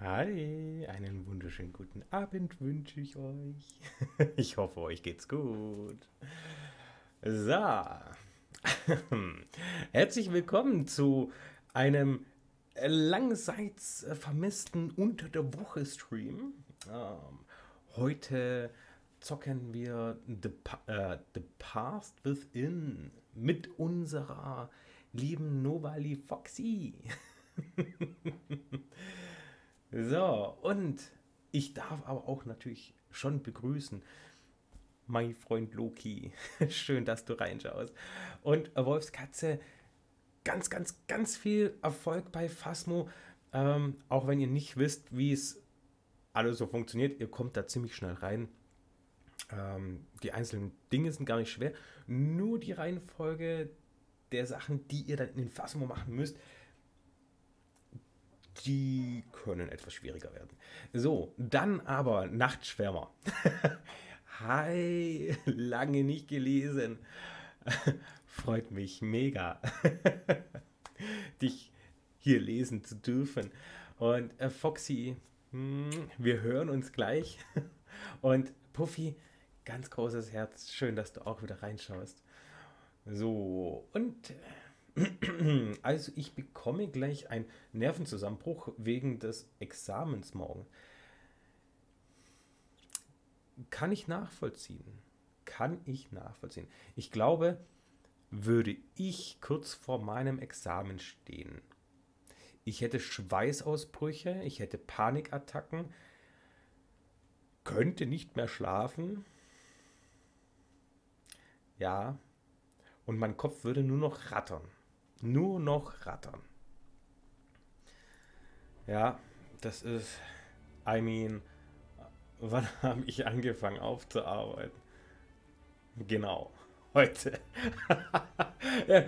Hi, einen wunderschönen guten Abend wünsche ich euch. Ich hoffe, euch geht's gut. So, herzlich willkommen zu einem langseits vermissten Unter der Woche Stream. Heute zocken wir The Past Within mit unserer lieben Novali Foxy. So, und ich darf aber auch natürlich schon begrüßen, mein Freund Loki. Schön, dass du reinschaust. Und Wolfskatze, ganz, ganz, ganz viel Erfolg bei Phasmo. Auch wenn ihr nicht wisst, wie es alles so funktioniert, ihr kommt da ziemlich schnell rein. Die einzelnen Dinge sind gar nicht schwer. Nur die Reihenfolge der Sachen, die ihr dann in Phasmo machen müsst, die können etwas schwieriger werden. So, dann aber Nachtschwärmer. Hi, lange nicht gelesen. Freut mich mega, dich hier lesen zu dürfen. Und Foxy, wir hören uns gleich. Und Puffy, ganz großes Herz. Schön, dass du auch wieder reinschaust. So, und also ich bekomme gleich einen Nervenzusammenbruch wegen des Examens morgen. Kann ich nachvollziehen. Kann ich nachvollziehen. Ich glaube, würde ich kurz vor meinem Examen stehen. Ich hätte Schweißausbrüche, ich hätte Panikattacken, könnte nicht mehr schlafen. Ja, und mein Kopf würde nur noch rattern. Nur noch rattern. Ja, das ist, I mean, wann habe ich angefangen aufzuarbeiten? Genau, heute. Ja,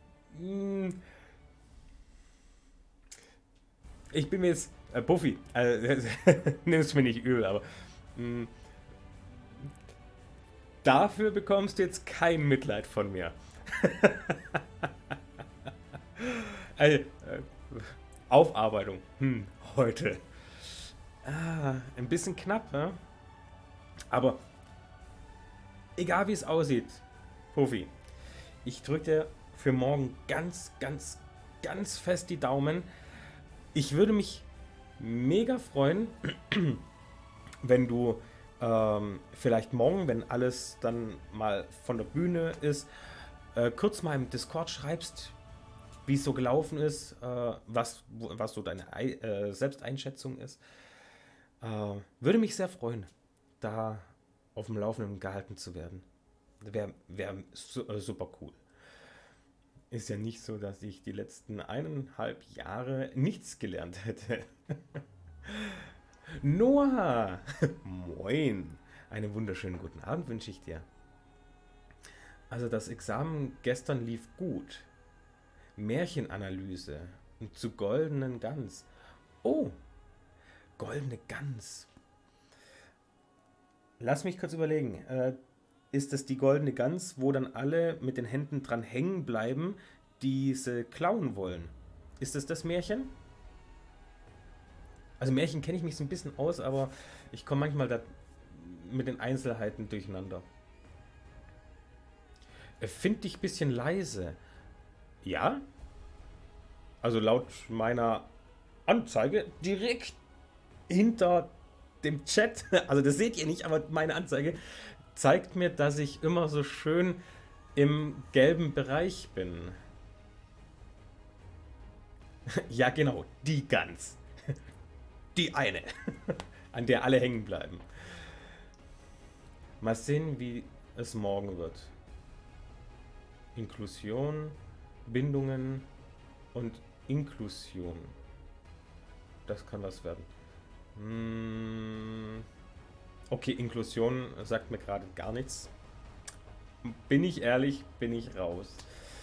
ich bin mir jetzt, Puffy, nimm es mir nicht übel, aber mh, dafür bekommst du jetzt kein Mitleid von mir. Also, Aufarbeitung, heute. Ein bisschen knapp, ne? Aber egal wie es aussieht, Puffy, ich drücke dir für morgen ganz, ganz, ganz fest die Daumen. Ich würde mich mega freuen, wenn du vielleicht morgen, wenn alles dann mal von der Bühne ist, kurz mal im Discord schreibst, wie es so gelaufen ist, was so deine Selbsteinschätzung ist. Würde mich sehr freuen, da auf dem Laufenden gehalten zu werden. Wär super cool. Ist ja nicht so, dass ich die letzten 1,5 Jahre nichts gelernt hätte. Noah! Moin! Einen wunderschönen guten Abend wünsche ich dir. Also das Examen gestern lief gut. Märchenanalyse zu Goldenen Gans. Oh, Goldene Gans. Lass mich kurz überlegen. Ist das die Goldene Gans, wo dann alle mit den Händen dran hängen bleiben, die sie klauen wollen? Ist das Märchen? Also Märchen kenne ich mich so ein bisschen aus, aber ich komme manchmal da mit den Einzelheiten durcheinander. Find dich ein bisschen leise. Ja? Also laut meiner Anzeige direkt hinter dem Chat, also das seht ihr nicht, aber meine Anzeige zeigt mir, dass ich immer so schön im gelben Bereich bin. Ja, genau, die Gans. Die eine, an der alle hängen bleiben. Mal sehen, wie es morgen wird. Inklusion, Bindungen und Inklusion. Das kann was werden. Okay, Inklusion sagt mir gerade gar nichts. Bin ich ehrlich, bin ich raus.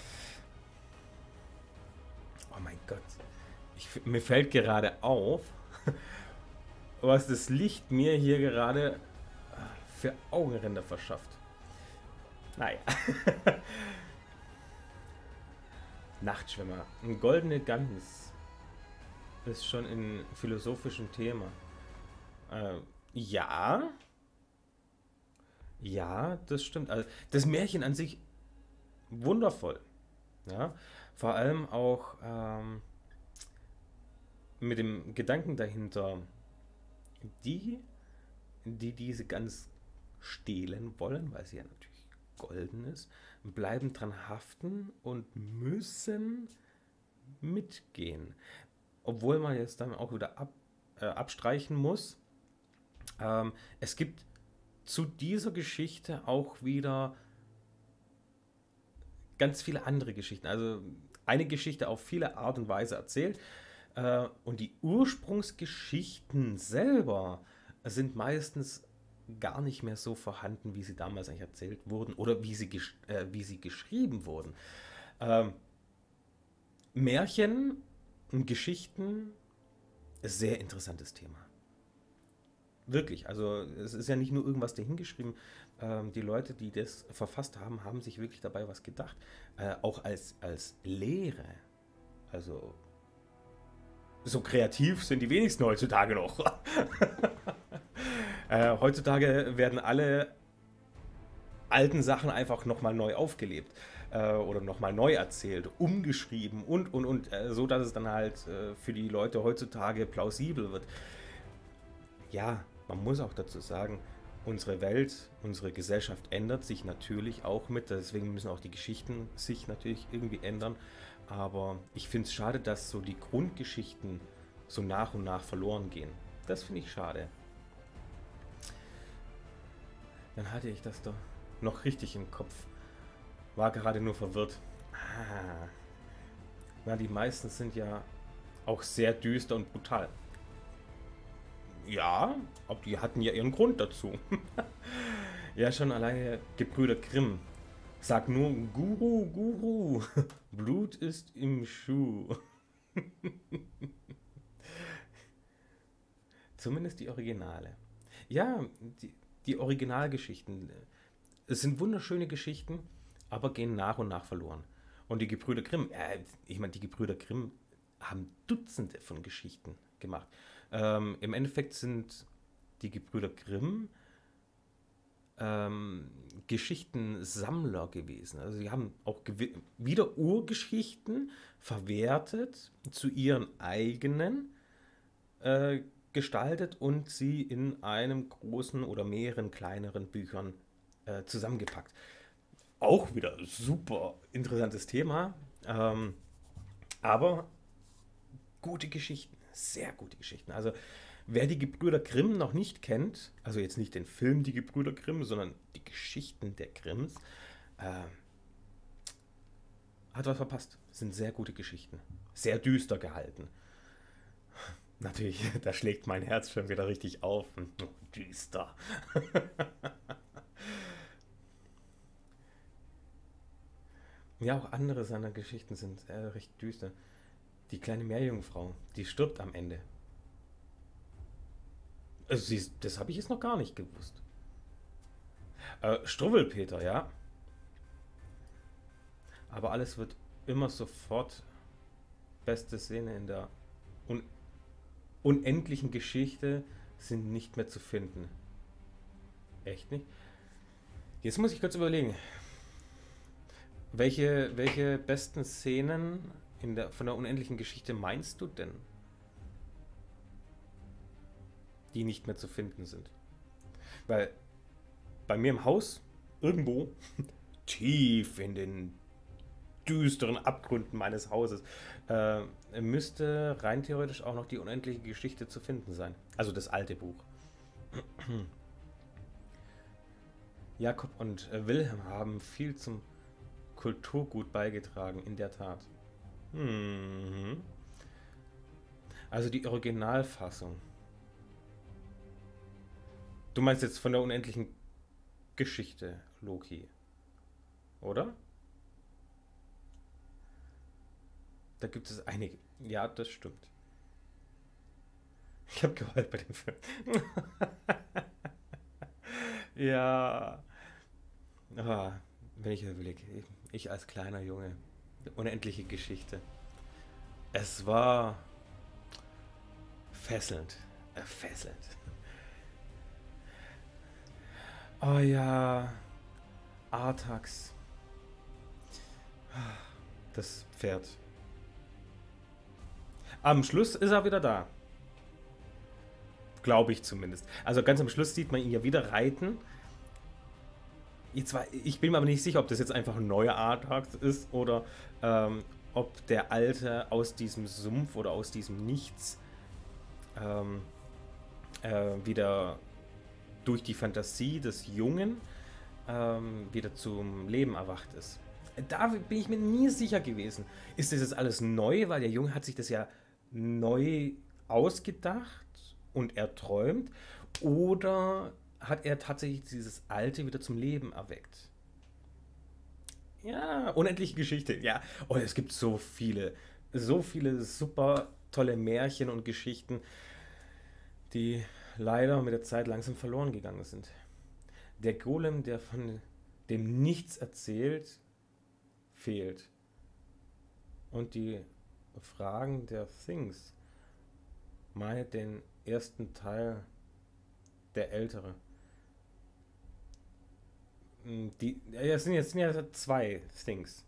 Oh mein Gott. Mir fällt gerade auf, was das Licht mir hier gerade für Augenränder verschafft. Naja. Nachtschwimmer. Eine goldene Gans. ist schon ein philosophischen Thema. Äh, ja, ja, das stimmt. Also das Märchen an sich wundervoll. Ja, vor allem auch mit dem Gedanken dahinter, die, die diese Gans stehlen wollen, weil sie ja natürlich golden ist, bleiben dran haften und müssen mitgehen. Obwohl man jetzt dann auch wieder abstreichen muss, es gibt zu dieser Geschichte auch wieder ganz viele andere Geschichten. Also eine Geschichte auf viele Art und Weise erzählt. Und die Ursprungsgeschichten selber sind meistens gar nicht mehr so vorhanden, wie sie damals eigentlich erzählt wurden oder wie sie geschrieben wurden. Ähm, Märchen und Geschichten ist sehr interessantes Thema. Wirklich, also es ist ja nicht nur irgendwas dahingeschrieben. Die Leute, die das verfasst haben, haben sich wirklich dabei was gedacht. Auch als Lehre. Also so kreativ sind die wenigsten heutzutage noch. Heutzutage werden alle alten Sachen einfach nochmal neu aufgelebt oder nochmal neu erzählt, umgeschrieben und, so dass es dann halt für die Leute heutzutage plausibel wird. Ja, man muss auch dazu sagen, unsere Welt, unsere Gesellschaft ändert sich natürlich auch mit, deswegen müssen auch die Geschichten sich natürlich irgendwie ändern. Aber ich finde es schade, dass so die Grundgeschichten so nach und nach verloren gehen. Das finde ich schade. Dann hatte ich das doch noch richtig im Kopf. War gerade nur verwirrt. Ah, na, die meisten sind ja auch sehr düster und brutal. Ja, aber die hatten ja ihren Grund dazu. Ja, schon alleine Gebrüder Grimm. Sag nur Guru, Guru. Blut ist im Schuh. Zumindest die Originale. Ja, die Originalgeschichten. Es sind wunderschöne Geschichten, aber gehen nach und nach verloren. Und die Gebrüder Grimm, ich meine, die Gebrüder Grimm haben Dutzende von Geschichten gemacht. Im Endeffekt sind die Gebrüder Grimm Geschichtensammler gewesen. Also sie haben auch wieder Urgeschichten verwertet, zu ihren eigenen gestaltet und sie in einem großen oder mehreren kleineren Büchern zusammengepackt. Auch wieder super interessantes Thema, aber gute Geschichten, sehr gute Geschichten. Also wer die Gebrüder Grimm noch nicht kennt, also jetzt nicht den Film Die Gebrüder Grimm, sondern die Geschichten der Grimms, hat was verpasst. Das sind sehr gute Geschichten. Sehr düster gehalten. Natürlich, da schlägt mein Herz schon wieder richtig auf. Oh, düster. Ja, auch andere seiner Geschichten sind recht düster. Die kleine Meerjungfrau, die stirbt am Ende. Also das habe ich jetzt noch gar nicht gewusst. Struwwelpeter, ja. Aber alles wird immer sofort beste Szene in der un unendlichen Geschichte sind nicht mehr zu finden. Echt nicht? Jetzt muss ich kurz überlegen, welche besten Szenen von der unendlichen Geschichte meinst du denn, die nicht mehr zu finden sind? Weil bei mir im Haus, irgendwo, tief in den düsteren Abgründen meines Hauses, müsste rein theoretisch auch noch die unendliche Geschichte zu finden sein. Also das alte Buch. Jakob und Wilhelm haben viel zum Kulturgut beigetragen, in der Tat. Mhm. Also die Originalfassung. Du meinst jetzt von der unendlichen Geschichte, Loki, oder? Da gibt es einige. Ja, das stimmt. Ich habe geheult bei dem Film. Ja. Ah, wenn ich überlege, ich als kleiner Junge, unendliche Geschichte. Es war Fesselnd. Fesselnd. Oh ja. Artax. Das Pferd. Am Schluss ist er wieder da. Glaube ich zumindest. Also ganz am Schluss sieht man ihn ja wieder reiten. Ich bin mir aber nicht sicher, ob das jetzt einfach ein neuer Artax ist oder ob der alte aus diesem Sumpf oder aus diesem Nichts wieder durch die Fantasie des Jungen wieder zum Leben erwacht ist. Da bin ich mir nie sicher gewesen. Ist das jetzt alles neu? Weil der Junge hat sich das ja neu ausgedacht und erträumt. Oder hat er tatsächlich dieses Alte wieder zum Leben erweckt? Ja, unendliche Geschichte. Ja, oh, es gibt so viele super tolle Märchen und Geschichten, die leider mit der Zeit langsam verloren gegangen sind. Der Golem, der von dem Nichts erzählt, fehlt. Und die Fragen der Things meint den ersten Teil, der ältere. Es sind ja zwei Things.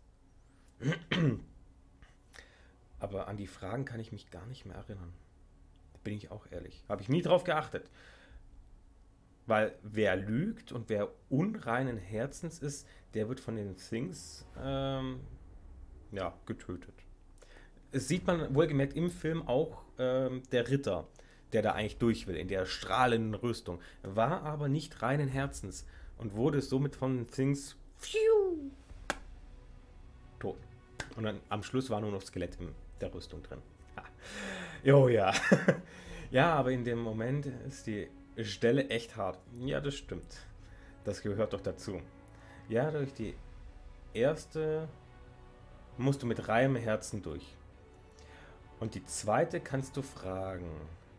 Aber an die Fragen kann ich mich gar nicht mehr erinnern. Da bin ich auch ehrlich. Habe ich nie drauf geachtet. Weil wer lügt und wer unreinen Herzens ist, der wird von den Things getötet. Es sieht man wohlgemerkt im Film auch der Ritter, der da eigentlich durch will, in der strahlenden Rüstung, war aber nicht reinen Herzens und wurde somit von Things tot. Und dann am Schluss war nur noch Skelett in der Rüstung drin. Ha. Jo, ja. Ja, aber in dem Moment ist die Stelle echt hart. Ja, das stimmt. Das gehört doch dazu. Ja, durch die erste musst du mit reinem Herzen durch. Und die zweite kannst du fragen.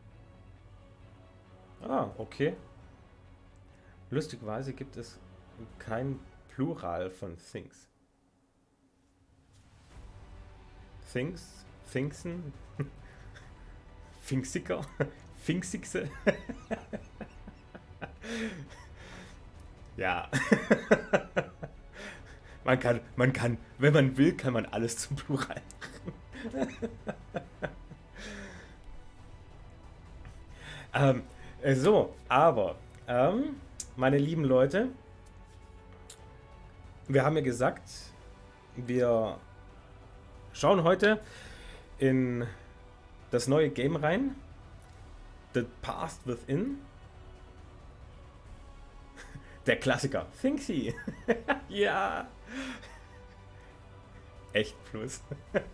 Ah, okay. Lustigerweise gibt es kein Plural von Things. Things, Pfingsten, Pfingstiger, Pfingstixe. Ja. Man kann, wenn man will, kann man alles zum Plural machen. Meine lieben Leute, wir haben ja gesagt, wir schauen heute in das neue Game rein, The Past Within. Der Klassiker, Thinksy. Ja. Echt Plus.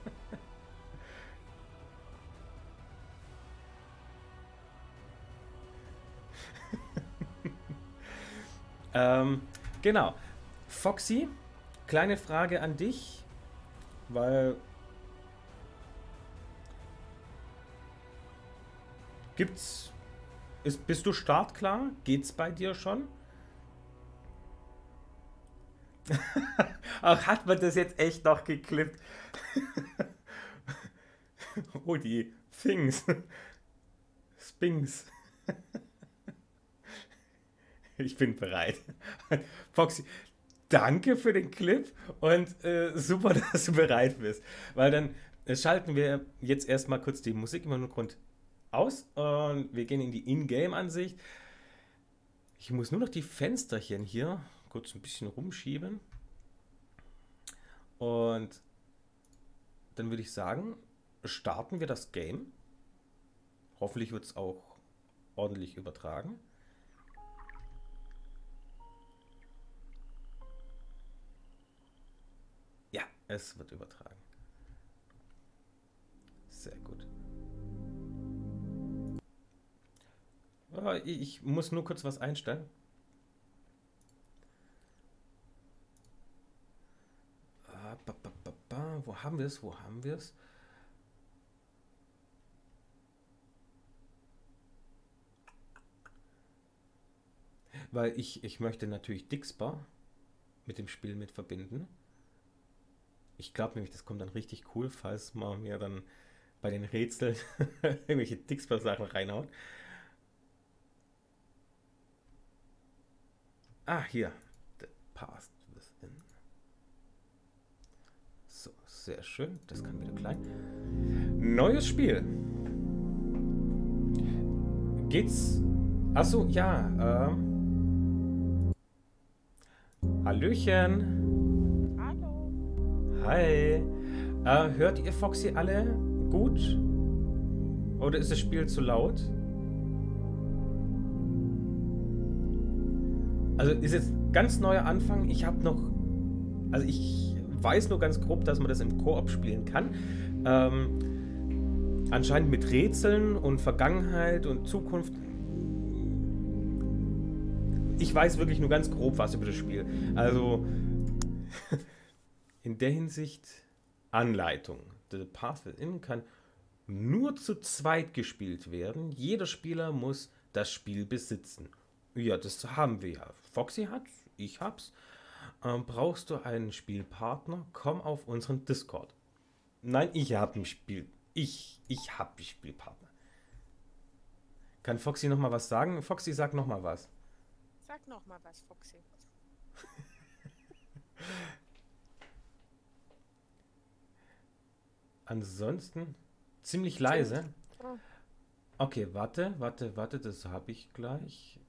Genau. Foxy, kleine Frage an dich, weil bist du startklar? Geht's bei dir schon? Ach, hat man das jetzt echt noch geklippt? Oh, die Things. Sphinx. Ich bin bereit. Foxy, danke für den Clip und super, dass du bereit bist. Weil dann schalten wir jetzt erstmal kurz die Musik im Hintergrund aus und wir gehen in die Ingame-Ansicht. Ich muss nur noch die Fensterchen hier kurz ein bisschen rumschieben. Und dann würde ich sagen, starten wir das Game. Hoffentlich wird es auch ordentlich übertragen. Ja, es wird übertragen. Sehr gut. Ich muss nur kurz was einstellen. Wo haben wir es? Wo haben wir es? Weil ich möchte natürlich Dixper mit dem Spiel mit verbinden. Ich glaube nämlich, das kommt dann richtig cool, falls man mir dann bei den Rätseln irgendwelche Dixper-Sachen reinhaut. Ah, hier. The Past Within. So, sehr schön. Das kann wieder klein. Neues Spiel. Geht's? Achso, ja. Hallöchen. Hallo. Hi. Hört ihr Foxy alle gut? Oder ist das Spiel zu laut? Also ist jetzt ganz neuer Anfang. Ich habe noch. Also ich weiß nur ganz grob, dass man das im Koop spielen kann. Anscheinend mit Rätseln und Vergangenheit und Zukunft. Ich weiß wirklich nur ganz grob was über das Spiel. Also in der Hinsicht Anleitung. The Path Within kann nur zu zweit gespielt werden. Jeder Spieler muss das Spiel besitzen. Ja, das haben wir ja. Foxy hat's, ich hab's. Brauchst du einen Spielpartner? Komm auf unseren Discord. Nein, ich habe einen Spiel. Ich habe einen Spielpartner. Kann Foxy noch mal was sagen? Foxy, sag noch mal was. Sag noch mal was, Foxy. Ansonsten ziemlich leise. Oh. Okay, warte, das habe ich gleich.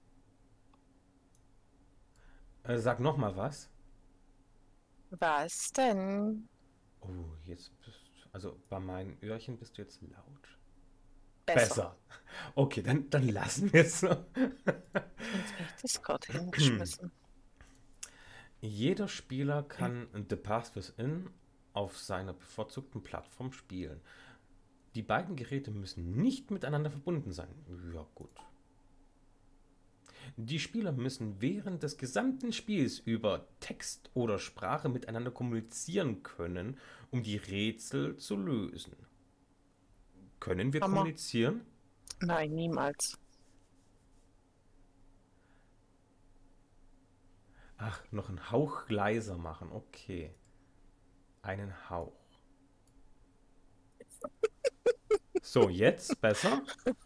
Sag noch mal was. Was denn? Oh, jetzt bist also bei meinen Öhrchen bist du jetzt laut. Besser. Besser. Okay, dann lassen wir es so. Jetzt habe ich Discord hingeschmissen. Jeder Spieler kann The Path Within auf seiner bevorzugten Plattform spielen. Die beiden Geräte müssen nicht miteinander verbunden sein. Ja, gut. Die Spieler müssen während des gesamten Spiels über Text oder Sprache miteinander kommunizieren können, um die Rätsel zu lösen. Können wir Hammer. kommunizieren? Nein, niemals. Ach, noch einen Hauch leiser machen. Okay. Einen Hauch. So, jetzt besser?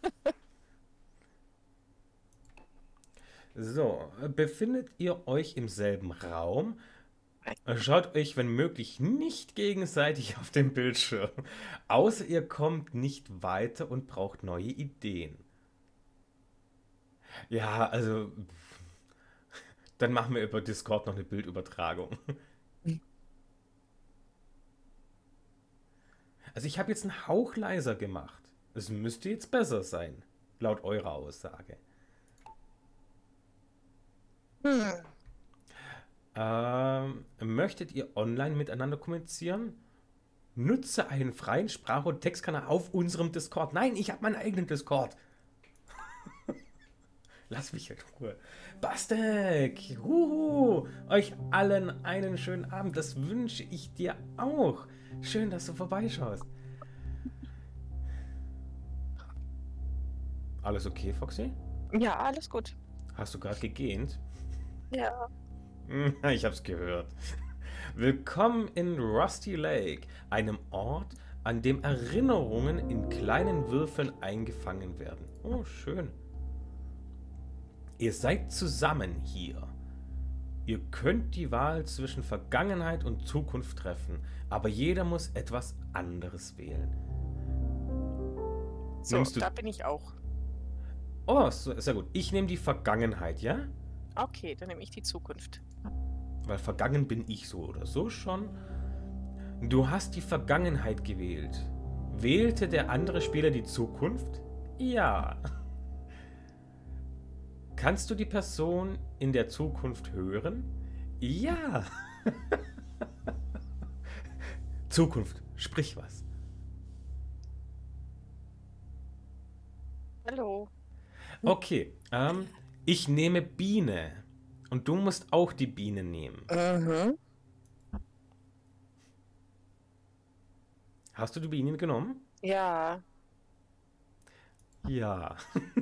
So, befindet ihr euch im selben Raum? Schaut euch, wenn möglich, nicht gegenseitig auf den Bildschirm. Außer ihr kommt nicht weiter und braucht neue Ideen. Ja, also, dann machen wir über Discord noch eine Bildübertragung. Also ich habe jetzt einen Hauch leiser gemacht. Es müsste jetzt besser sein, laut eurer Aussage. Möchtet ihr online miteinander kommunizieren? Nutze einen freien Sprach- und Textkanal auf unserem Discord. Nein, ich habe meinen eigenen Discord. Lass mich in Ruhe. Bastek! Euch allen einen schönen Abend. Das wünsche ich dir auch. Schön, dass du vorbeischaust. Alles okay, Foxy? Ja, alles gut. Hast du gerade gegähnt? Ja. Ich hab's gehört. Willkommen in Rusty Lake, einem Ort, an dem Erinnerungen in kleinen Würfeln eingefangen werden. Oh, schön. Ihr seid zusammen hier. Ihr könnt die Wahl zwischen Vergangenheit und Zukunft treffen, aber jeder muss etwas anderes wählen. So, Nimmst du... da bin ich auch. Oh, sehr gut. Ich nehme die Vergangenheit, ja? Okay, dann nehme ich die Zukunft. Weil vergangen bin ich so oder so schon. Du hast die Vergangenheit gewählt. Wählte der andere Spieler die Zukunft? Ja. Kannst du die Person in der Zukunft hören? Ja. Zukunft, sprich was. Hallo. Okay, ich nehme Biene. Und du musst auch die Biene nehmen. Mhm. Hast du die Biene genommen? Ja. Ja.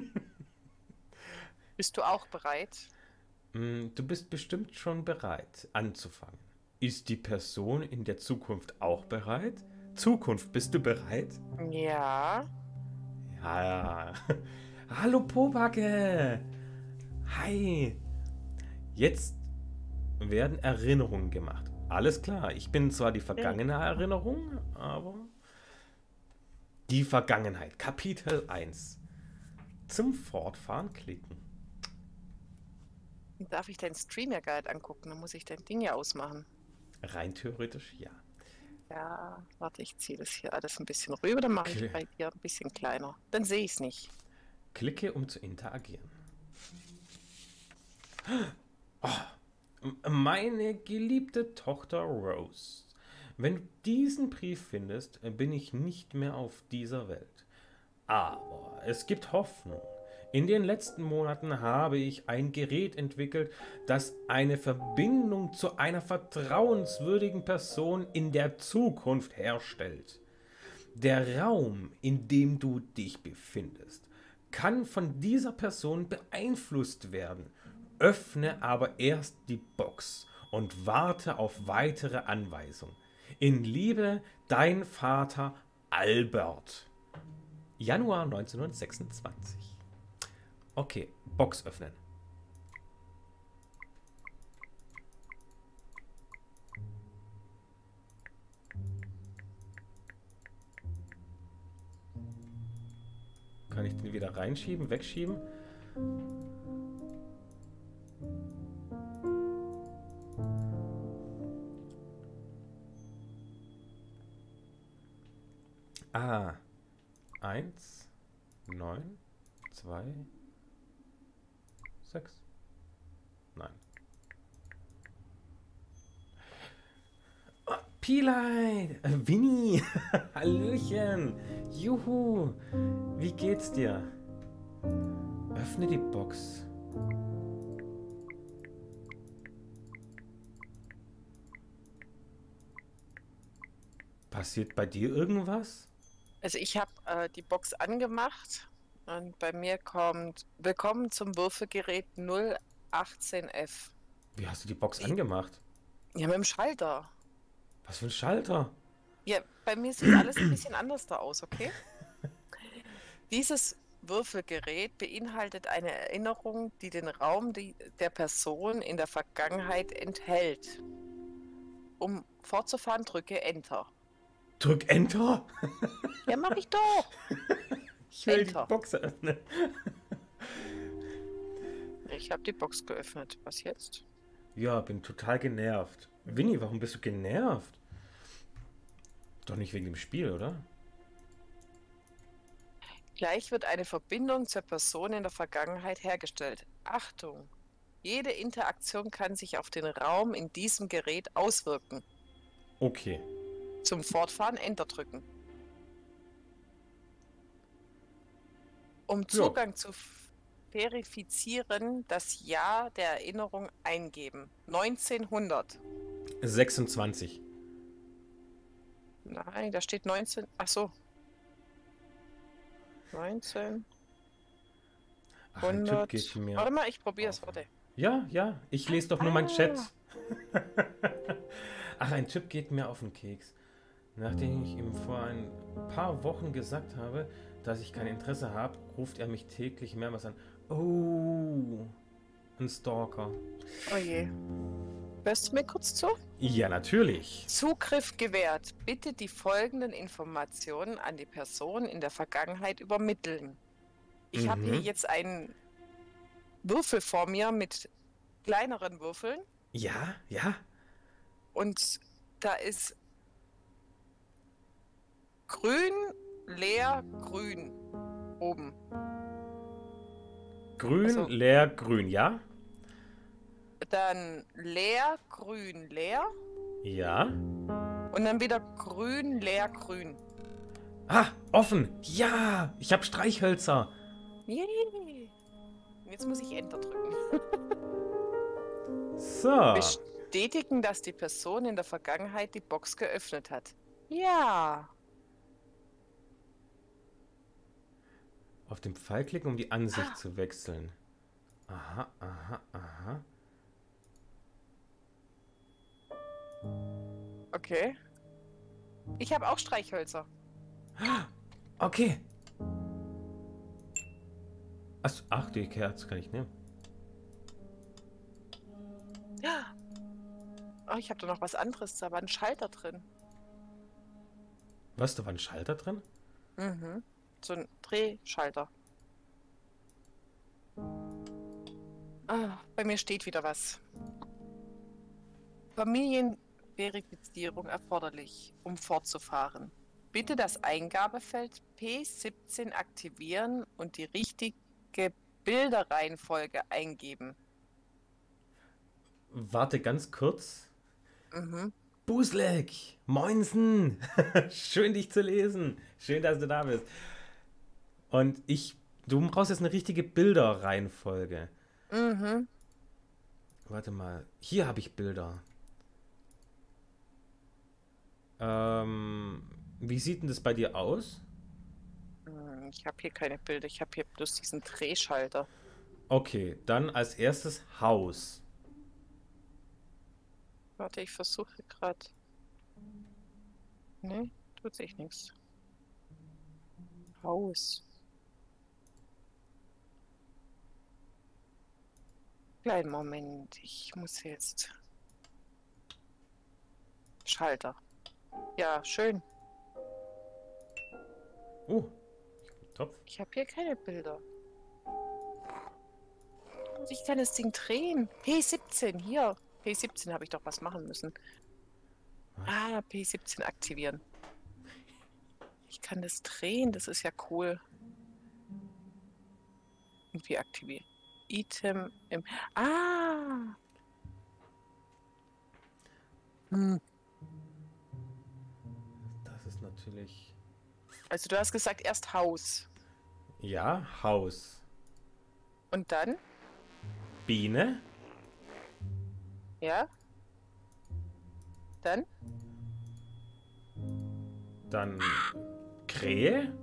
Bist du auch bereit? Du bist bestimmt schon bereit anzufangen. Ist die Person in der Zukunft auch bereit? Zukunft, bist du bereit? Ja. Ja. Hallo Pobacke. Hi. Jetzt werden Erinnerungen gemacht. Alles klar, ich bin zwar die vergangene Erinnerung, aber die Vergangenheit. Kapitel 1. Zum Fortfahren klicken. Darf ich deinen Streamer Guide angucken? Dann muss ich dein Ding ja ausmachen. Rein theoretisch ja. Ja, warte, ich ziehe das hier alles ein bisschen rüber, dann mache Okay. ich bei dir ein bisschen kleiner. Dann sehe ich es nicht. Klicke, um zu interagieren. Oh, meine geliebte Tochter Rose. Wenn du diesen Brief findest, bin ich nicht mehr auf dieser Welt. Aber es gibt Hoffnung. In den letzten Monaten habe ich ein Gerät entwickelt, das eine Verbindung zu einer vertrauenswürdigen Person in der Zukunft herstellt. Der Raum, in dem du dich befindest, kann von dieser Person beeinflusst werden. Öffne aber erst die Box und warte auf weitere Anweisungen. In Liebe, dein Vater Albert. Januar 1926. Okay, Box öffnen. Kann ich den wieder reinschieben, wegschieben? Ah, 1, 9, 2, 6. Nein. Oh, Pilei! Winnie! Hallöchen! Juhu! Wie geht's dir? Öffne die Box. Passiert bei dir irgendwas? Also ich habe die Box angemacht und bei mir kommt Willkommen zum Würfelgerät 018F. Wie hast du die Box Die- angemacht? Ja, mit dem Schalter. Was für ein Schalter? Ja, bei mir sieht alles ein bisschen anders da aus, okay? Dieses Würfelgerät beinhaltet eine Erinnerung, die den Raum der Person in der Vergangenheit enthält. Um fortzufahren, drücke Enter. Drück Enter! Ja, mach ich doch. Ich will Enter. die Box öffnen. Ich habe die Box geöffnet. Was jetzt? Ja, bin total genervt. Winnie, warum bist du genervt? Doch nicht wegen dem Spiel, oder? Gleich wird eine Verbindung zur Person in der Vergangenheit hergestellt. Achtung! Jede Interaktion kann sich auf den Raum in diesem Gerät auswirken. Okay. Zum Fortfahren Enter drücken. Um Zugang zu verifizieren, das Jahr der Erinnerung eingeben. 1900. 26. Nein, da steht 19. Ach so. 19. Ach, ein Tipp 100. geht mir. Warte mal, ich probiere es. Warte. Ja, ja, ich lese doch nur meinen Chat. Ah. Ach, ein Typ geht mir auf den Keks. Nachdem ich ihm vor ein paar Wochen gesagt habe, dass ich kein Interesse habe, ruft er mich täglich mehrmals an. Oh, ein Stalker. Oh je. Hörst du mir kurz zu? Ja, natürlich. Zugriff gewährt. Bitte die folgenden Informationen an die Person in der Vergangenheit übermitteln. Ich habe hier jetzt einen Würfel vor mir mit kleineren Würfeln Ja, ja. und da ist grün, leer, grün oben. Grün, Also- leer, grün, ja? Dann leer, grün, leer Ja. und dann wieder grün, leer, grün. Ah, offen. Ja, ich habe Streichhölzer. Yay. Und jetzt muss ich Enter drücken. So. Bestätigen, dass die Person in der Vergangenheit die Box geöffnet hat. Ja. Auf den Pfeil klicken, um die Ansicht zu wechseln. Aha, aha, aha. Okay. Ich habe auch Streichhölzer. Okay. Ach, die Kerze kann ich nehmen. Ja. Oh, ich habe da noch was anderes. Da war ein Schalter drin. Was, da war ein Schalter drin? Mhm. So ein Drehschalter. Ah, bei mir steht wieder was. Familienverifizierung erforderlich, um fortzufahren. Bitte das Eingabefeld P17 aktivieren und die richtige Bilderreihenfolge eingeben. Warte ganz kurz. Mhm. Busleck, moinsen. Schön, dich zu lesen. Schön, dass du da bist. Und du brauchst jetzt eine richtige Bilderreihenfolge. Mhm. Warte mal, hier habe ich Bilder. Wie sieht denn das bei dir aus? Ich habe hier keine Bilder, ich habe hier bloß diesen Drehschalter. Okay, dann als erstes Haus. Warte, ich versuche gerade. Ne, tut sich nichts. Haus. Kleinen Moment, ich muss jetzt. Schalter. Ja, schön. Oh, Topf. Ich habe hier keine Bilder. Und ich kann das Ding drehen. P17, hier. P17 habe ich doch was machen müssen. Was? Ah, P17 aktivieren. Ich kann das drehen, das ist ja cool. Und wie aktivieren? Item im. Ah! Hm. Das ist natürlich. Also du hast gesagt erst Haus. Ja, Haus. Und dann? Biene. Ja? Dann? Dann Krähe.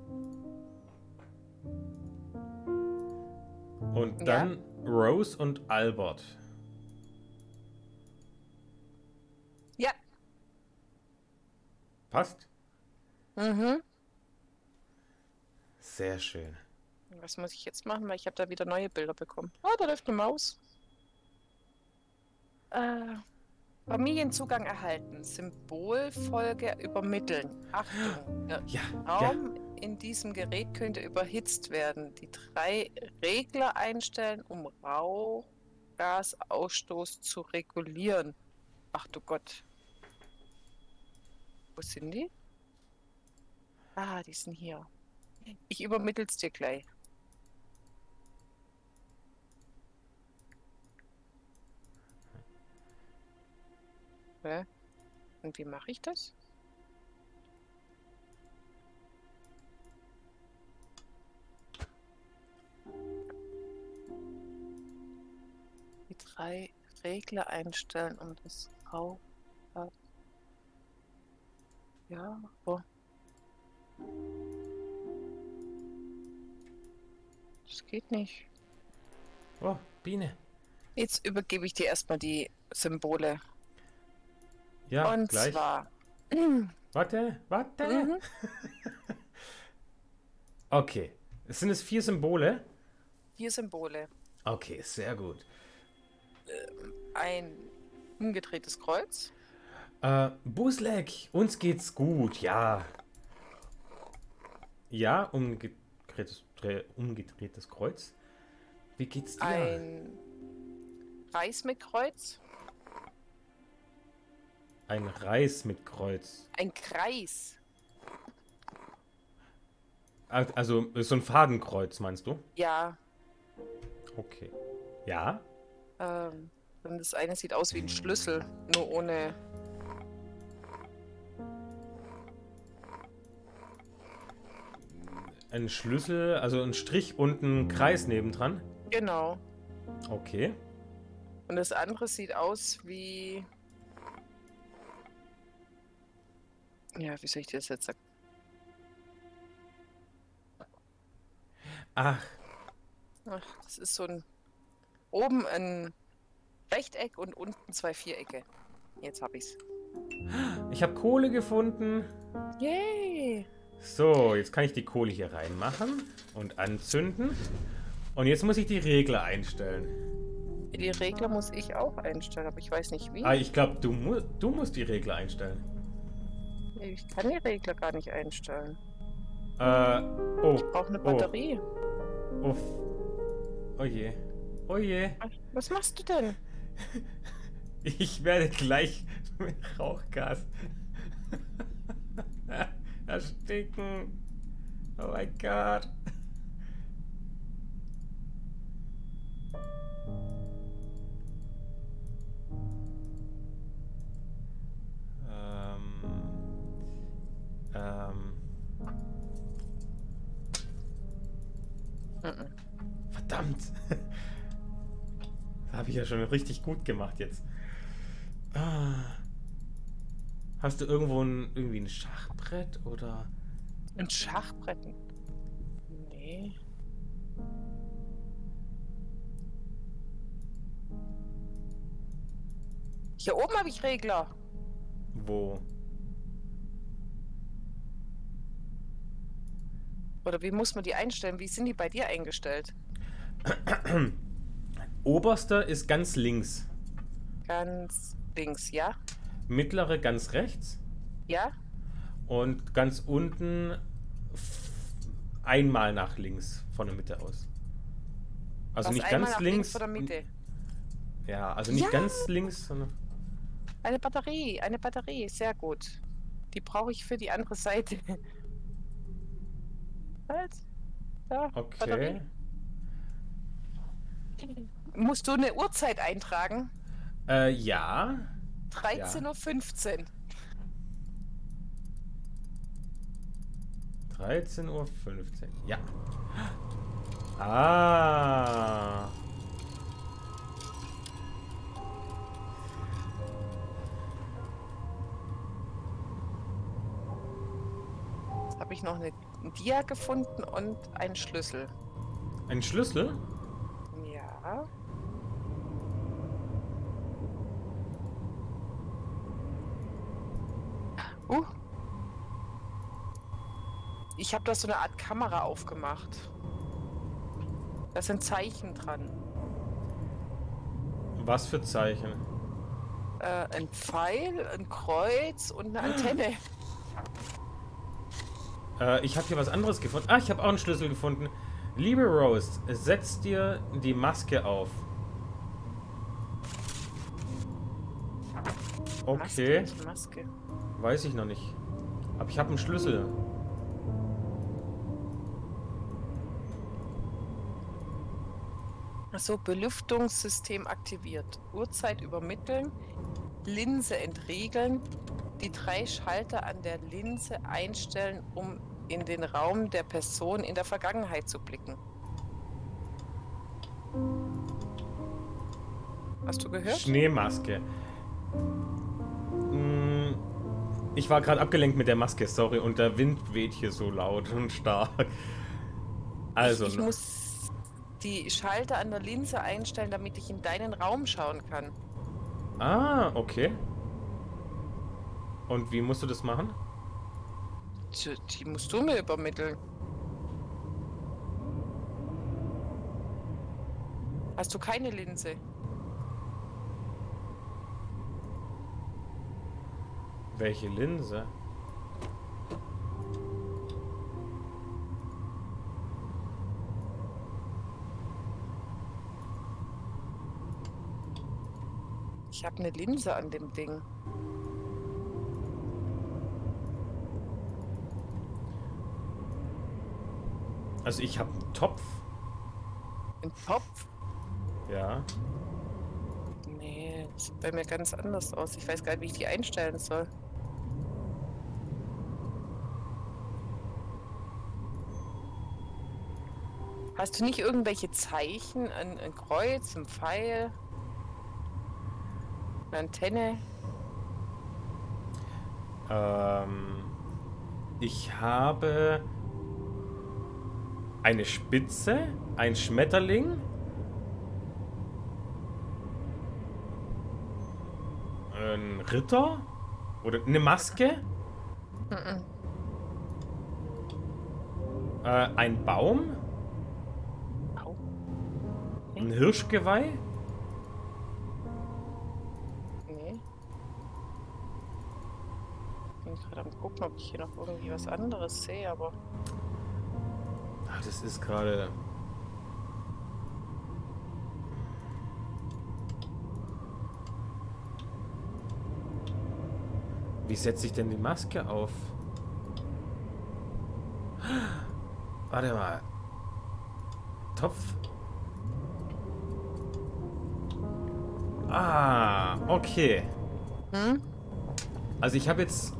Und dann Rose und Albert. Ja. Passt? Mhm. Sehr schön. Was muss ich jetzt machen? Weil ich habe da wieder neue Bilder bekommen. Oh, da läuft eine Maus. Familienzugang erhalten. Symbolfolge übermitteln. Achtung. Der Ja, Raum in diesem Gerät könnte überhitzt werden. Die 3 Regler einstellen, um Rauchgasausstoß zu regulieren. Ach du Gott. Wo sind die? Ah, die sind hier. Ich übermittel's dir gleich. Hä? Und wie mache ich das? Die 3 Regler einstellen, um das Rauch. Ja, oh. Das geht nicht. Oh, Biene. Jetzt übergebe ich dir erstmal die Symbole. Ja, Und gleich. zwar. Warte. Mhm. Okay. Sind es 4 Symbole? 4 Symbole. Okay, sehr gut. Ein umgedrehtes Kreuz. Busleck, uns geht's gut, ja. Ja, umgedrehtes Kreuz. Wie geht's dir? Ein Kreis mit Kreuz. Ein Reis mit Kreuz. Ein Kreis. Also so ein Fadenkreuz, meinst du? Ja. Okay. Ja? Und das eine sieht aus wie ein Schlüssel, nur ohne. Ein Schlüssel, also ein Strich und ein Kreis nebendran. Genau. Okay. Und das andere sieht aus wie. Ja, wie soll ich das jetzt sagen? Ach, Ach, das ist so ein. Oben ein Rechteck und unten 2 Vierecke. Jetzt hab ich's. ich habe Kohle gefunden. Yay! So, jetzt kann ich die Kohle hier reinmachen und anzünden. Und jetzt muss ich die Regler einstellen. Die Regler muss ich auch einstellen, aber ich weiß nicht wie. Ah, ich glaube, du musst die Regler einstellen. Ich kann die Regler gar nicht einstellen. Oh. Ich brauche eine Batterie. Uff. Oh je. Oh je. Was machst du denn? Ich werde gleich mit Rauchgas ersticken. Oh mein Gott. Verdammt. Das habe ich ja schon richtig gut gemacht jetzt. Hast du irgendwo irgendwie ein Schachbrett oder? Ein Schachbrett? Nee. Hier oben habe ich Regler. Wo? Oder wie muss man die einstellen? Wie sind die bei dir eingestellt? Oberster ist ganz links. Ganz links, ja? Mittlere ganz rechts. Ja? Und ganz unten einmal nach links von der Mitte aus. Also Was, nicht einmal ganz nach links. oder Mitte? Ja, also nicht Ja! ganz links, sondern. Eine Batterie, sehr gut. Die brauche ich für die andere Seite. Halt. Da, Okay. Batterie. Musst du eine Uhrzeit eintragen? Ja. 13:15 Uhr. 13:15 Uhr. Ja. Ah. Jetzt habe ich noch eine Dia gefunden und einen Schlüssel. Ein Schlüssel? Ja. Ich habe da so eine Art Kamera aufgemacht. Da sind Zeichen dran. Was für Zeichen? Ein Pfeil, ein Kreuz und eine Antenne. Ich habe hier was anderes gefunden. Ah, ich habe auch einen Schlüssel gefunden. Liebe Rose, setz dir die Maske auf. Okay. Maske. Weiß ich noch nicht. Aber ich habe einen Schlüssel. Achso, Belüftungssystem aktiviert. Uhrzeit übermitteln. Linse entriegeln. Die 3 Schalter an der Linse einstellen, um in den Raum der Person in der Vergangenheit zu blicken. Hast du gehört? Schneemaske. Ich war gerade abgelenkt mit der Maske, sorry, und der Wind weht hier so laut und stark. Also. Ich muss die Schalter an der Linse einstellen, damit ich in deinen Raum schauen kann. Ah, okay. Und wie musst du das machen? Die musst du mir übermitteln. Hast du keine Linse? Welche Linse? Ich habe eine Linse an dem Ding. Also ich habe einen Topf. Ein Topf? Ja. Nee, das sieht bei mir ganz anders aus. Ich weiß gar nicht, wie ich die einstellen soll. Hast du nicht irgendwelche Zeichen? Ein Kreuz, ein Pfeil? Eine Antenne? Ich habe eine Spitze, ein Schmetterling, ein Ritter oder eine Maske. Ein Baum? Au. Ein Hirschgeweih? Nee. Bin ich gerade am gucken, ob ich hier noch irgendwie was anderes sehe, aber. Ach, das ist gerade... Wie setze ich denn die Maske auf? Warte mal. Topf. Ah, okay. Hm? Also ich habe jetzt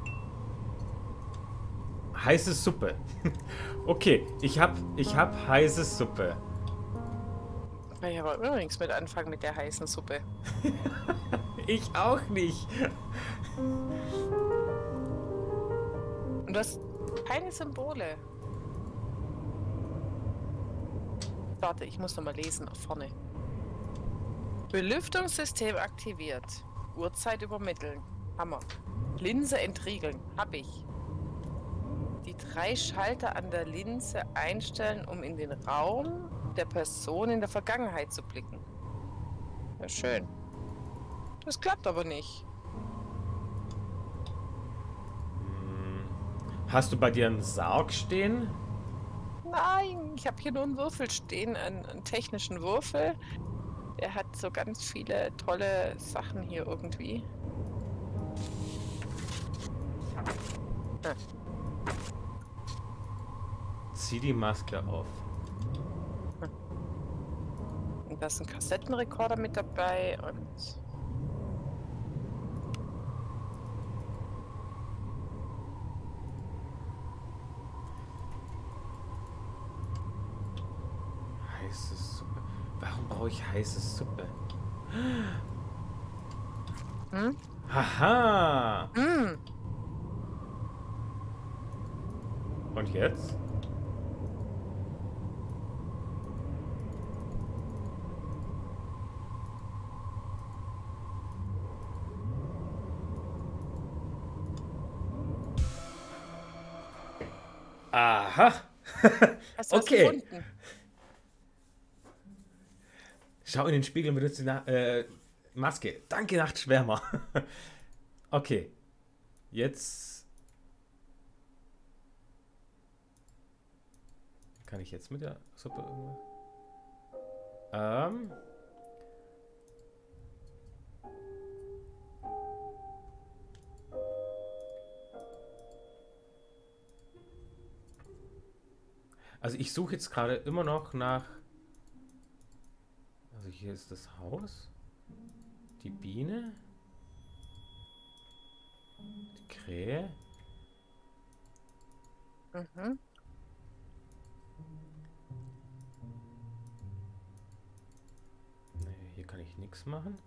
heiße Suppe. Okay, ich hab heiße Suppe. Kann ich aber immer nichts mit anfangen mit der heißen Suppe. Ich auch nicht. Und du hast keine Symbole. Warte, ich muss noch mal lesen, nach vorne. Belüftungssystem aktiviert. Uhrzeit übermitteln. Hammer. Linse entriegeln. Hab ich. Die 3 Schalter an der Linse einstellen, um in den Raum der Person in der Vergangenheit zu blicken. Ja, schön. Das klappt aber nicht. Hast du bei dir einen Sarg stehen? Nein, ich habe hier nur einen Würfel stehen, einen technischen Würfel. Der hat so ganz viele tolle Sachen hier irgendwie. Ah. Zieh die Maske auf. Und da ist ein Kassettenrekorder mit dabei und Heiße Suppe. Warum brauche ich heiße Suppe? hm? Haha! Hm. Und jetzt? Aha! Hast du was Okay. gefunden? Schau in den Spiegel und benutze die Maske. Danke, Nachtschwärmer. Okay. Jetzt. Kann ich jetzt mit der Suppe irgendwas? Also ich suche jetzt gerade immer noch nach. Also hier ist das Haus. Die Biene. Die Krähe. Mhm. Nee, hier kann ich nichts machen.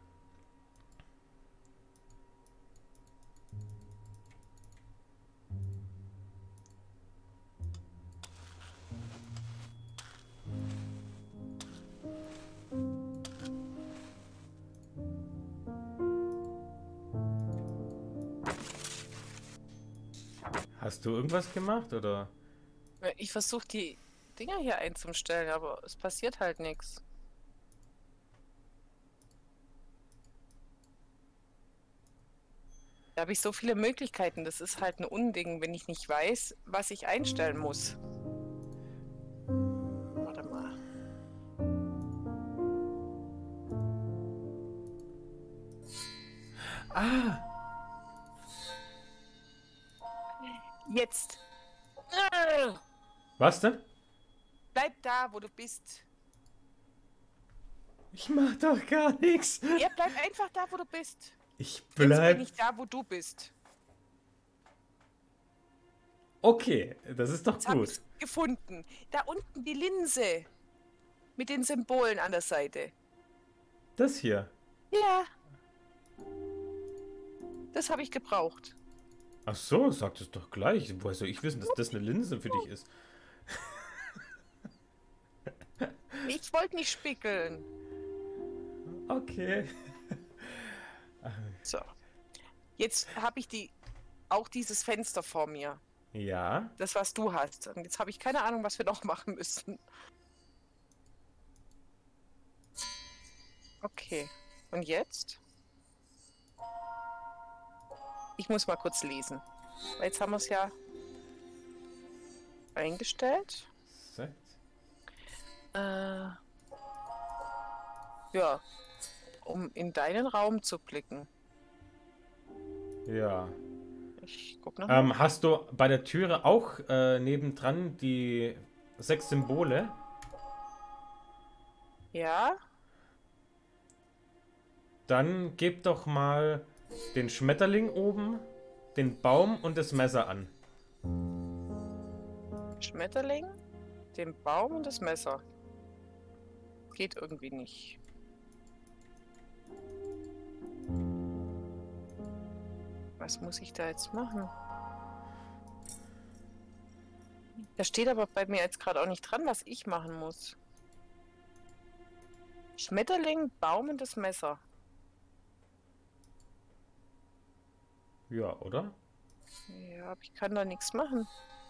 Hast du irgendwas gemacht oder? Ich versuche die Dinger hier einzustellen, aber es passiert halt nichts. Da habe ich so viele Möglichkeiten. Das ist halt ein Unding, wenn ich nicht weiß, was ich einstellen muss. Warte mal. Ah! Jetzt. Was denn? Bleib da, wo du bist. Ich mach doch gar nichts. Ja, bleib einfach da, wo du bist. Ich Jetzt bin bleib. ich da, wo du bist. Okay, das ist doch Jetzt habe gut. ich gefunden. Da unten die Linse. Mit den Symbolen an der Seite. Das hier. Ja. Das habe ich gebraucht. Ach so, sag das doch gleich. Woher soll ich wissen, dass das eine Linse für dich ist? Ich wollte nicht spickeln. Okay. So. Jetzt habe ich auch dieses Fenster vor mir. Ja. Das, was du hast. Und jetzt habe ich keine Ahnung, was wir noch machen müssen. Okay. Und jetzt? Ich muss mal kurz lesen. Weil jetzt haben wir es ja eingestellt. Set. Ja. Um in deinen Raum zu blicken. Ja. Ich guck noch mal. Hast du bei der Türe auch nebendran die 6 Symbole? Ja. Dann gib doch mal den Schmetterling oben, den Baum und das Messer an. Schmetterling, den Baum und das Messer. Geht irgendwie nicht. Was muss ich da jetzt machen? Da steht aber bei mir jetzt gerade auch nicht dran, was ich machen muss. Schmetterling, Baum und das Messer. Ja, oder? Ja, aber ich kann da nichts machen.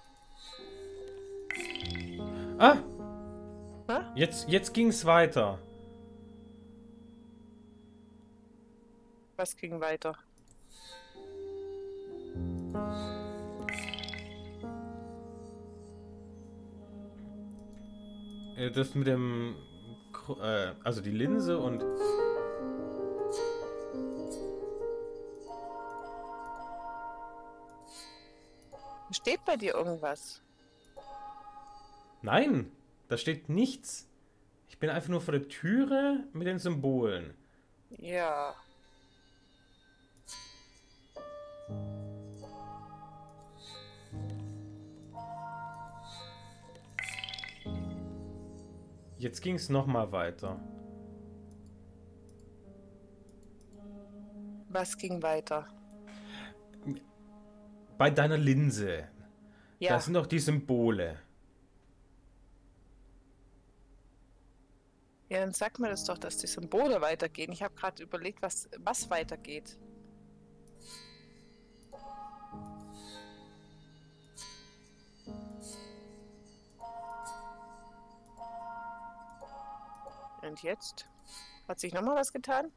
Ah! Hä? Jetzt ging's weiter. Was ging weiter? Das mit dem... also die Linse und... Steht bei dir irgendwas? Nein, da steht nichts. Ich bin einfach nur vor der Türe mit den Symbolen. Ja. Jetzt ging es nochmal weiter. Was ging weiter? Bei deiner Linse. Ja. Da sind doch die Symbole. Ja, dann sag mir das doch, dass die Symbole weitergehen. Ich habe gerade überlegt, was weitergeht. Und jetzt? Hat sich nochmal was getan?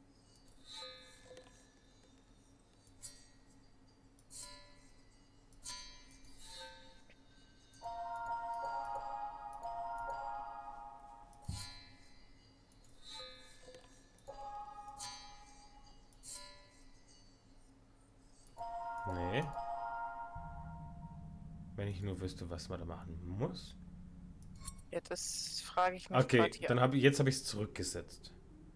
Nee. Wenn ich nur wüsste, was man da machen muss. Ja, das frage ich mich Okay, gerade hier. dann habe ich es zurückgesetzt.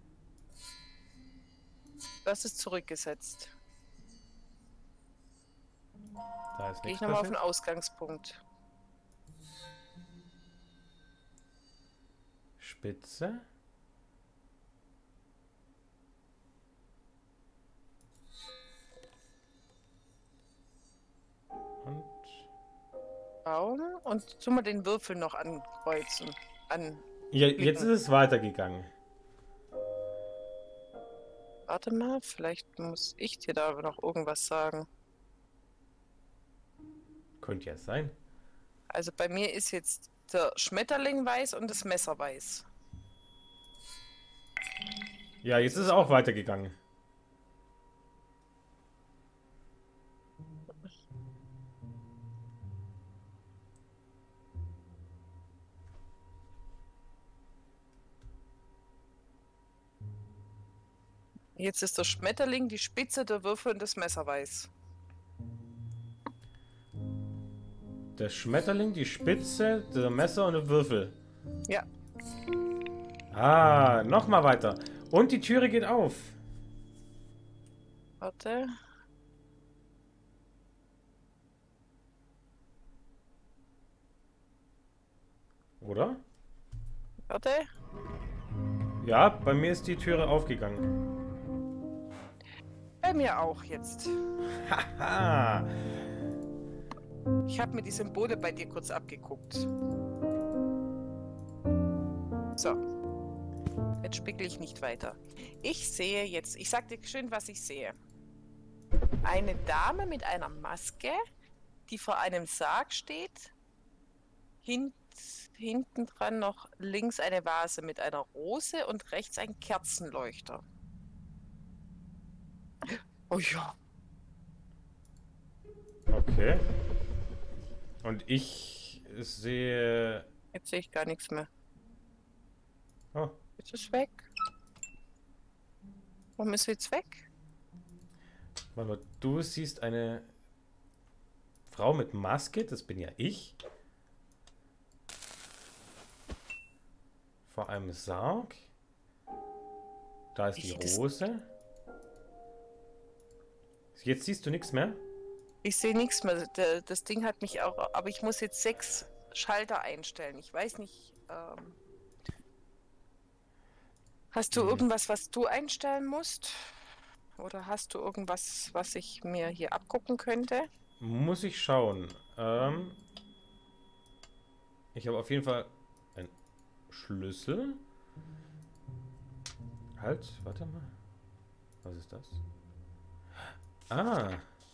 Das ist zurückgesetzt. Da ist Gehe ich nichts nochmal auf den passiert. Ausgangspunkt. Spitze. Und Baum und tu mal den Würfel noch ankreuzen. ja, jetzt ist es weitergegangen. Warte mal, vielleicht muss ich dir da noch irgendwas sagen. Könnte ja sein. Also bei mir ist jetzt der Schmetterling weiß und das Messer weiß. Ja, jetzt ist es auch weitergegangen. Jetzt ist der Schmetterling, die Spitze, der Würfel und das Messer weiß. Der Schmetterling, die Spitze, der Messer und der Würfel. Ja. Ah, nochmal weiter. Und die Türe geht auf. Warte. Oder? Warte. Ja, bei mir ist die Türe aufgegangen. Bei mir auch jetzt. Haha. Ich habe mir die Symbole bei dir kurz abgeguckt. So. Jetzt spickel ich nicht weiter. Ich sehe jetzt, ich sag dir schön, was ich sehe. Eine Dame mit einer Maske, die vor einem Sarg steht. Hinten dran noch links eine Vase mit einer Rose und rechts ein Kerzenleuchter. Oh ja. Okay. Und ich sehe... Jetzt sehe ich gar nichts mehr. Oh, Jetzt ist es weg. Warum ist es jetzt weg? warte mal, du siehst eine Frau mit Maske, das bin ja ich. Vor einem Sarg. Da ist die Rose. Jetzt siehst du nichts mehr? Ich sehe nichts mehr. Das Ding hat mich auch... Aber ich muss jetzt 6 Schalter einstellen. Ich weiß nicht... Hast du irgendwas, was du einstellen musst? Oder hast du irgendwas, was ich mir hier abgucken könnte? Muss ich schauen. Ich habe auf jeden Fall einen Schlüssel. Halt, warte mal. Was ist das? Ah.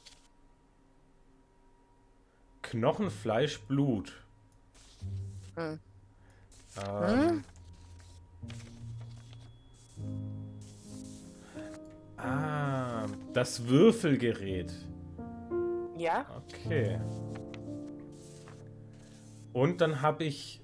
Knochen, Fleisch, Blut. Hm. Ah, das Würfelgerät. Ja? Okay. Und dann habe ich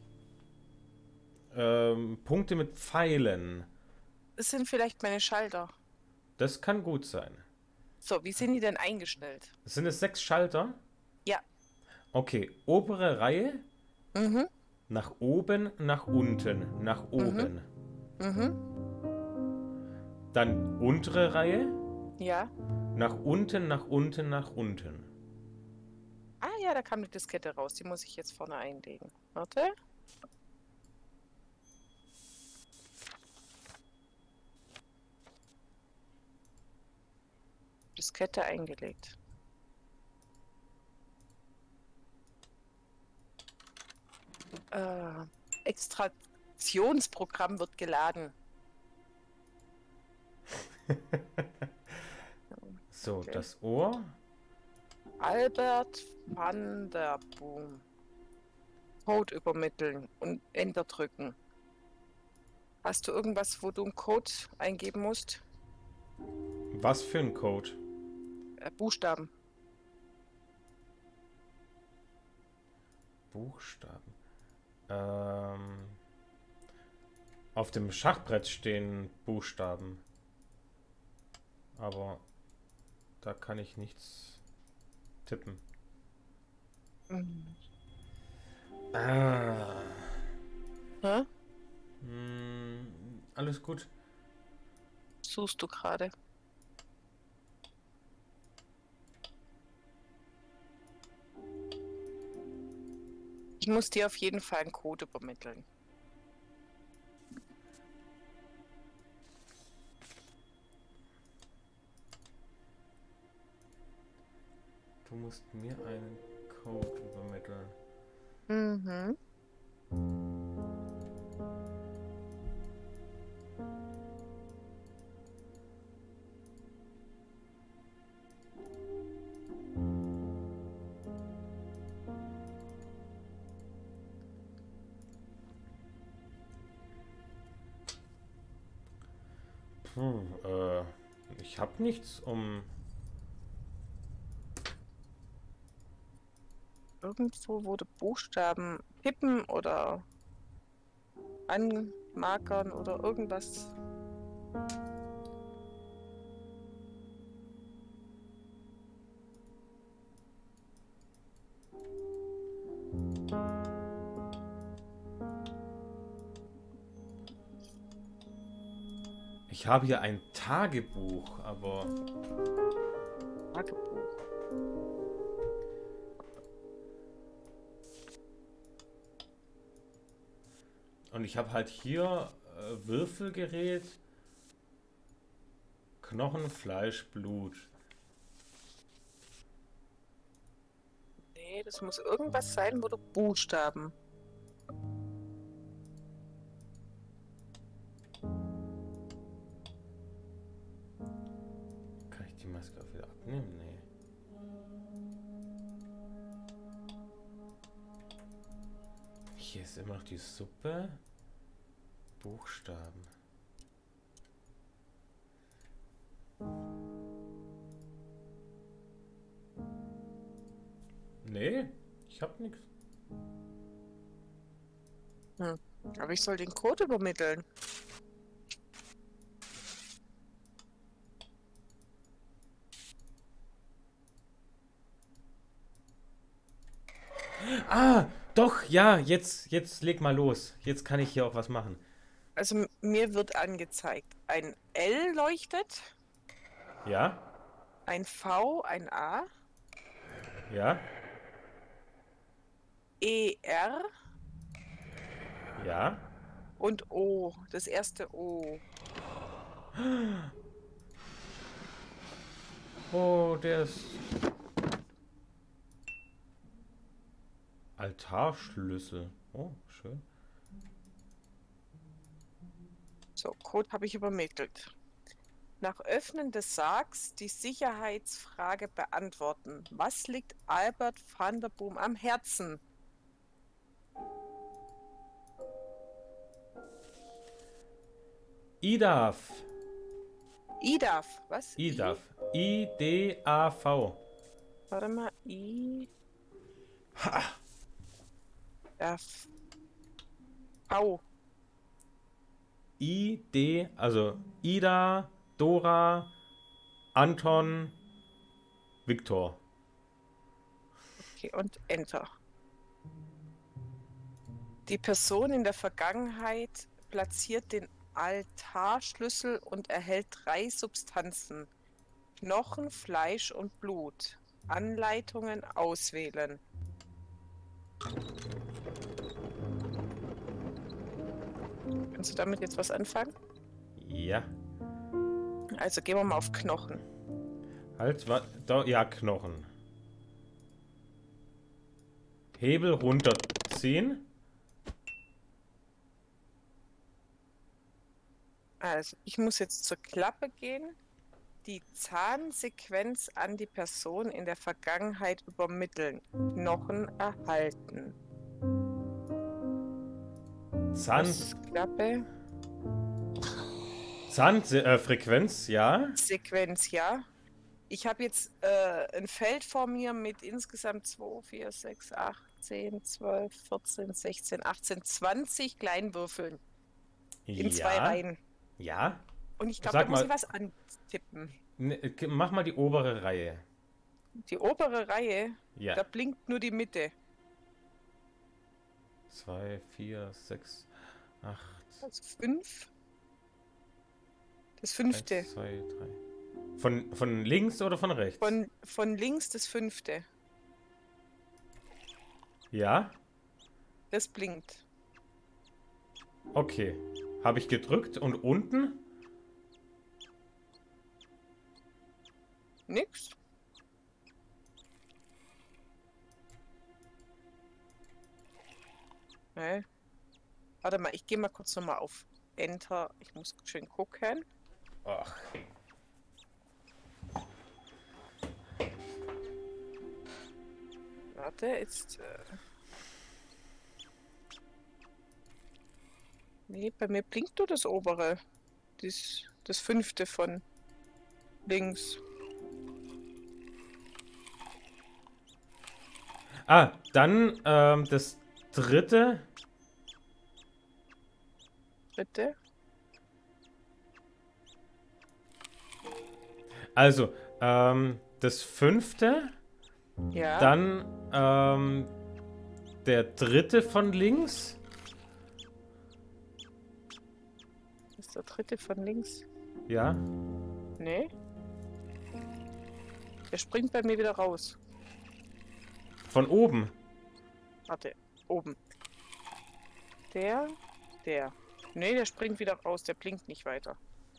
Punkte mit Pfeilen. Das sind vielleicht meine Schalter. Das kann gut sein. So, wie sind die denn eingestellt? Sind es 6 Schalter? Ja. Okay, obere Reihe. Mhm. Nach oben, nach unten, nach oben. Mhm. Dann untere Reihe. Ja. Nach unten, nach unten, nach unten. Ah ja, da kam eine Diskette raus. Die muss ich jetzt vorne einlegen. Warte. Diskette eingelegt. Extraktionsprogramm wird geladen. So, Okay. das Ohr. Albert van der Boom. Code übermitteln und Enter drücken. Hast du irgendwas, wo du einen Code eingeben musst? Was für ein Code? Buchstaben. Buchstaben. Auf dem Schachbrett stehen Buchstaben. Aber da kann ich nichts tippen. Mhm. Ah. Hä? Alles gut. Suchst du gerade? Ich muss dir auf jeden Fall einen Code übermitteln. Du musst mir einen Code übermitteln. Mhm. Ich habe nichts um... Irgendwo wurde Buchstaben tippen oder anmarkern oder irgendwas. Ich habe hier ein Tagebuch, aber... Tagebuch. Und ich habe halt hier Würfelgerät, Knochen, Fleisch, Blut. Nee, das muss irgendwas sein, wo du Buchstaben. Kann ich die Maske auch wieder abnehmen? Nee. Hier ist immer noch die Suppe. Buchstaben. Nee, ich hab nichts. Aber ich soll den Code übermitteln. Ah, doch, ja, jetzt leg mal los. Jetzt kann ich hier auch was machen. Also mir wird angezeigt, ein L leuchtet, Ja, ein V, ein A, ja, E, R ja. und O, das erste O. Oh, der ist Altarschlüssel. Oh, schön. So, Code habe ich übermittelt. Nach Öffnen des Sargs die Sicherheitsfrage beantworten. Was liegt Albert van der Boom am Herzen? IDAF. IDAF. Was? IDAF. IDAV. Warte mal. I. F. V. ID, also Ida, Dora, Anton, Viktor. Okay, und Enter. Die Person in der Vergangenheit platziert den Altarschlüssel und erhält 3 Substanzen. Knochen, Fleisch und Blut. Anleitungen auswählen. Kannst du damit jetzt was anfangen? Ja. Also gehen wir mal auf Knochen. Halt, ja, Knochen. Hebel runterziehen. Also ich muss jetzt zur Klappe gehen, die Zahnsequenz an die Person in der Vergangenheit übermitteln. Knochen erhalten. Klappe. Zahnfrequenz, ja. Sequenz, ja. Ich habe jetzt ein Feld vor mir mit insgesamt 2, 4, 6, 8, 10, 12, 14, 16, 18, 20 Kleinwürfeln. In 2 Reihen. Ja. Und ich glaube, da muss ich was antippen. Mach mal die obere Reihe. Die obere Reihe, Ja. da blinkt nur die Mitte. 2, 4, 6, 8. Also 5. Das 5. 1, 2, 3. Von links oder von rechts? Von links das 5. Ja. Das blinkt. Okay. Habe ich gedrückt und unten? Nix. Nee. Warte mal, ich gehe mal kurz nochmal auf Enter. Ich muss schön gucken. Ach. Warte, jetzt. Nee, bei mir blinkt nur das obere. Das 5. von links. Ah, dann das 3. Bitte. Also, das 5. Ja. Dann der 3. von links. Das ist der 3. von links. Ja. Nee. Der springt bei mir wieder raus. Von oben. Warte, oben. Der. Nee, der springt wieder raus, der blinkt nicht weiter.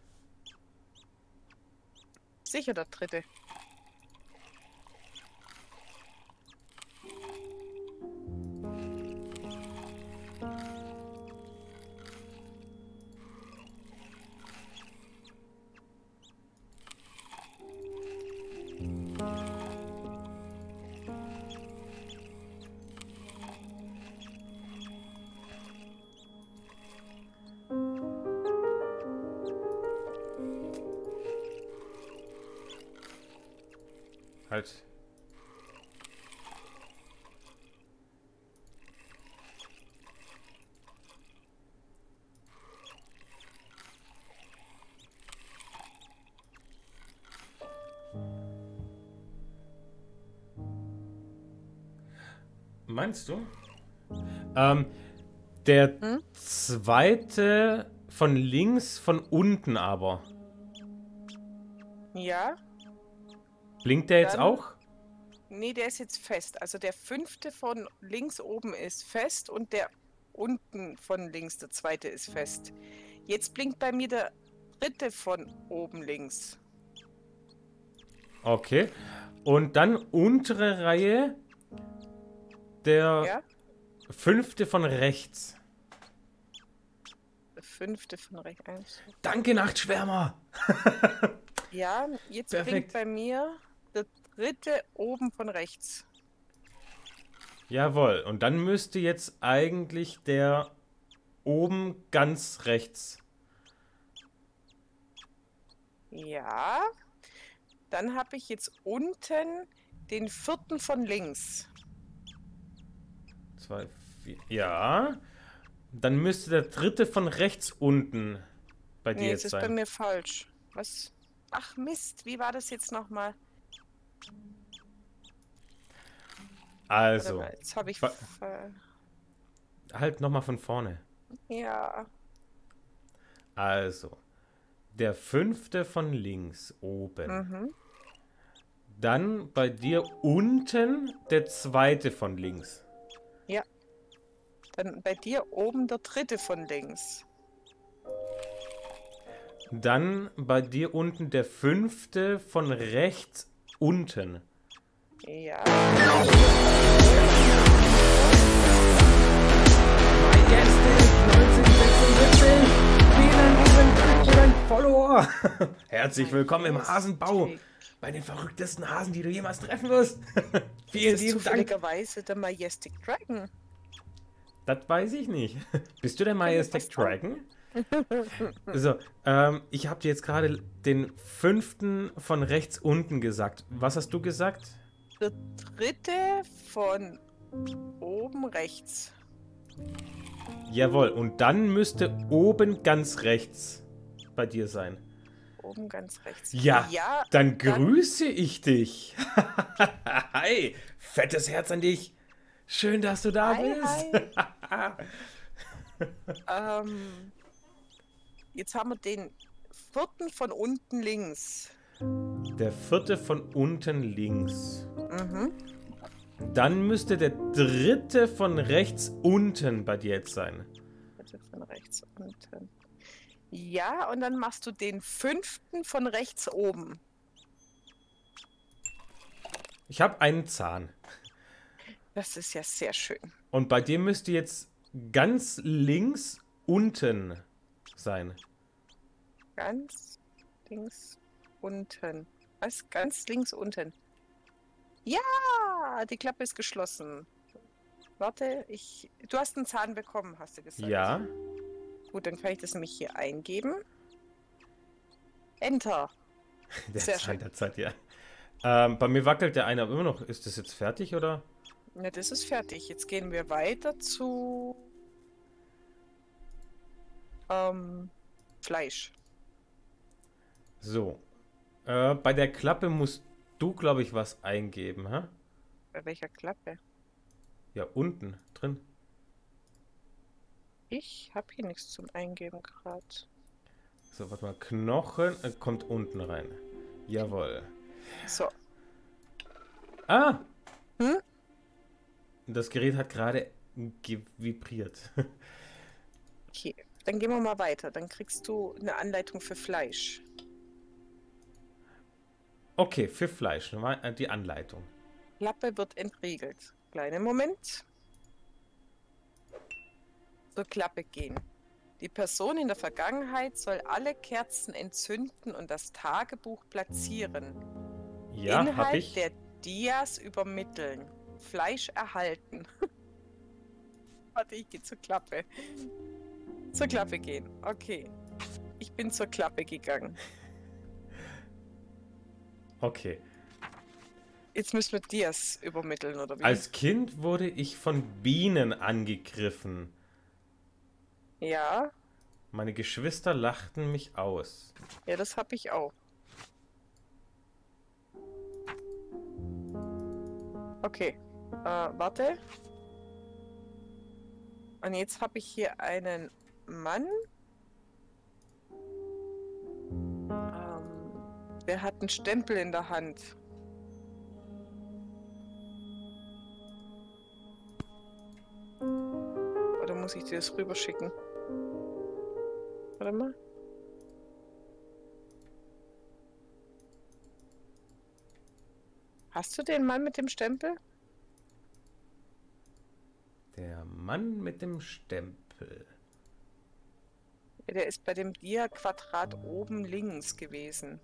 Sicher der 3. Halt. Meinst du? Der zweite von links, von unten aber. Ja. Blinkt der jetzt Dann- auch? Nee, der ist jetzt fest. Also der 5. von links oben ist fest und der unten von links, der 2. ist fest. Jetzt blinkt bei mir der 3. von oben links. Okay. Und dann untere Reihe, der Ja? 5. von rechts. Der 5. von rechts. Danke, Nachtschwärmer! Ja, jetzt Perfekt. blinkt bei mir der 3. oben von rechts. Jawohl. Und dann müsste jetzt eigentlich der oben ganz rechts. Ja. Dann habe ich jetzt unten den 4. von links. 2, 4. Ja. Dann müsste der 3. von rechts unten bei dir Nee, jetzt jetzt ist bei sein. mir falsch. Was? Ach Mist, wie war das jetzt nochmal? Also, Warte mal, jetzt habe ich... Wa- halt nochmal von vorne. Ja. Also, der 5. von links oben. Mhm. Dann bei dir unten der 2. von links. Dann bei dir oben der 3. von links. Dann bei dir unten der 5. von rechts unten. Ja. Vielen lieben Dank für dein Follower. Herzlich willkommen im Hasenbau. Majestic. Bei den verrücktesten Hasen, die du jemals treffen wirst. Vielen Ist das lieben Dank. zufälligerweise der Majestic Dragon? Das weiß ich nicht. Bist du der Majestic was Dragon? So, ich habe dir jetzt gerade den 5. von rechts unten gesagt. Was hast du gesagt? Der 3. von oben rechts. Jawohl, und dann müsste oben ganz rechts bei dir sein. Oben ganz rechts. Ja, Ja, dann grüße ich dich. Hi, fettes Herz an dich. Schön, dass du da Hi, bist. jetzt haben wir den 4. von unten links. Der 4. von unten links. Mhm. Dann müsste der 3. von rechts unten bei dir jetzt sein. Also von rechts unten. Ja, und dann machst du den 5. von rechts oben. Ich habe einen Zahn. Das ist ja sehr schön. Und bei dir müsste jetzt ganz links unten sein. Ganz links unten. Was? Ganz links unten. Ja, die Klappe ist geschlossen. Warte, du hast einen Zahn bekommen, hast du gesagt. Ja. Gut, dann kann ich das nämlich hier eingeben. Enter. Der Sehr Zahn schön. der Zeit, ja. Bei mir wackelt der eine aber immer noch. Ist das jetzt fertig, oder? Ja, das ist fertig. Jetzt gehen wir weiter zu Fleisch. So. Bei der Klappe musst du, glaube ich, was eingeben, hä? Bei welcher Klappe? Ja, unten drin. Ich habe hier nichts zum Eingeben gerade. So, warte mal. Knochen kommt unten rein. Jawohl. So. Ah! Hm? Das Gerät hat gerade vibriert. Okay, dann gehen wir mal weiter. Dann kriegst du eine Anleitung für Fleisch. Okay, für Fleisch. Nochmal die Anleitung. Klappe wird entriegelt. Kleinen Moment. Zur Klappe gehen. Die Person in der Vergangenheit soll alle Kerzen entzünden und das Tagebuch platzieren. Ja, hab Inhalt ich. der Dias übermitteln. Fleisch erhalten. Warte, ich gehe zur Klappe. Zur Klappe gehen. Okay. Ich bin zur Klappe gegangen. Okay. Jetzt müssen wir Dias übermitteln, oder wie? Als Kind wurde ich von Bienen angegriffen. Ja, Meine Geschwister lachten mich aus. ja, das habe ich auch. Okay, warte. Und jetzt habe ich hier einen Mann. Der hat einen Stempel in der Hand. Oder muss ich dir das rüberschicken? Warte mal. Hast du den Mann mit dem Stempel? Der Mann mit dem Stempel. Ja, der ist bei dem Dia-Quadrat oben links gewesen.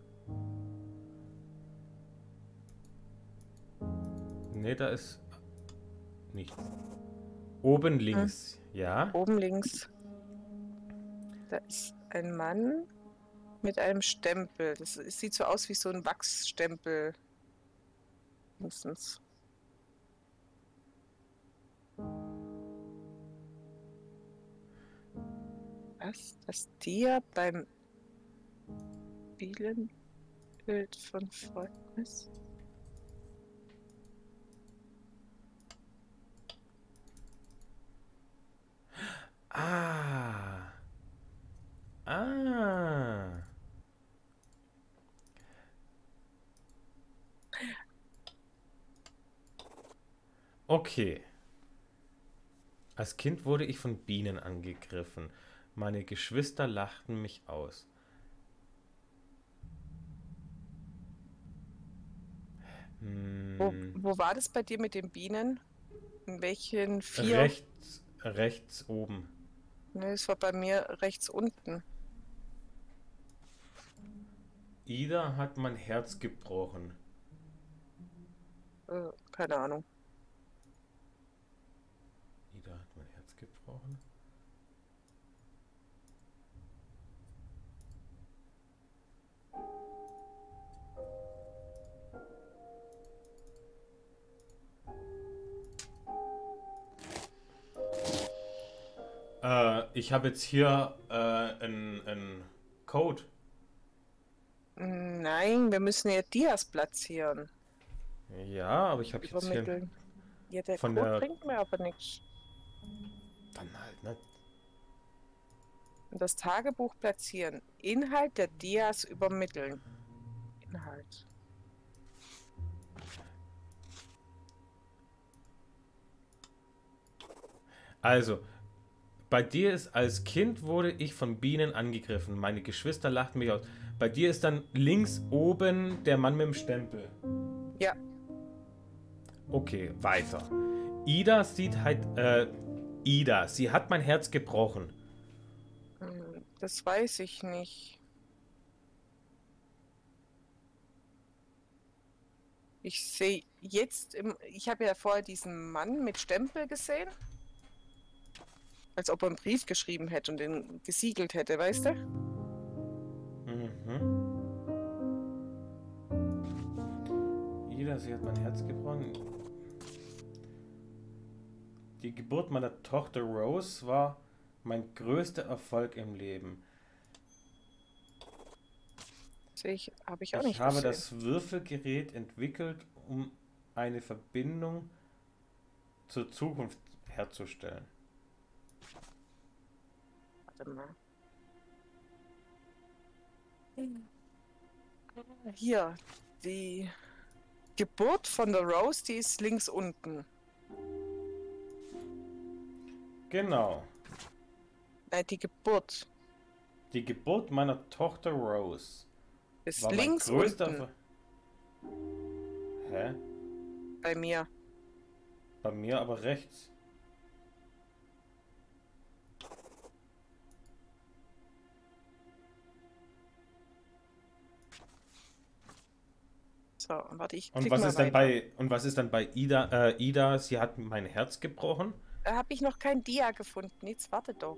Nee, da ist nichts. Oben links, ja? Oben links. Da ist ein Mann mit einem Stempel. Das sieht so aus wie so ein Wachsstempel. Mindestens. Was? Das Dia beim Spielenbild von Freundnis? Ah. Ah. Okay. Als Kind wurde ich von Bienen angegriffen. Meine Geschwister lachten mich aus. Wo war das bei dir mit den Bienen? In welchen vier? Rechts oben. Ne, das war bei mir rechts unten. Ida hat mein Herz gebrochen. Keine Ahnung. Ida hat mein Herz gebrochen. Ich habe jetzt hier einen Code. Nein, wir müssen ja Dias platzieren. Ja, aber ich habe jetzt hier Übermitteln. Ja, der von Code der... bringt mir aber nichts. Dann halt, ne? Und das Tagebuch platzieren. Inhalt der Dias übermitteln. Inhalt. Also, bei dir ist, als Kind wurde ich von Bienen angegriffen. Meine Geschwister lachten mich aus. Bei dir ist dann links oben der Mann mit dem Stempel. Ja. Okay, weiter. Ida sieht halt, Ida, sie hat mein Herz gebrochen. Das weiß ich nicht. Ich sehe jetzt ich habe ja vorher diesen Mann mit Stempel gesehen. Als ob er einen Brief geschrieben hätte und den gesiegelt hätte, weißt du? Mhm. Ida, sie hat mein Herz gebrochen. Die Geburt meiner Tochter Rose war mein größter Erfolg im Leben. Habe ich auch Ich nicht habe gesehen. das Würfelgerät entwickelt, um eine Verbindung zur Zukunft herzustellen. Warte mal. Hier, die Geburt von der Rose, die ist links unten. Genau. Nein, die Geburt Die Geburt meiner Tochter Rose ist war mein links größter unten Hä? bei mir. Bei mir aber rechts. So, warte, ich Und klick was mal ist dann weiter. was ist dann bei Ida? Ida, sie hat mein Herz gebrochen. Da habe ich noch kein Dia gefunden. Jetzt warte doch.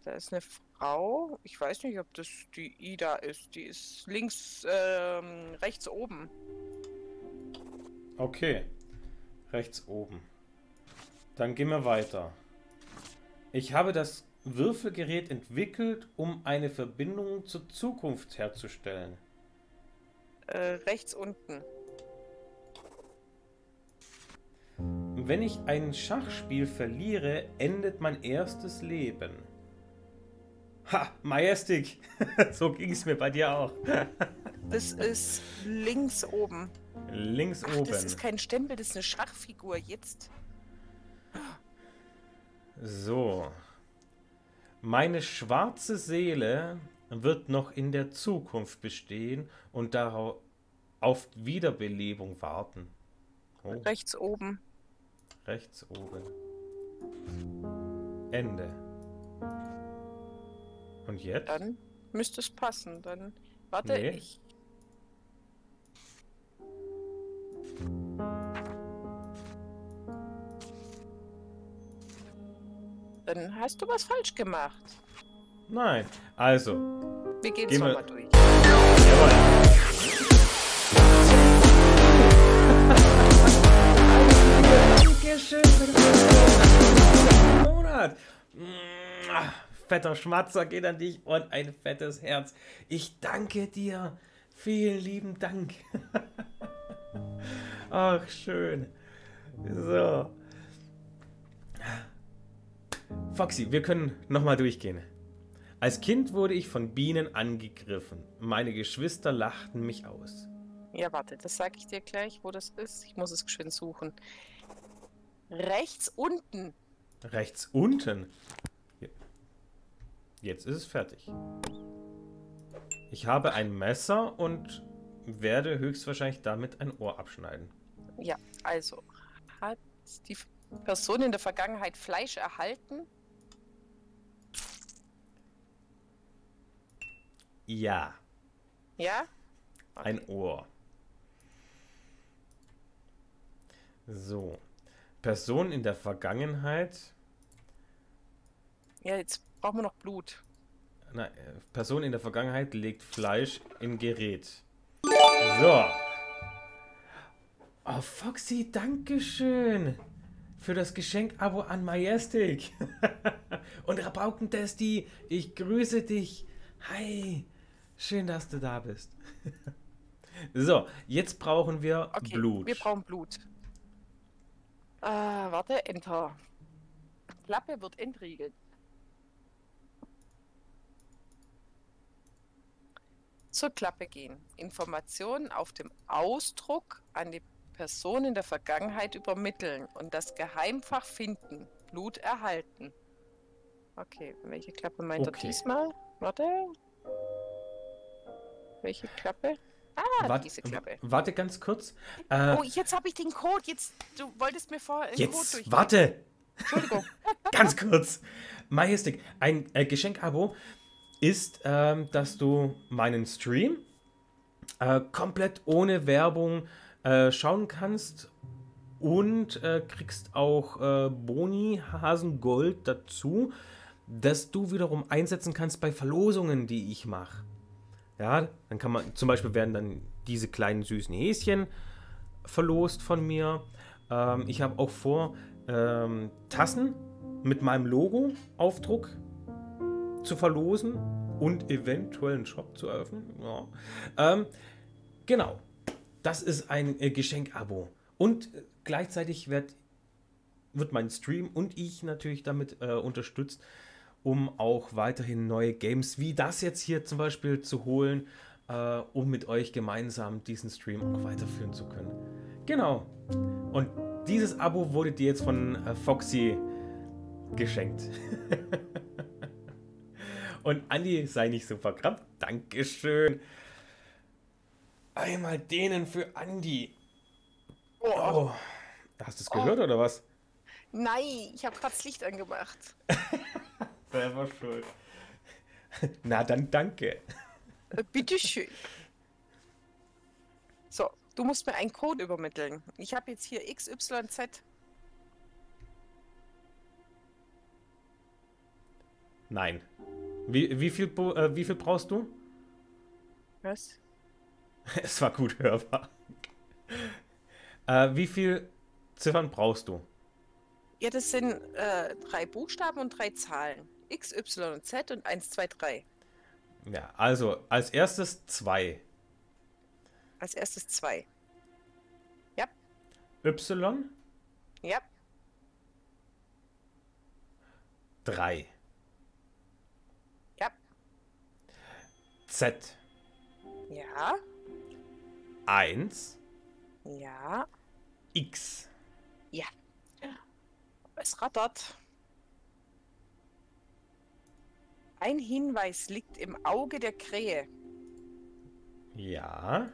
Da ist eine Frau. Ich weiß nicht, ob das die Ida ist. Die ist links, rechts oben. Okay. Rechts oben. Dann gehen wir weiter. Ich habe das Würfelgerät entwickelt, um eine Verbindung zur Zukunft herzustellen. Rechts unten. Wenn ich ein Schachspiel verliere, endet mein erstes Leben. Ha, Majestic! So ging es mir bei dir auch. Das ist links oben. Links Ach, oben. das ist kein Stempel, das ist eine Schachfigur. Jetzt. So. Meine schwarze Seele wird noch in der Zukunft bestehen und darauf auf Wiederbelebung warten. Oh, Rechts oben. rechts oben. Ende. Und jetzt? Dann müsste es passen. Dann. Warte, Nee. ich. Dann hast du was falsch gemacht. Nein. Also. Wir gehen es Gehen wir- nochmal durch. Jawohl. Dankeschön für den Monat. Fetter Schmatzer geht an dich und ein fettes Herz. Ich danke dir. Vielen lieben Dank. Ach, schön. So. Foxy, wir können nochmal durchgehen. Als Kind wurde ich von Bienen angegriffen. Meine Geschwister lachten mich aus. Ja, warte, das sage ich dir gleich, wo das ist. Ich muss es schön suchen. Rechts unten. Rechts unten. Jetzt ist es fertig. Ich habe ein Messer und werde höchstwahrscheinlich damit ein Ohr abschneiden. Ja, also hat die Person in der Vergangenheit Fleisch erhalten? Ja, Ja? ein Ohr. So. Person in der Vergangenheit. Ja, jetzt brauchen wir noch Blut. Person in der Vergangenheit legt Fleisch in Gerät. So. Oh, Foxy, dankeschön für das Geschenk-Abo an Majestic. Und Rabaukentesti, ich grüße dich. Hi, schön, dass du da bist. So, jetzt brauchen wir Okay, Blut. wir brauchen Blut. Warte, Enter. Klappe wird entriegelt. Zur Klappe gehen. Informationen auf dem Ausdruck an die Person in der Vergangenheit übermitteln und das Geheimfach finden. Blut erhalten. Okay, welche Klappe meint Okay. er diesmal? Warte. Welche Klappe? Diese Klappe. Warte ganz kurz. Oh, jetzt habe ich den Code. Du wolltest mir vorher einen Code Jetzt, durchgeben. warte. Entschuldigung. Ganz kurz. Majestic, ein Geschenk-Abo ist, dass du meinen Stream komplett ohne Werbung schauen kannst und kriegst auch Boni, Hasengold dazu, dass du wiederum einsetzen kannst bei Verlosungen, die ich mache. Ja, dann kann man, zum Beispiel werden dann diese kleinen süßen Häschen verlost von mir. Ich habe auch vor, Tassen mit meinem Logo-Aufdruck zu verlosen und eventuell einen Shop zu eröffnen. Ja. Genau, das ist ein Geschenk-Abo. Und gleichzeitig wird mein Stream und ich natürlich damit unterstützt, um auch weiterhin neue Games wie das jetzt hier zum Beispiel zu holen, um mit euch gemeinsam diesen Stream auch weiterführen zu können. Genau. Und dieses Abo wurde dir jetzt von Foxy geschenkt. Und Andi, sei nicht so verkrampft. Dankeschön. Einmal denen für Andi. Oh. Hast du es gehört oder was? Nein, ich habe gerade das Licht angemacht. Selber schuld. Na dann danke. Bitteschön. So, du musst mir einen Code übermitteln. Ich habe jetzt hier XYZ. Nein. Wie viel brauchst du? Was? Es war gut hörbar. Wie viel Ziffern brauchst du? Ja, das sind 3 Buchstaben und 3 Zahlen. X, Y und Z und 1, 2, 3. Ja, also als erstes 2. Als erstes 2. Ja, Y ja, 3. ja, Z ja, 1. ja, X. ja. Es rattert. Ein Hinweis liegt im Auge der Krähe. Ja.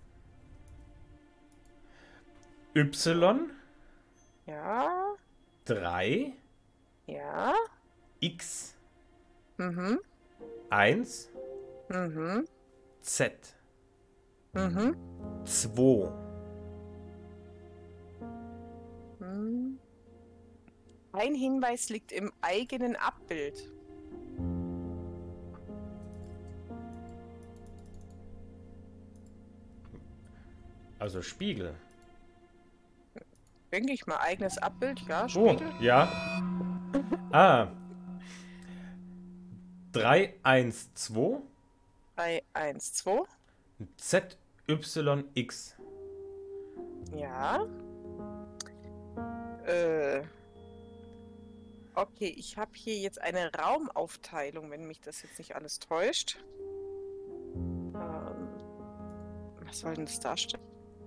Y Ja, 3. ja, X mhm, 1. mhm, Z mhm. 2. Hm. Ein Hinweis liegt im eigenen Abbild. Also Spiegel. Denke ich mal, eigenes Abbild, ja, Oh, Spiegel. ja. Ah. 3, 1, 2. 3, 1, 2. Z, Y, X. Ja. Okay, ich habe hier jetzt eine Raumaufteilung, wenn mich das jetzt nicht alles täuscht. Was soll denn das darstellen?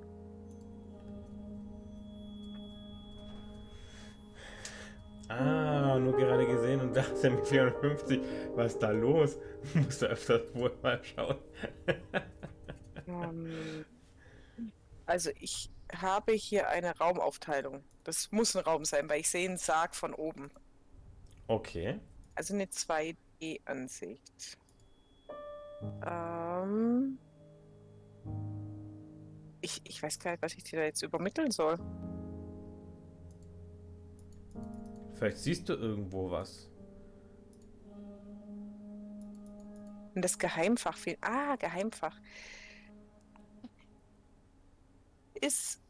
Ah, nur gerade gesehen und dachte mit 450, was ist da los? Musst du öfters wohl mal schauen. Also ich habe hier eine Raumaufteilung. Das muss ein Raum sein, weil ich sehe einen Sarg von oben. Okay. Also eine 2D-Ansicht. Ich weiß gar nicht, was ich dir da jetzt übermitteln soll. Vielleicht siehst du irgendwo was. Und das Geheimfach fehlt. Ah, Geheimfach. Ist,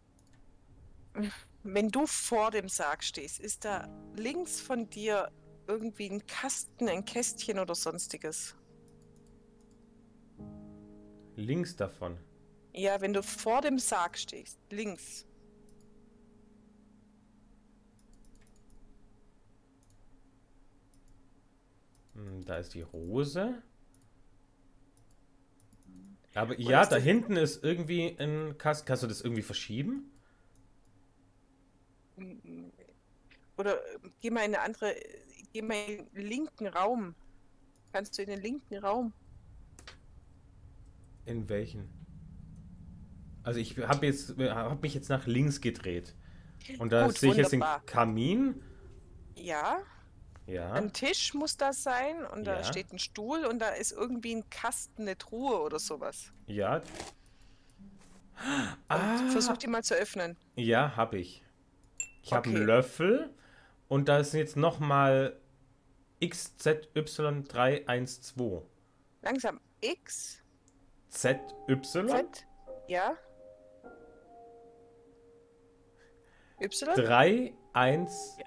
wenn du vor dem Sarg stehst, ist da links von dir irgendwie ein Kasten, ein Kästchen oder sonstiges? Links davon. Ja, wenn du vor dem Sarg stehst, links. Da ist die Rose. Aber Oder ja, ist da das, hinten ist irgendwie ein Kasten. Kannst du das irgendwie verschieben? oder geh mal in eine andere, geh mal in den linken Raum. Kannst du in den linken Raum? In welchen? Also ich hab mich jetzt nach links gedreht. Und da Gut, sehe ich jetzt den wunderbar. Kamin. Ja, Ja, ein Tisch muss das sein und da ja, steht ein Stuhl und da ist irgendwie ein Kasten, eine Truhe oder sowas. ja. Und versuch Ah, die mal zu öffnen. ja, habe ich. Ich habe einen Okay, Löffel und da ist jetzt nochmal XZY312. langsam. X, ZY Z, ja, Y. 312.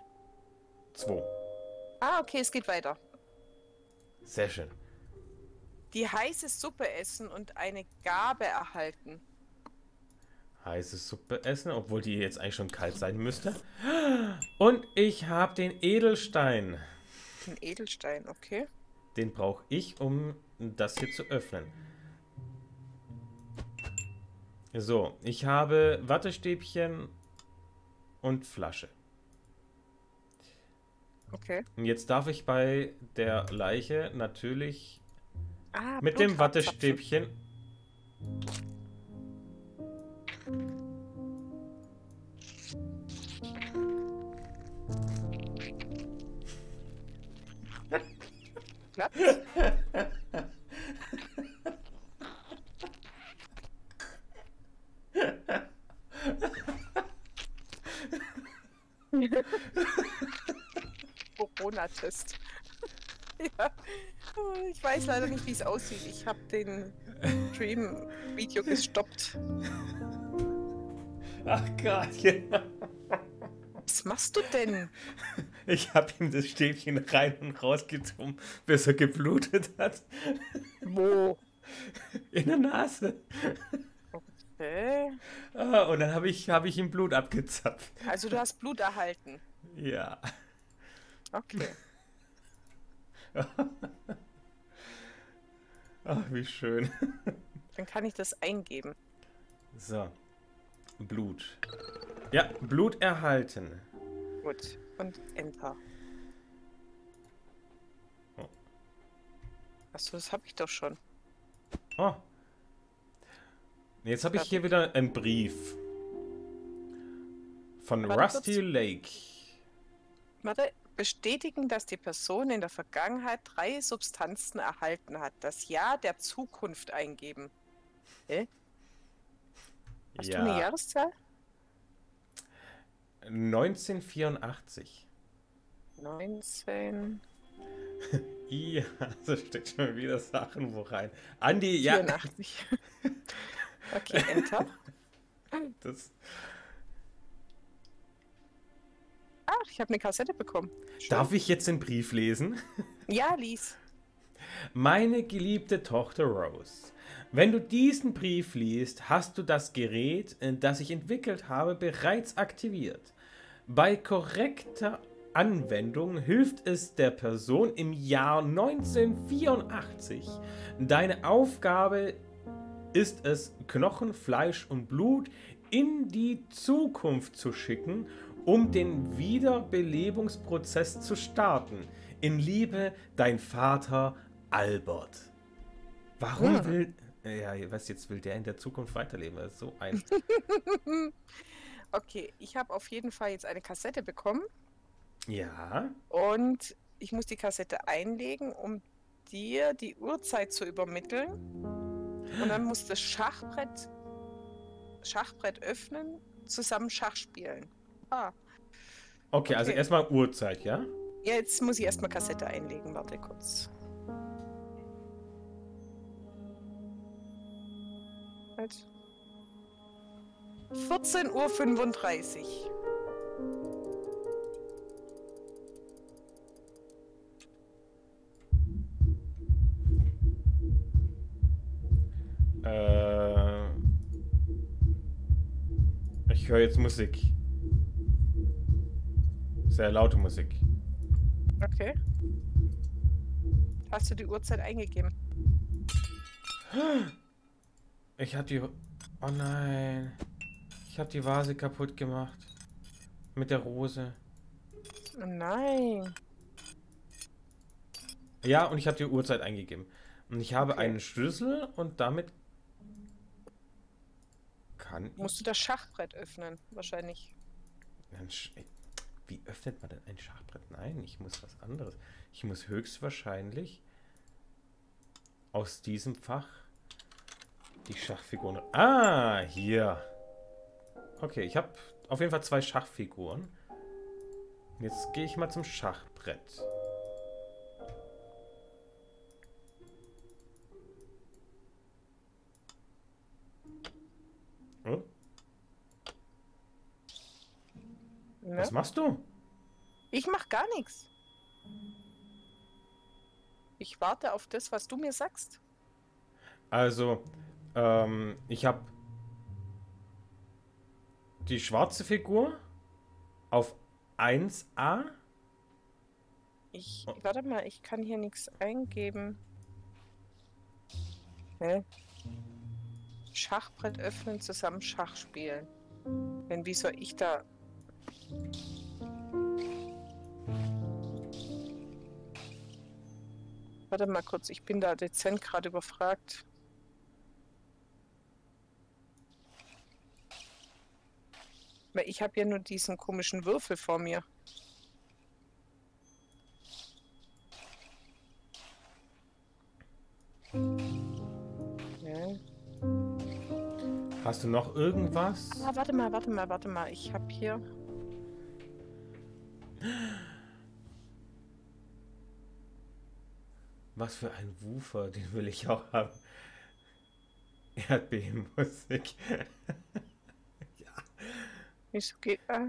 Ah, okay, es geht weiter. Sehr schön. Die heiße Suppe essen und eine Gabe erhalten. Heiße Suppe essen, obwohl die jetzt eigentlich schon kalt sein müsste. Und ich habe den Edelstein. Ein Edelstein, okay. Den brauche ich, um das hier zu öffnen. So, ich habe Wattestäbchen und Flasche. Okay. Und jetzt darf ich bei der Leiche natürlich Ah, mit dem Blutrauchzapfen. Wattestäbchen. Klappt's? Corona-Test. Ja. Ich weiß leider nicht, wie es aussieht. Ich habe den Stream-Video gestoppt. Ach Gott, ja. Was machst du denn? Ich habe ihm das Stäbchen rein und rausgezogen, bis er geblutet hat. Wo? In der Nase. Okay. Und dann hab ich ihm Blut abgezapft. Also du hast Blut erhalten. Ja. Okay. Ach, wie schön. Dann kann ich das eingeben. So. Blut. Ja, Blut erhalten. Gut. Und Enter. Oh. Achso, das habe ich doch schon. Oh. Jetzt habe ich hier wieder einen Brief. Von Warte Rusty kurz. Lake. Warte. Bestätigen, dass die Person in der Vergangenheit 3 Substanzen erhalten hat. Das Jahr der Zukunft eingeben. Hä? Hast du eine Jahreszahl? 1984. 19. Ja, da steckt schon wieder Sachen wo rein. Andi, ja. 84. Okay, Enter. Das, Ach, ich habe eine Kassette bekommen. Schön. darf ich jetzt den Brief lesen? Ja, lies. Meine geliebte Tochter Rose, wenn du diesen Brief liest, hast du das Gerät, das ich entwickelt habe, bereits aktiviert. Bei korrekter Anwendung hilft es der Person im Jahr 1984. Deine Aufgabe ist es, Knochen, Fleisch und Blut in die Zukunft zu schicken, um den Wiederbelebungsprozess zu starten. In Liebe, dein Vater Albert. Warum will... Ja, was jetzt will der in der Zukunft weiterleben? Das ist so ein... Okay, ich habe auf jeden Fall jetzt eine Kassette bekommen Ja. und ich muss die Kassette einlegen, um dir die Uhrzeit zu übermitteln. Und dann muss das Schachbrett öffnen, zusammen Schach spielen. Ah, Okay, also Okay. erstmal Uhrzeit, ja? ja, jetzt muss ich erstmal Kassette einlegen. Warte kurz. Halt. 14:35 Uhr. Ich höre jetzt Musik. Sehr laute Musik. Okay. Hast du die Uhrzeit eingegeben? Ich hab die... Oh nein. Ich hab die Vase kaputt gemacht. Mit der Rose. Oh nein. Ja, und ich habe die Uhrzeit eingegeben. Und ich habe Okay. einen Schlüssel und damit kann ich... Musst du das Schachbrett öffnen, wahrscheinlich. Wie öffnet man denn ein Schachbrett? Nein, ich muss was anderes. Ich muss höchstwahrscheinlich aus diesem Fach die Schachfiguren... Ah, hier. Okay, ich habe auf jeden Fall 2 Schachfiguren. Jetzt gehe ich mal zum Schachbrett. Oh, Ne? was machst du? Ich mach gar nichts. Ich warte auf das, was du mir sagst. Also, ich habe die schwarze Figur auf 1A. Warte mal, ich kann hier nichts eingeben. Hä? Schachbrett öffnen, zusammen Schach spielen. Denn wie soll ich da... Warte mal kurz, ich bin da dezent gerade überfragt. Weil ich habe ja nur diesen komischen Würfel vor mir. Ja. Hast du noch irgendwas? Ah, warte mal. Ich habe hier... Was für ein Woofer, den will ich auch haben. Erdbebenmusik. Wieso geht er?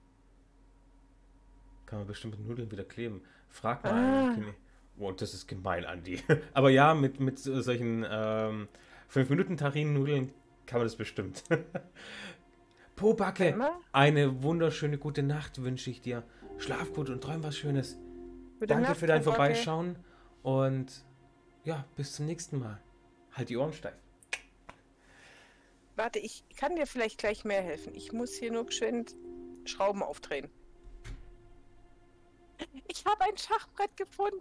Kann man bestimmt mit Nudeln wieder kleben. Frag mal einen Ah, Chine. Oh, das ist gemein, Andi. Aber ja, mit solchen 5-Minuten-Tarinen-Nudeln kann man das bestimmt. Pobacke, einmal? eine wunderschöne gute Nacht wünsche ich dir. Schlaf gut und träum was Schönes. Gute Danke Nacht, für dein Pobacke. Vorbeischauen und ja, bis zum nächsten Mal. Halt die Ohren steif. Warte, ich kann dir vielleicht gleich mehr helfen. Ich muss hier nur geschwind Schrauben aufdrehen. Ich habe ein Schachbrett gefunden.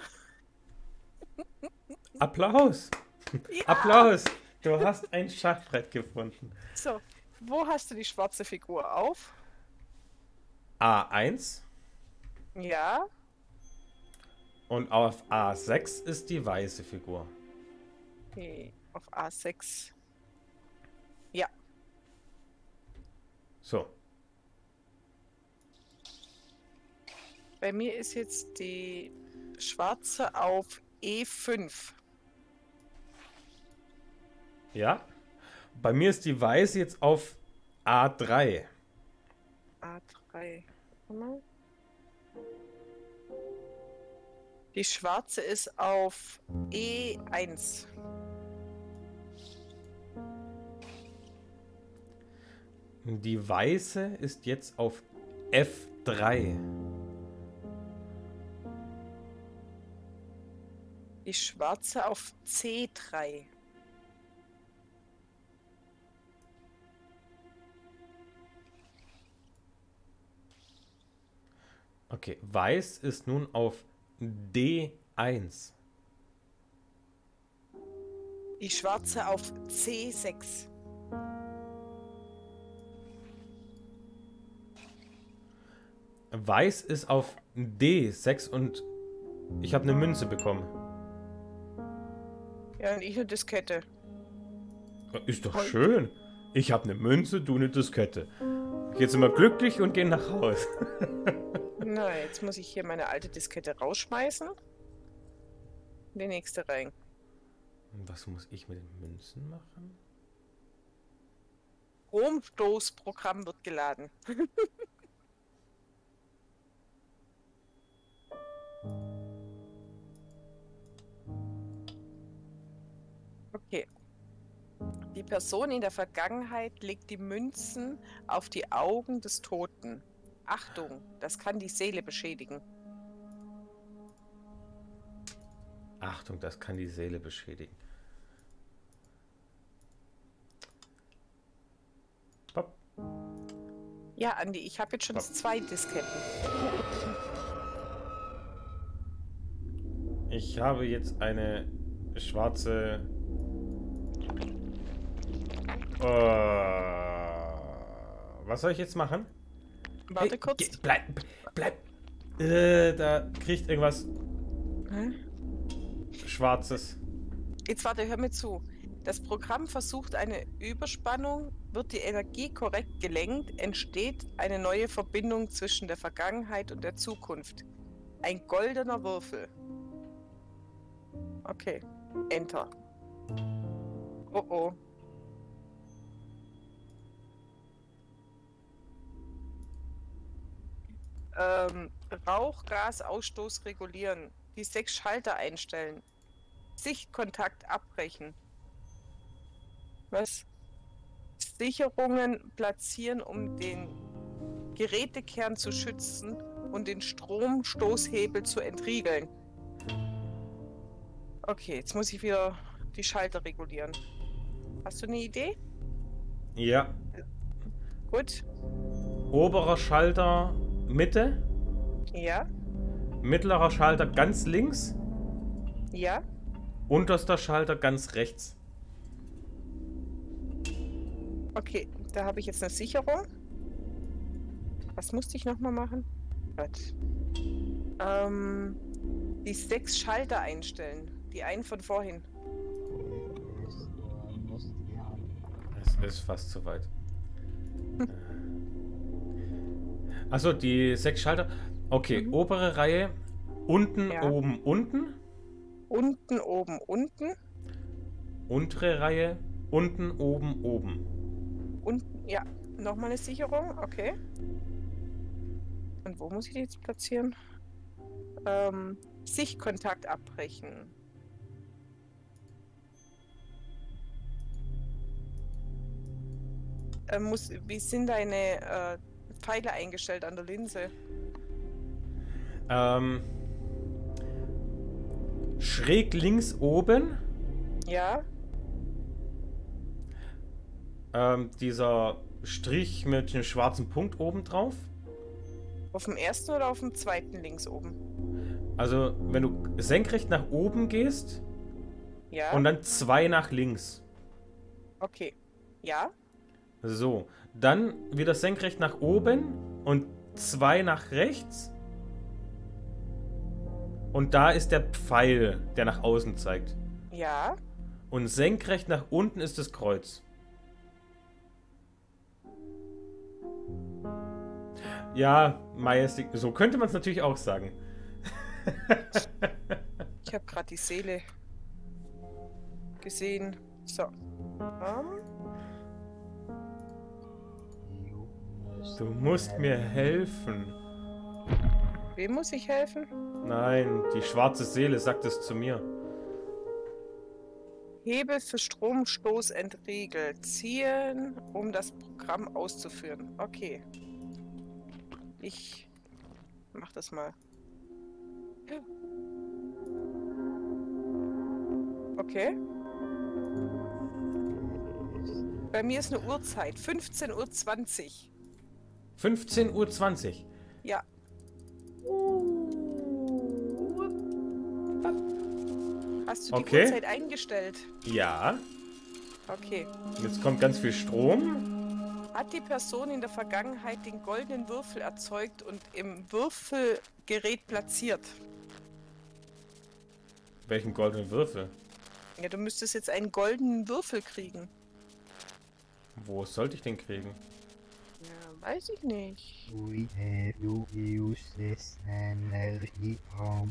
Applaus! Ja! Applaus! Du hast ein Schachbrett gefunden. So, wo hast du die schwarze Figur auf? A1 Ja, und auf A6 ist die weiße Figur. okay, auf A6. Ja, So, bei mir ist jetzt die schwarze auf E5. ja. Bei mir ist die weiße jetzt auf A3. A3. Warte mal. Die schwarze ist auf E1. Die weiße ist jetzt auf F3. Die schwarze auf C3. Okay, weiß ist nun auf D1. Die schwarze auf C6. Weiß ist auf D6 und ich habe eine Münze bekommen. Ja, und ich eine Diskette. Ist doch schön. Ich habe eine Münze, du eine Diskette. Jetzt sind wir glücklich und gehen nach Hause. Na, jetzt muss ich hier meine alte Diskette rausschmeißen. Die nächste rein. Was muss ich mit den Münzen machen? Stromstoßprogramm wird geladen. Okay. Die Person in der Vergangenheit legt die Münzen auf die Augen des Toten. Achtung, das kann die Seele beschädigen. Achtung, das kann die Seele beschädigen. Pop. Ja, Andi, ich habe jetzt schon 2 Disketten. Ich habe jetzt eine schwarze... was soll ich jetzt machen? Warte Hey, kurz. bleib. Da kriegt irgendwas Hä? Schwarzes. Jetzt warte, hör mir zu. Das Programm versucht eine Überspannung, wird die Energie korrekt gelenkt, entsteht eine neue Verbindung zwischen der Vergangenheit und der Zukunft. Ein goldener Würfel. Okay. Enter. Oh oh. Rauchgasausstoß regulieren. Die 6 Schalter einstellen. Sichtkontakt abbrechen. Was? Sicherungen platzieren, um den Gerätekern zu schützen und den Stromstoßhebel zu entriegeln. Okay, jetzt muss ich wieder die Schalter regulieren. Hast du eine Idee? Ja. Gut. Oberer Schalter Mitte. Ja. Mittlerer Schalter ganz links. Ja. Unterster Schalter ganz rechts. Okay, da habe ich jetzt eine Sicherung. Was musste ich nochmal machen? Gott. Die 6 Schalter einstellen. Die einen von vorhin. Es ist fast zu weit. Achso, die 6 Schalter. Okay, obere Reihe. Unten, Ja. oben, unten. Unten, oben, unten. Untere Reihe, unten, oben, oben. Unten, ja. Nochmal eine Sicherung, okay. Und wo muss ich die jetzt platzieren? Sichtkontakt abbrechen. Wie sind deine Pfeile eingestellt an der Linse? Schräg links oben. Ja, Dieser Strich mit dem schwarzen Punkt oben drauf. auf dem ersten oder auf dem zweiten links oben? Also, wenn du senkrecht nach oben gehst Ja, und dann 2 nach links. okay. Ja, So, dann wieder senkrecht nach oben und 2 nach rechts. Und da ist der Pfeil, der nach außen zeigt. ja. Und senkrecht nach unten ist das Kreuz. Ja, Majestic. So könnte man es natürlich auch sagen. Ich habe gerade die Seele gesehen. So. Du musst mir helfen. Wem muss ich helfen? Nein, die schwarze Seele sagt es zu mir. Hebel für Stromstoß entriegelt. Ziehen, um das Programm auszuführen. Okay. Ich mach das mal. Okay. Bei mir ist eine Uhrzeit. 15:20 Uhr. 15:20 Uhr. Ja. Hast du die Okay. Uhrzeit eingestellt? Ja, Okay. jetzt kommt ganz viel Strom. Hat die Person in der Vergangenheit den goldenen Würfel erzeugt und im Würfelgerät platziert? Welchen goldenen Würfel? Ja, du müsstest jetzt einen goldenen Würfel kriegen. Wo sollte ich den kriegen? Ja, weiß ich nicht. We have used this energy from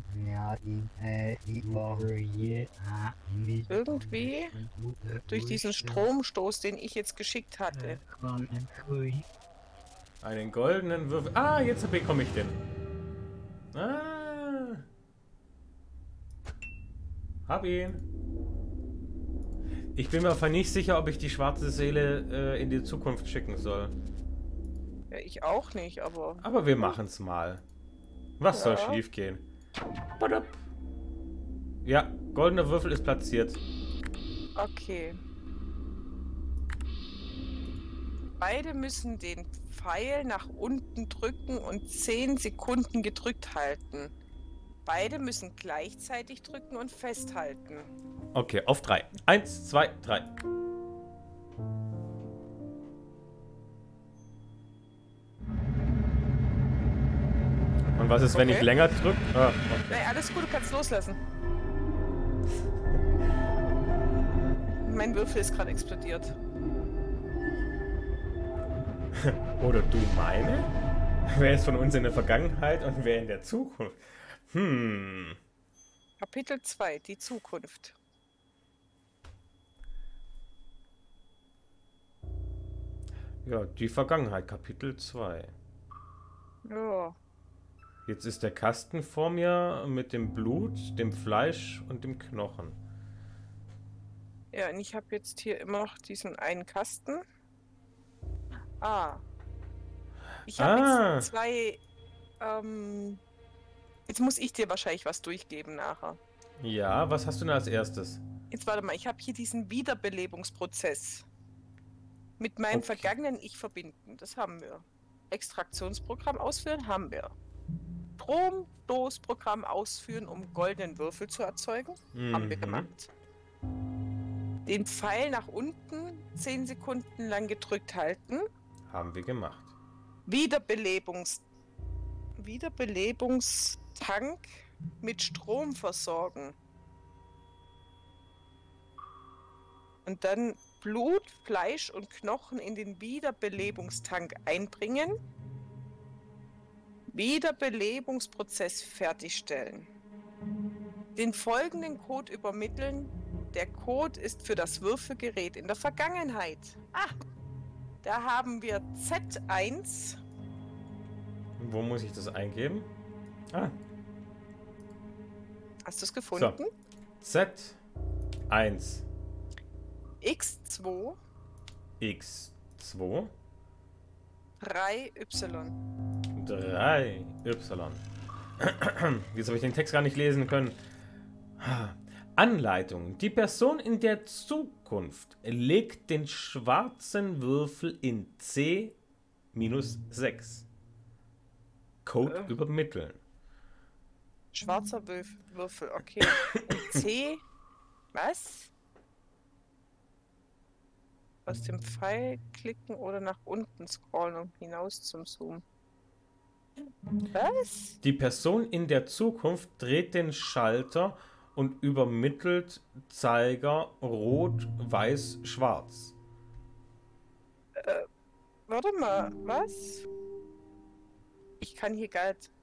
Irgendwie durch diesen Stromstoß, den ich jetzt geschickt hatte. Einen goldenen Würfel. Ah, jetzt bekomme ich den. Ah. Hab ihn. Ich bin mir aber nicht sicher, ob ich die schwarze Seele in die Zukunft schicken soll. Ja, ich auch nicht, aber... Aber wir machen es mal. Was soll Ja. schief gehen? Badab. Ja, goldener Würfel ist platziert. Okay. Beide müssen den Pfeil nach unten drücken und 10 Sekunden gedrückt halten. Beide müssen gleichzeitig drücken und festhalten. Okay, auf 3. 1, 2, 3. Und was ist, wenn ich Okay. länger drücke? Ah, okay. Nein, alles gut, du kannst loslassen. Mein Würfel ist gerade explodiert. Oder du meine? Wer ist von uns in der Vergangenheit und wer in der Zukunft? Kapitel 2, die Zukunft. Ja, die Vergangenheit, Kapitel 2. Ja. Jetzt ist der Kasten vor mir mit dem Blut, dem Fleisch und dem Knochen. Ja, und ich habe jetzt hier immer noch diesen einen Kasten. Ah. Ich habe jetzt zwei. Jetzt muss ich dir wahrscheinlich was durchgeben nachher. Ja, was hast du denn als erstes? Jetzt warte mal, ich habe hier diesen Wiederbelebungsprozess. Mit meinem Okay. vergangenen Ich verbinden. Das haben wir. Extraktionsprogramm ausführen haben wir. Stromstoßprogramm ausführen, um goldenen Würfel zu erzeugen. Haben wir Mhm. gemacht. Den Pfeil nach unten 10 Sekunden lang gedrückt halten. Haben wir gemacht. Wiederbelebungstank mit Strom versorgen. Und dann Blut, Fleisch und Knochen in den Wiederbelebungstank einbringen. Wiederbelebungsprozess fertigstellen. Den folgenden Code übermitteln. Der Code ist für das Würfelgerät in der Vergangenheit. Ah, da haben wir Z1. Wo muss ich das eingeben? Ah, Hast du es gefunden? Z1 X2 X2 3Y. 3Y. Jetzt habe ich den Text gar nicht lesen können. Anleitung. Die Person in der Zukunft legt den schwarzen Würfel in C-6. Code übermitteln. Schwarzer Würfel, okay. Und C. Was? Aus dem Pfeil klicken oder nach unten scrollen, um hinaus zum Zoom. Was? Die Person in der Zukunft dreht den Schalter und übermittelt Zeiger rot, weiß, schwarz. Warte mal, was? Ich kann hier gar nicht.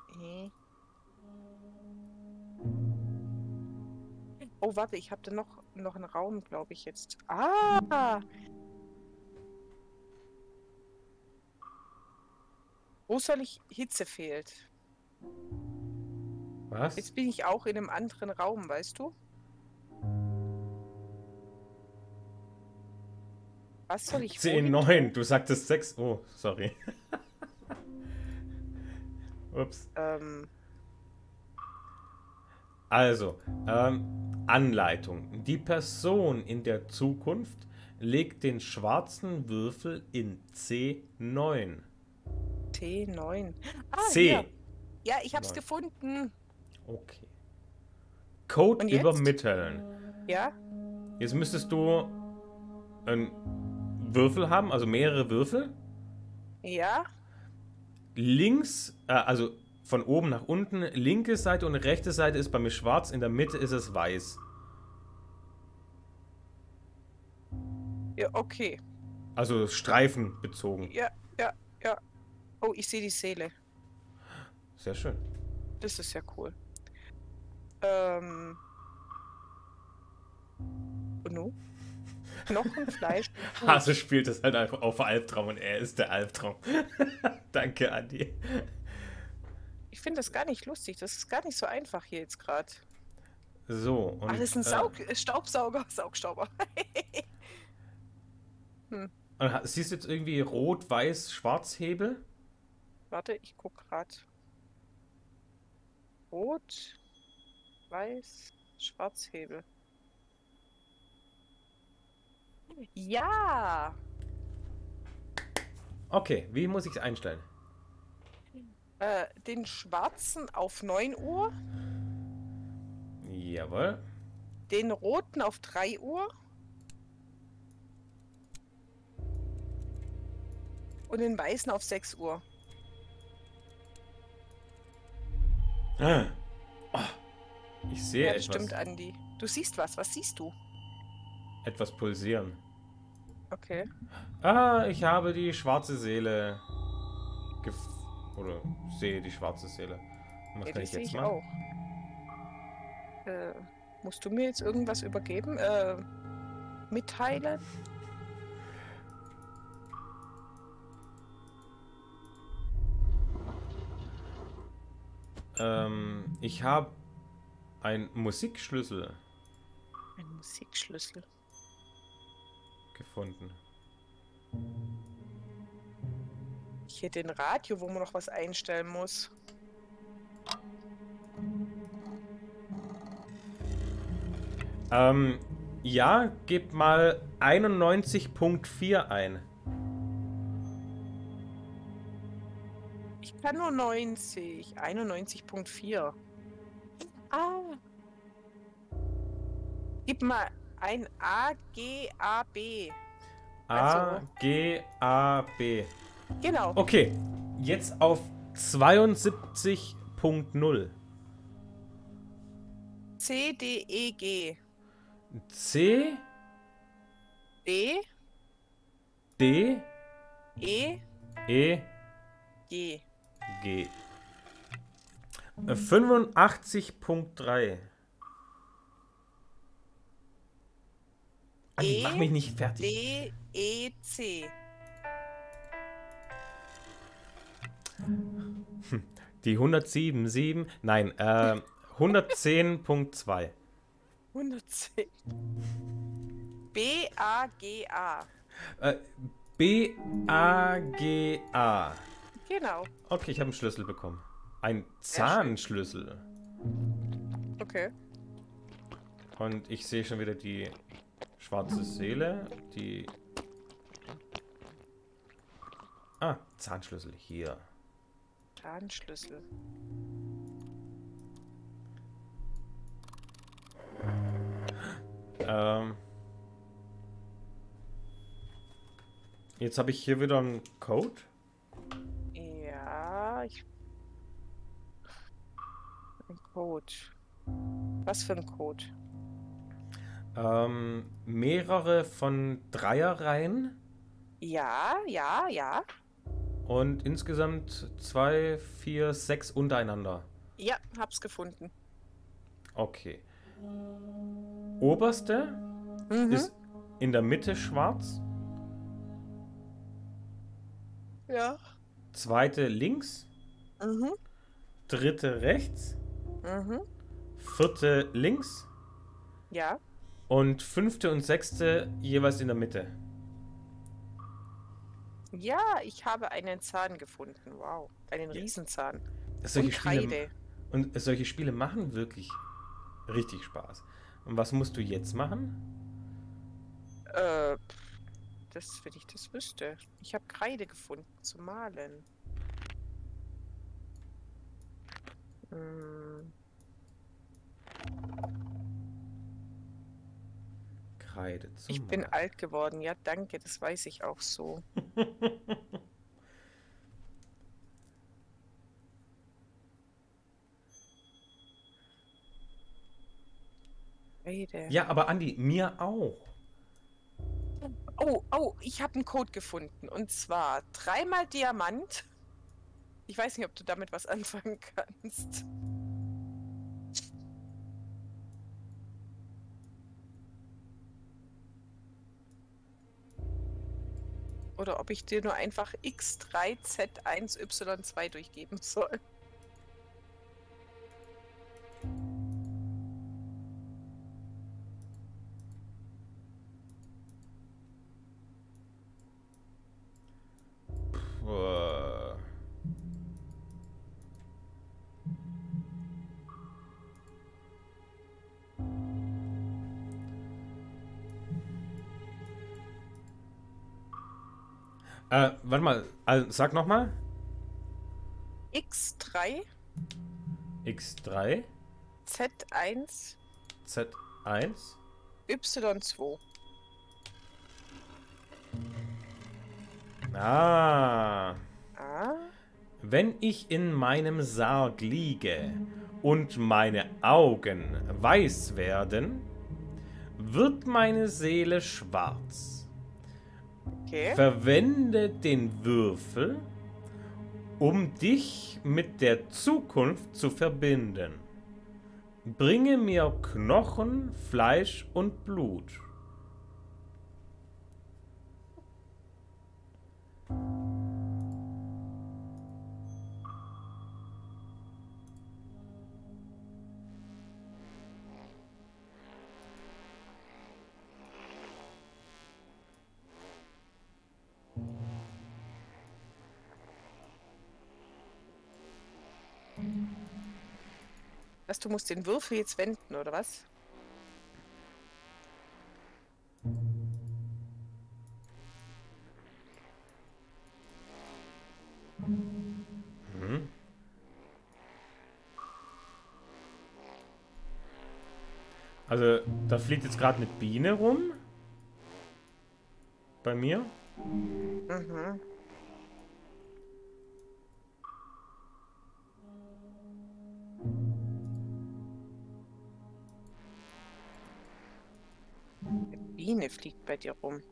Oh, warte, ich habe da noch einen Raum, glaube ich jetzt. Ah! Wo soll ich? Hitze fehlt. Was? Jetzt bin ich auch in einem anderen Raum, weißt du? Was soll ich wohin C9, tun? du sagtest 6. Oh, sorry. Ups. Also, Anleitung. Die Person in der Zukunft legt den schwarzen Würfel in C9. T9. Ah, C. hier. Ja, ich hab's 9. gefunden. Okay. Code Und jetzt? übermitteln. Ja? Jetzt müsstest du einen Würfel haben, also mehrere Würfel. Ja? Links, also von oben nach unten, linke Seite und rechte Seite ist bei mir schwarz, in der Mitte ist es weiß. Ja, okay. Also Streifen bezogen. Ja, ja, ja. Oh, ich sehe die Seele. Sehr schön. Das ist ja cool. Und nun? Knochen, Fleisch. Hase spielt das halt einfach auf Albtraum und er ist der Albtraum. Danke, Andi. Ich finde das gar nicht lustig. Das ist gar nicht so einfach hier jetzt gerade. So, und. Ach, das ist ein Staubsauger. Saugstauber. Und siehst du jetzt irgendwie rot, weiß, schwarz Hebel? Warte, ich guck gerade. Rot, weiß, Schwarzhebel. Ja! Okay, wie muss ich es einstellen? Den schwarzen auf 9 Uhr, Jawohl. den roten auf 3 Uhr und den weißen auf 6 Uhr. Oh, ich sehe Ja, das etwas. stimmt, Andi. Du siehst was. Was siehst du? Etwas pulsieren. Okay. Ich habe die schwarze Seele. Oder sehe die schwarze Seele. Und was Ja, kann die ich sehe jetzt ich machen? auch. Musst du mir jetzt irgendwas übergeben? Mitteilen? Ich habe einen Musikschlüssel Ein Musikschlüssel. gefunden. Hier den Radio, wo man noch was einstellen muss. Ja, gib mal 91.4 ein. Ich kann nur 90. 91.4. Ah. Gib mal ein AGAB. A, G, A, B. Genau. Okay, jetzt auf 72.0. CDEG. C, D, D, E, E, G. G. 85.3. Andi, mach mich nicht fertig. D-E-C. Die 107,7. Nein, 110.2. 110. B-A-G-A. B-A-G-A. Genau. Okay, ich habe einen Schlüssel bekommen. Ein Sehr schön. Zahnschlüssel. Okay. Und ich sehe schon wieder die schwarze Seele. Die... Ah, Zahnschlüssel hier. Zahnschlüssel. Jetzt habe ich hier wieder einen Code. Ja, ein Code. Was für ein Code? Mehrere von Dreierreihen Ja, ja, ja. und insgesamt 2, 4, 6 untereinander. Ja, hab's gefunden. Okay. Oberste Mhm. ist in der Mitte schwarz. Ja. Zweite links. Mhm. Dritte rechts. Mhm. Vierte links. Ja. Und fünfte und sechste jeweils in der Mitte. Ja, ich habe einen Zahn gefunden. Wow. Einen Ja. Riesenzahn. Solche Und Spiele, Kreide. und solche Spiele machen wirklich richtig Spaß. Und was musst du jetzt machen? Wenn ich das wüsste. Ich habe Kreide gefunden zum Malen. Hm. Kreide zum Ich bin Malen. alt geworden. Ja, danke. Das weiß ich auch so. Kreide. Ja, aber Andi, mir auch. Oh, ich habe einen Code gefunden. Und zwar 3-mal Diamant. Ich weiß nicht, ob du damit was anfangen kannst. Oder ob ich dir nur einfach X3Z1Y2 durchgeben soll. Äh, warte mal, sag nochmal. X3 X3, Z1 Z1. Y2. Ah. Ah, Wenn ich in meinem Sarg liege und meine Augen weiß werden, wird meine Seele schwarz. okay. Verwende den Würfel, um dich mit der Zukunft zu verbinden. Bringe mir Knochen, Fleisch und Blut. Du musst den Würfel jetzt wenden, oder was? Mhm. Also, da fliegt jetzt gerade eine Biene rum. Bei mir. Mhm. Eine Biene fliegt bei dir rum.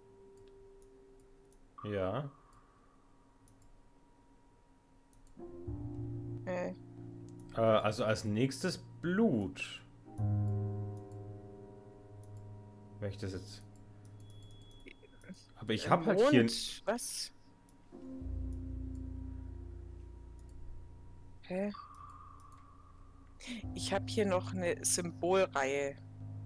Ja. Also als nächstes Blut. Wenn ich das jetzt Aber ich habe halt hier... Was? Hä? Ich habe hier noch eine Symbolreihe.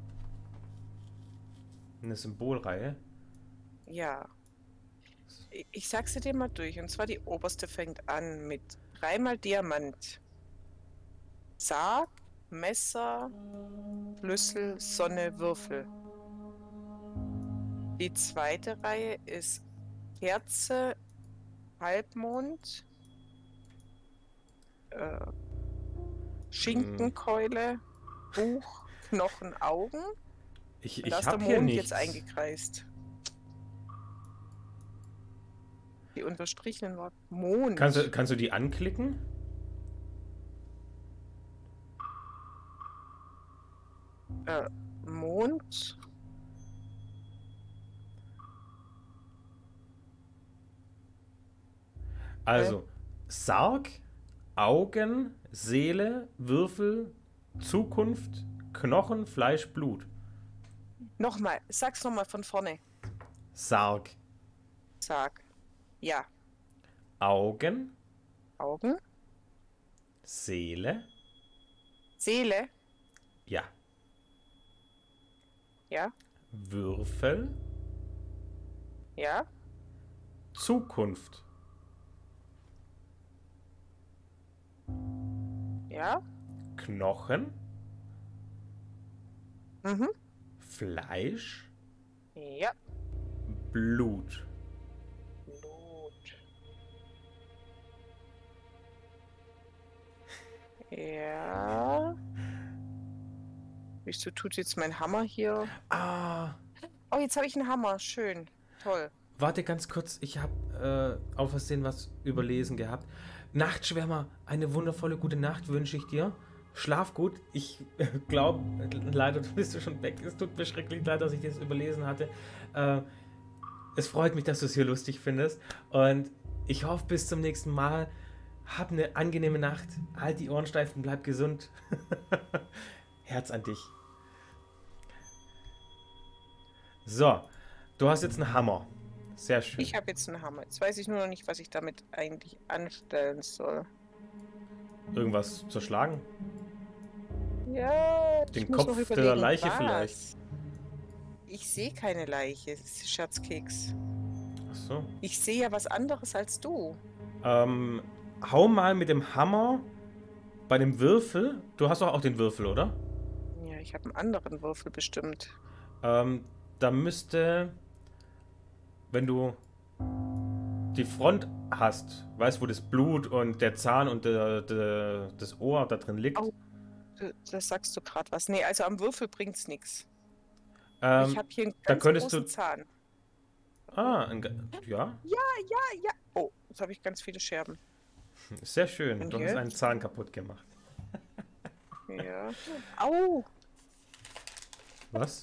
Eine Symbolreihe. Ja. Ich sag sie dir mal durch. Und zwar die oberste fängt an mit dreimal Diamant. Sarg, Messer, Schlüssel, Sonne, Würfel. Die zweite Reihe ist Kerze, Halbmond, Schinkenkeule, Buch, Knochen, Augen. Ich Da ist der habe hier Mond nichts. jetzt eingekreist. Die unterstrichenen Worte. Mond. Kannst du die anklicken? Mond. Also, Sarg, Augen, Seele, Würfel, Zukunft, Knochen, Fleisch, Blut. Nochmal, sag's nochmal von vorne. Sarg, Sag. Ja. Augen, Augen. Seele, Seele. ja, Ja. Würfel, Ja. Zukunft, Ja. Knochen, Mhm. Fleisch, Ja. Blut. Blut. Ja. Wieso tut jetzt mein Hammer hier? Ah, Oh, jetzt habe ich einen Hammer. Schön. Toll. warte ganz kurz, ich habe auf Versehen was überlesen gehabt. Nachtschwärmer, eine wundervolle gute Nacht wünsche ich dir. Schlaf gut. Ich glaube, leider bist du schon weg. Es tut mir schrecklich leid, dass ich das überlesen hatte. Es freut mich, dass du es hier lustig findest. Und ich hoffe, bis zum nächsten Mal. Hab eine angenehme Nacht. Halt die Ohren steif und bleib gesund. Herz an dich. So, du hast jetzt einen Hammer. Sehr schön. Ich habe jetzt einen Hammer. Jetzt weiß ich nur noch nicht, was ich damit eigentlich anstellen soll. Irgendwas zerschlagen? Ja, Den ich muss Kopf noch der überlegen, Leiche was. vielleicht. Ich sehe keine Leiche, Scherzkeks. Ach so. Ich sehe ja was anderes als du. Hau mal mit dem Hammer bei dem Würfel. Du hast doch auch den Würfel, oder? Ja, ich habe einen anderen Würfel bestimmt. Da müsste, wenn du die Front hast, weißt, wo das Blut und der Zahn und das Ohr da drin liegt. Oh. Das sagst du gerade was. Nee, also am Würfel bringt's nichts. Ich Ähm, habe hier einen da ganz könntest großen du- Zahn. Ja, Ja. Oh, jetzt habe ich ganz viele Scherben. sehr schön. Und Du hast jetzt? einen Zahn kaputt gemacht. Ja. Au! Was?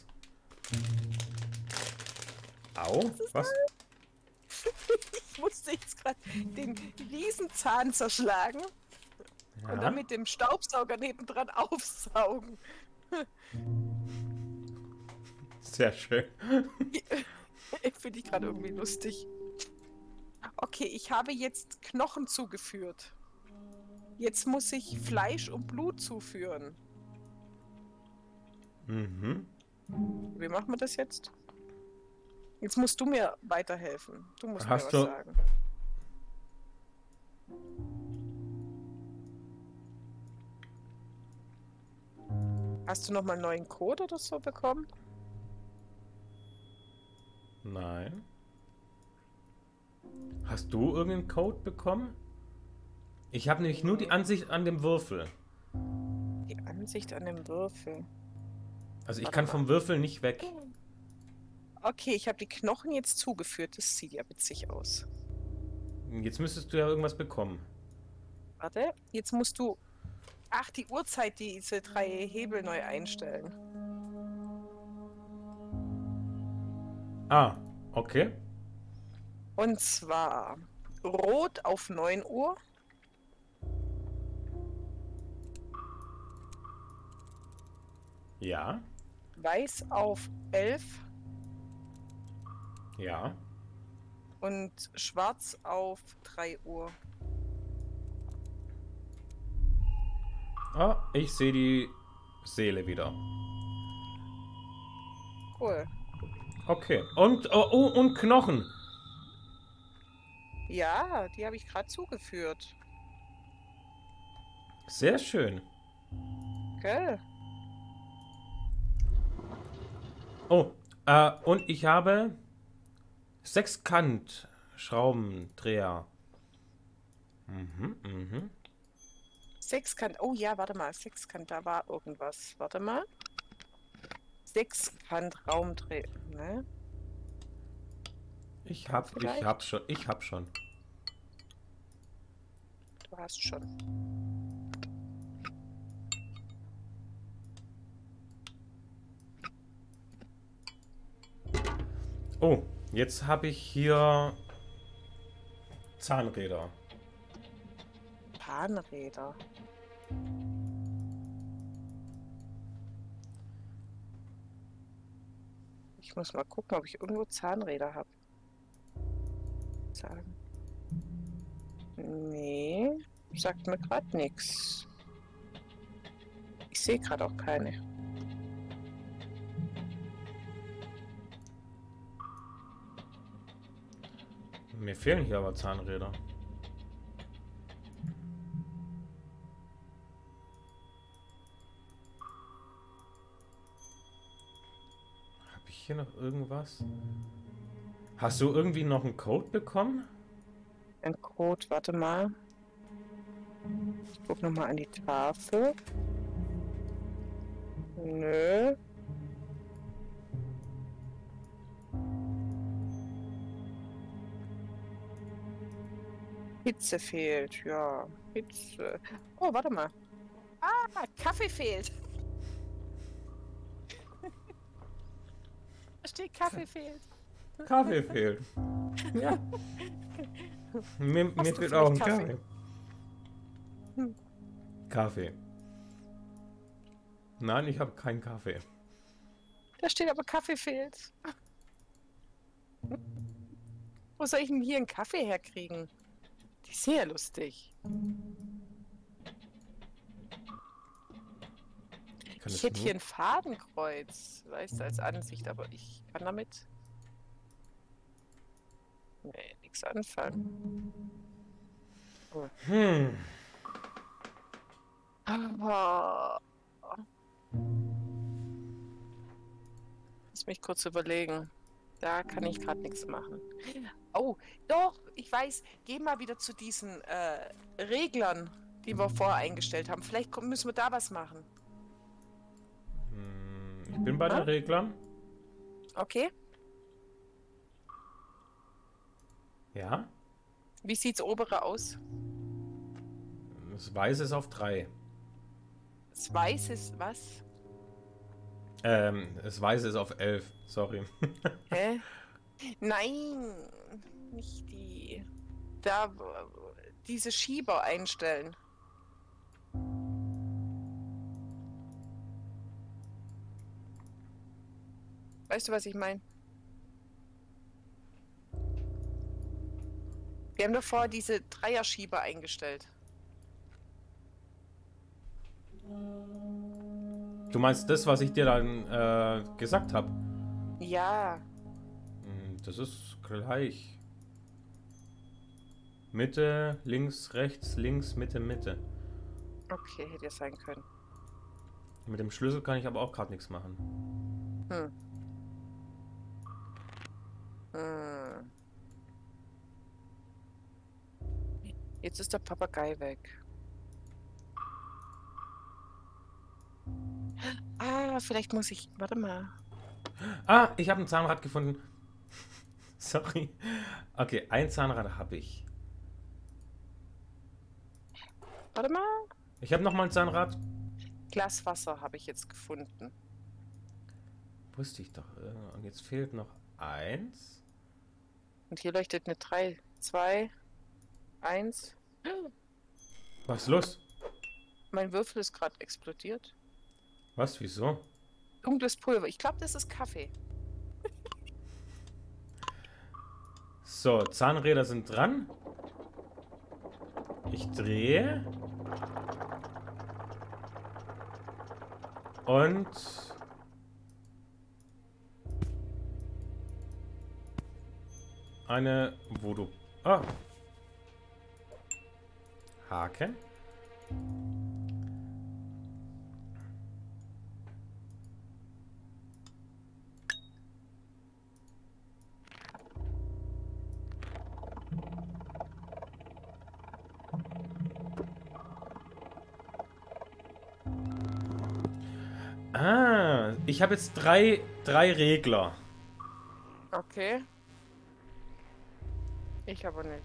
Au? Was? Ich musste jetzt gerade den Riesenzahn zerschlagen und Ja. dann mit dem Staubsauger nebendran aufsaugen. Sehr schön. Finde ich gerade irgendwie lustig. Okay, ich habe jetzt Knochen zugeführt. Jetzt muss ich Fleisch und Blut zuführen. Mhm. Wie machen wir das jetzt? Jetzt musst du mir weiterhelfen. Du musst Hast mir was du- sagen. Hast du nochmal einen neuen Code oder so bekommen? Nein. Hast du irgendeinen Code bekommen? Ich habe nämlich nur die Ansicht an dem Würfel. Die Ansicht an dem Würfel. Also ich Warte kann mal. vom Würfel nicht weg. Okay, ich habe die Knochen jetzt zugeführt. Das sieht ja witzig aus. Jetzt müsstest du ja irgendwas bekommen. Warte, jetzt musst du... Ach, die Uhrzeit, diese 3 Hebel neu einstellen. Ah, okay. Und zwar rot auf 9 Uhr, Ja, weiß auf 11, ja. Und schwarz auf 3 Uhr. Ah, ich sehe die Seele wieder. Cool. Okay. Und, oh, und Knochen. Ja, die habe ich gerade zugeführt. Sehr schön. Gell? Oh, und ich habe Sechskant-Schraubendreher. Mhm. Sechskant. Oh ja, warte mal. Sechskant, da war irgendwas. Warte mal. Sechskant Raumdreh. Ne? Ich hab schon. Du hast schon. Oh, jetzt habe ich hier Zahnräder. Zahnräder. Ich muss mal gucken, ob ich irgendwo Zahnräder habe. Zahn. Nee, sagt mir gerade nichts. Ich sehe gerade auch keine. Mir fehlen hier aber Zahnräder. Habe ich hier noch irgendwas? Hast du irgendwie noch einen Code bekommen? Ein Code, warte mal. Ich gucke nochmal an die Tafel. Nö. Hitze fehlt, ja. Hitze. Oh, warte mal. Ah, Kaffee fehlt. Da steht Kaffee fehlt. Kaffee fehlt. Ja. Mir Hast du fehlt auch ein vielleicht Kaffee? Kaffee. Kaffee. Nein, ich habe keinen Kaffee. Da steht aber Kaffee fehlt. Wo soll ich denn hier einen Kaffee herkriegen? Die ist sehr lustig. Ich hätte hier ein Fadenkreuz, weißt du, als Ansicht, aber ich kann damit. Nee, nichts anfangen. Aber. Lass mich kurz überlegen. Da kann ich gerade nichts machen. Oh, doch, ich weiß. Geh mal wieder zu diesen Reglern, die wir vorher eingestellt haben. Vielleicht müssen wir da was machen. Ich bin bei den Reglern. Okay. Ja. Wie sieht's obere aus? Das Weiße ist auf 3. Das Weiße ist was? Das Weiße ist auf 11. Sorry. Hä? Nein, nicht die. Da diese Schieber einstellen. Weißt du, was ich meine? Wir haben davor diese Dreierschieber eingestellt. Du meinst das, was ich dir dann gesagt habe? Ja, Das ist gleich. Mitte, links, rechts, links, Mitte, Mitte. okay, hätte ja sein können. Mit dem Schlüssel kann ich aber auch gerade nichts machen. Hm. Jetzt ist der Papagei weg. Ah, vielleicht muss ich. Warte mal. Ah, ich habe ein Zahnrad gefunden. Sorry. Okay, ein Zahnrad habe ich. Warte mal. Ich habe noch mal ein Zahnrad. Glaswasser habe ich jetzt gefunden. Wusste ich doch. Und jetzt fehlt noch eins. Und hier leuchtet eine 3, 2, 1. Was ist los? Mein Würfel ist gerade explodiert. Was? Wieso? Dunkles Pulver. Ich glaube, das ist Kaffee. So. So, Zahnräder sind dran. Ich drehe. Und... eine Voodoo... Ah. Haken. Ah, ich habe jetzt drei Regler. Okay. Ich aber nicht.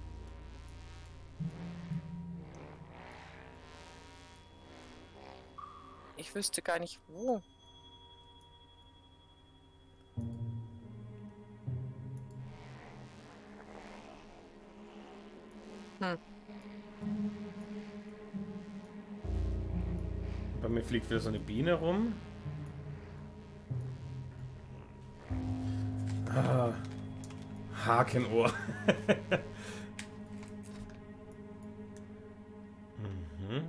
Ich wüsste gar nicht wo. Hm. Bei mir fliegt wieder so eine Biene rum. Ah, Hakenohr. Mhm.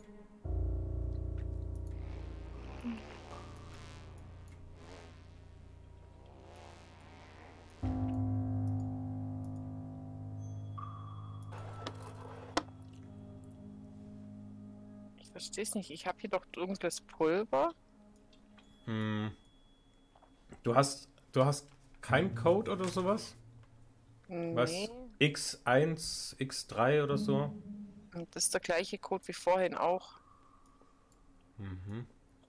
Ich verstehe es nicht. Ich habe hier doch dunkles Pulver. Hm. Du hast keinen Code oder sowas? Was? Nee. X1, X3 oder so? Und das ist der gleiche Code wie vorhin auch. Mhm.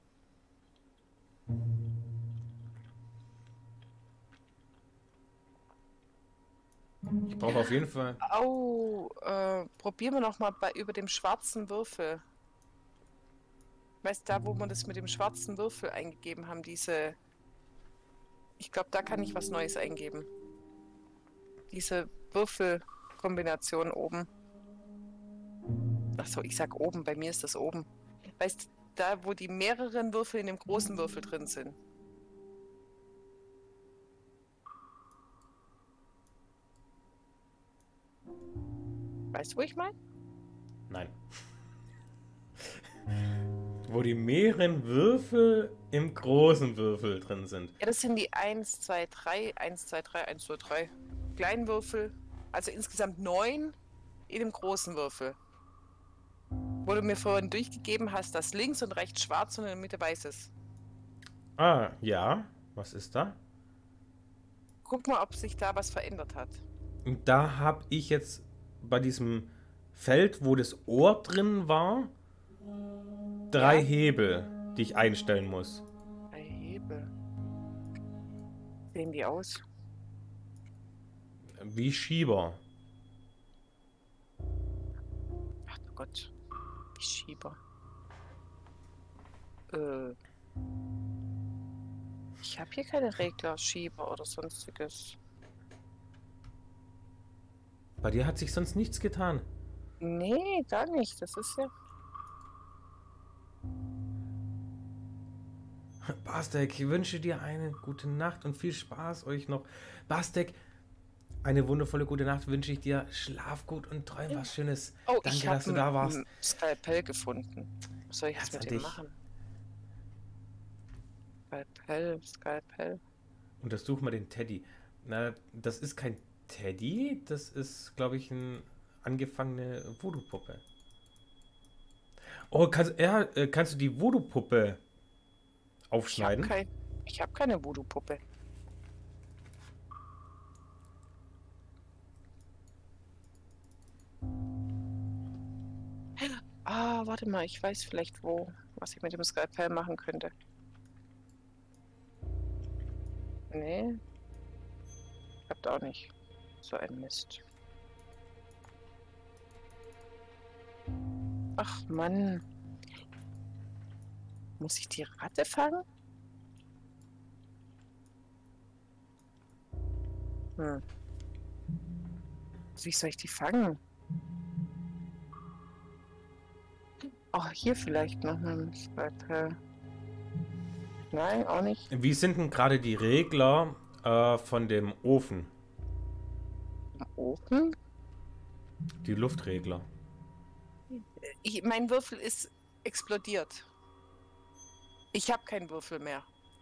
Ich brauche auf jeden Fall... Au, probieren wir noch mal über dem schwarzen Würfel. Weißt du, da, wo wir das mit dem schwarzen Würfel eingegeben haben, diese... Ich glaube, da kann ich was Neues eingeben. Diese Würfelkombination oben. Achso, ich sag oben, bei mir ist das oben. Weißt du, da, wo die mehreren Würfel in dem großen Würfel drin sind. Weißt du, wo ich meine? Nein. Wo die mehreren Würfel im großen Würfel drin sind. Ja, das sind die 1, 2, 3, 1, 2, 3, 1, 2, 3. Kleinen Würfel. Also insgesamt 9 in dem großen Würfel. Wo du mir vorhin durchgegeben hast, dass links und rechts schwarz und in der Mitte weiß ist. Ah, ja. Was ist da? Guck mal, ob sich da was verändert hat. Und da habe ich jetzt bei diesem Feld, wo das Ohr drin war, 3 Ja. Hebel, die ich einstellen muss. Bei Hebel. Sehen die aus? Wie Schieber. Ach du Gott. Die Schieber. Ich habe hier keine Regler, Schieber oder sonstiges. Bei dir hat sich sonst nichts getan. Nee, gar nicht. Das ist ja... Bastek, ich wünsche dir eine gute Nacht und viel Spaß euch noch. Bastek, eine wundervolle gute Nacht wünsche ich dir. Schlaf gut und träum was Schönes. Oh, Danke, ich dass du habe da warst. ein Skalpell gefunden. Was soll ich jetzt Herz mit an dem dich. machen? Skalpell. Untersuch mal den Teddy. Na, das ist kein Teddy, das ist, glaube ich, eine angefangene Voodoo-Puppe. Oh, kannst du die Voodoo-Puppe aufschneiden? Ich habe keine Voodoo-Puppe. Ah, warte mal, ich weiß vielleicht was ich mit dem Skalpell machen könnte. Nee. Klappt auch nicht. So ein Mist. Ach Mann. Muss ich die Ratte fangen? Wie soll ich die fangen? Oh, hier vielleicht noch mal ein Skalpell. Nein, auch nicht. Wie sind denn gerade die Regler von dem Ofen? Ofen? Die Luftregler. Mein Würfel ist explodiert. Ich habe keinen Würfel mehr.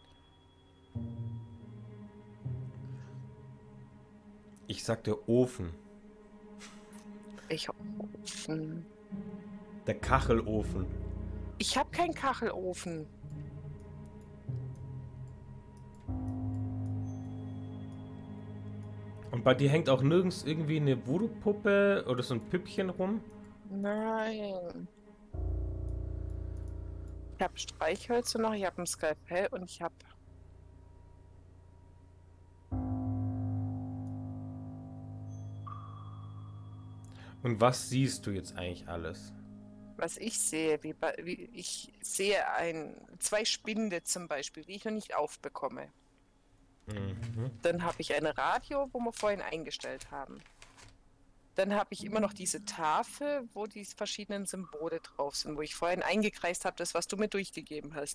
Ich sagte Ofen. Welcher Ofen? Der Kachelofen. Ich habe keinen Kachelofen. Und bei dir hängt auch nirgends irgendwie eine Voodoo-Puppe oder so ein Püppchen rum? Nein. Ich habe Streichhölzer noch, ich habe ein Skalpell und ich habe... Und was siehst du jetzt eigentlich alles? Was ich sehe, wie ich sehe zwei Spinde zum Beispiel, die ich noch nicht aufbekomme. Mhm. Dann habe ich ein Radio, wo wir vorhin eingestellt haben. Dann habe ich immer noch diese Tafel, wo die verschiedenen Symbole drauf sind, wo ich vorhin eingekreist habe, das, was du mir durchgegeben hast.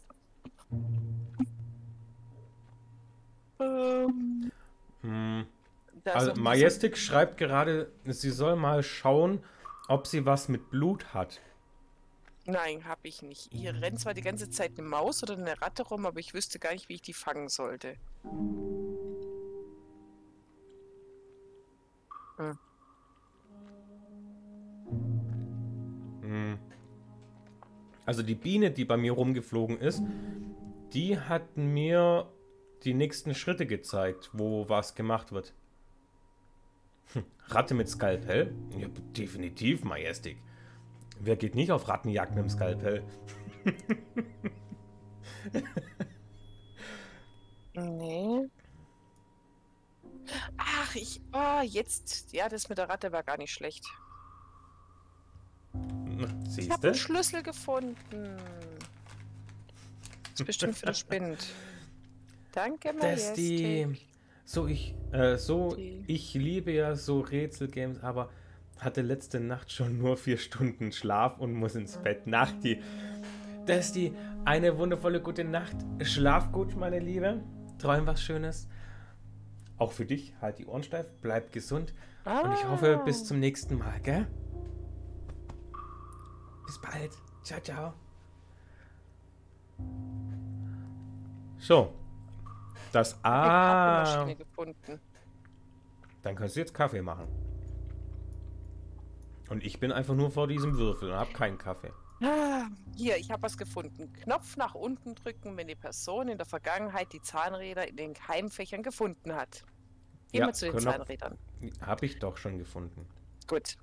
Hm. Da ist Also noch ein Majestic schreibt gerade, sie soll mal schauen, ob sie was mit Blut hat. Nein, habe ich nicht. Hier rennt zwar die ganze Zeit eine Maus oder eine Ratte rum, aber ich wüsste gar nicht, wie ich die fangen sollte. Hm. Also die Biene, die bei mir rumgeflogen ist, die hat mir die nächsten Schritte gezeigt, wo was gemacht wird. Ratte mit Skalpell? Ja, definitiv, Majestic. Wer geht nicht auf Rattenjagd mit dem Skalpell? Nee. Ach, jetzt. Ja, das mit der Ratte war gar nicht schlecht. Ich habe Siehste? einen Schlüssel gefunden. Das ist bestimmt für den Spind. Danke, Majestic. Ich liebe ja so Rätselgames, aber hatte letzte Nacht schon nur 4 Stunden Schlaf und muss ins Bett. Nachti. Desti, eine wundervolle gute Nacht. Schlaf gut, meine Liebe. Träum was Schönes. Auch für dich, halt die Ohren steif, bleib gesund. Und ich hoffe, bis zum nächsten Mal, gell? Bis bald. Ciao, ciao. So. Das Ich habe A. eine Kaffeemaschine gefunden. Dann kannst du jetzt Kaffee machen. Und ich bin einfach nur vor diesem Würfel und habe keinen Kaffee. Hier, ich habe was gefunden. Knopf nach unten drücken, wenn die Person in der Vergangenheit die Zahnräder in den Keimfächern gefunden hat. Gehen wir zu den Knopf. Zahnrädern. Habe ich doch schon gefunden. Gut.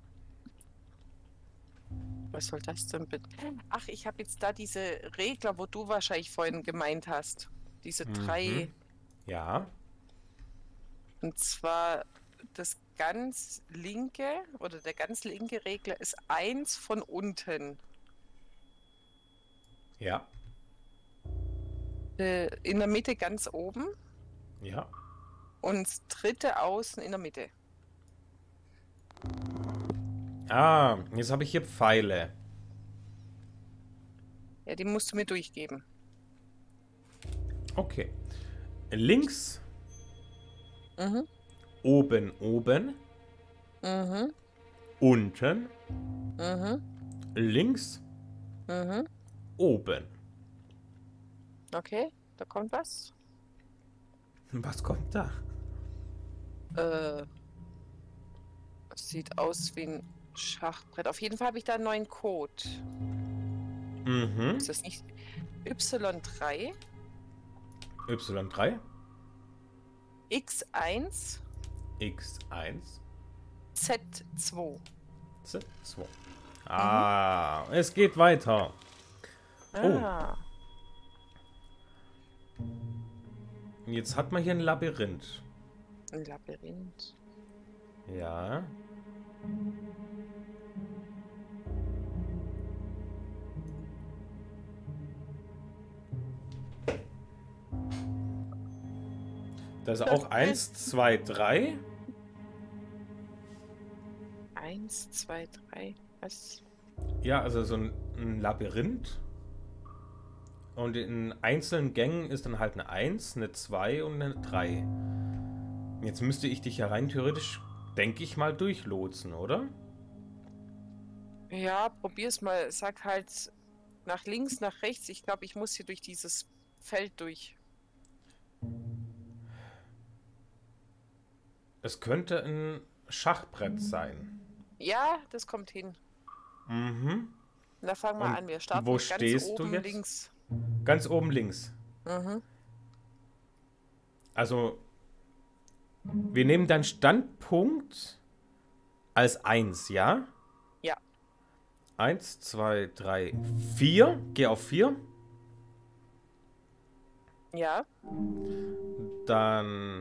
Was soll das denn bitte? Ach, ich habe jetzt da diese Regler, wo du wahrscheinlich vorhin gemeint hast. Diese 3. Ja. Und zwar das ganz linke oder der ganz linke Regler ist 1 von unten. Ja. In der Mitte ganz oben Ja. und das dritte außen in der Mitte. Ah, jetzt habe ich hier Pfeile. Ja, die musst du mir durchgeben. Okay. Links, Mhm. oben, oben, Mhm. unten, Mhm. links, Mhm. oben. Okay, da kommt was. Was kommt da? Sieht aus wie ein Schachbrett. Auf jeden Fall habe ich da einen neuen Code. Mhm. Ist das nicht Y3, Y3, X1, X1, Z2. Z2. Ah, es geht weiter. Ah, Jetzt hat man hier ein Labyrinth. ein Labyrinth. Ja. Da ist auch 1, 2, 3. 1, 2, 3. Was? Ja, also so ein Labyrinth. Und in einzelnen Gängen ist dann halt eine 1, eine 2 und eine 3. Jetzt müsste ich dich ja rein theoretisch denke ich mal, durchlotsen, oder? Ja, probier's mal. Sag halt nach links, nach rechts. Ich glaube, ich muss hier durch dieses Feld durch. Es könnte ein Schachbrett sein. Ja, das kommt hin. Mhm. Na, fangen wir Und an. Wir starten wo ganz stehst du oben jetzt? links. Ganz oben links. Mhm. Also, wir nehmen deinen Standpunkt als 1, ja? Ja. 1, 2, 3, 4. Geh auf 4. Ja. Dann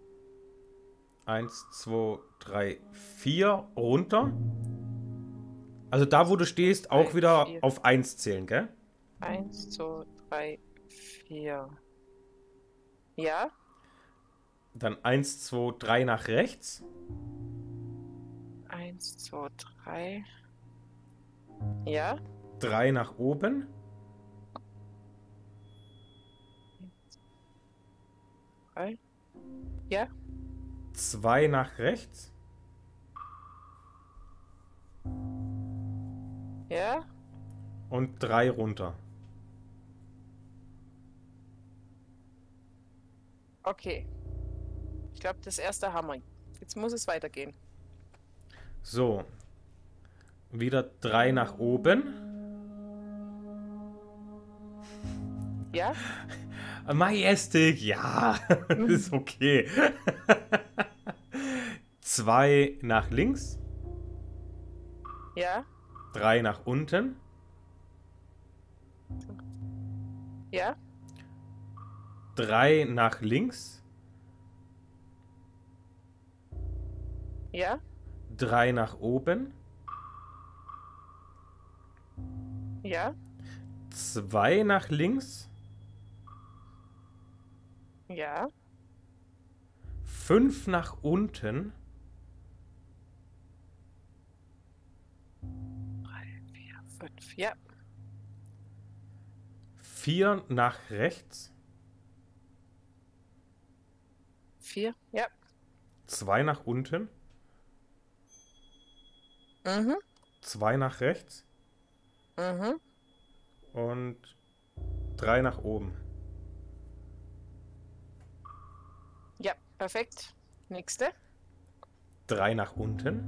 1, 2, 3, 4 runter. Also da, wo du stehst, auch 3, wieder 4. auf 1 zählen, gell? 1, 2, 3, 4. Ja. Dann 1, 2, 3 nach rechts. 1, 2, 3. Ja. 3 nach oben. 3. Ja. 2 nach rechts. Ja. Und 3 runter. Okay. Ich glaube, das erste haben wir. Jetzt muss es weitergehen. So. Wieder 3 nach oben. Ja. Majestic, ja. Ist okay. 2 nach links. Ja. 3 nach unten. Ja. 3 nach links. Ja. 3 nach oben. Ja. 2 nach links. Ja. 5 nach unten. 3, 4, 5. Ja. 4 nach rechts. 4. Ja. 2 nach unten. Mhm. 2 nach rechts. Mhm. Und 3 nach oben. Ja. Perfekt. Nächste. 3 nach unten.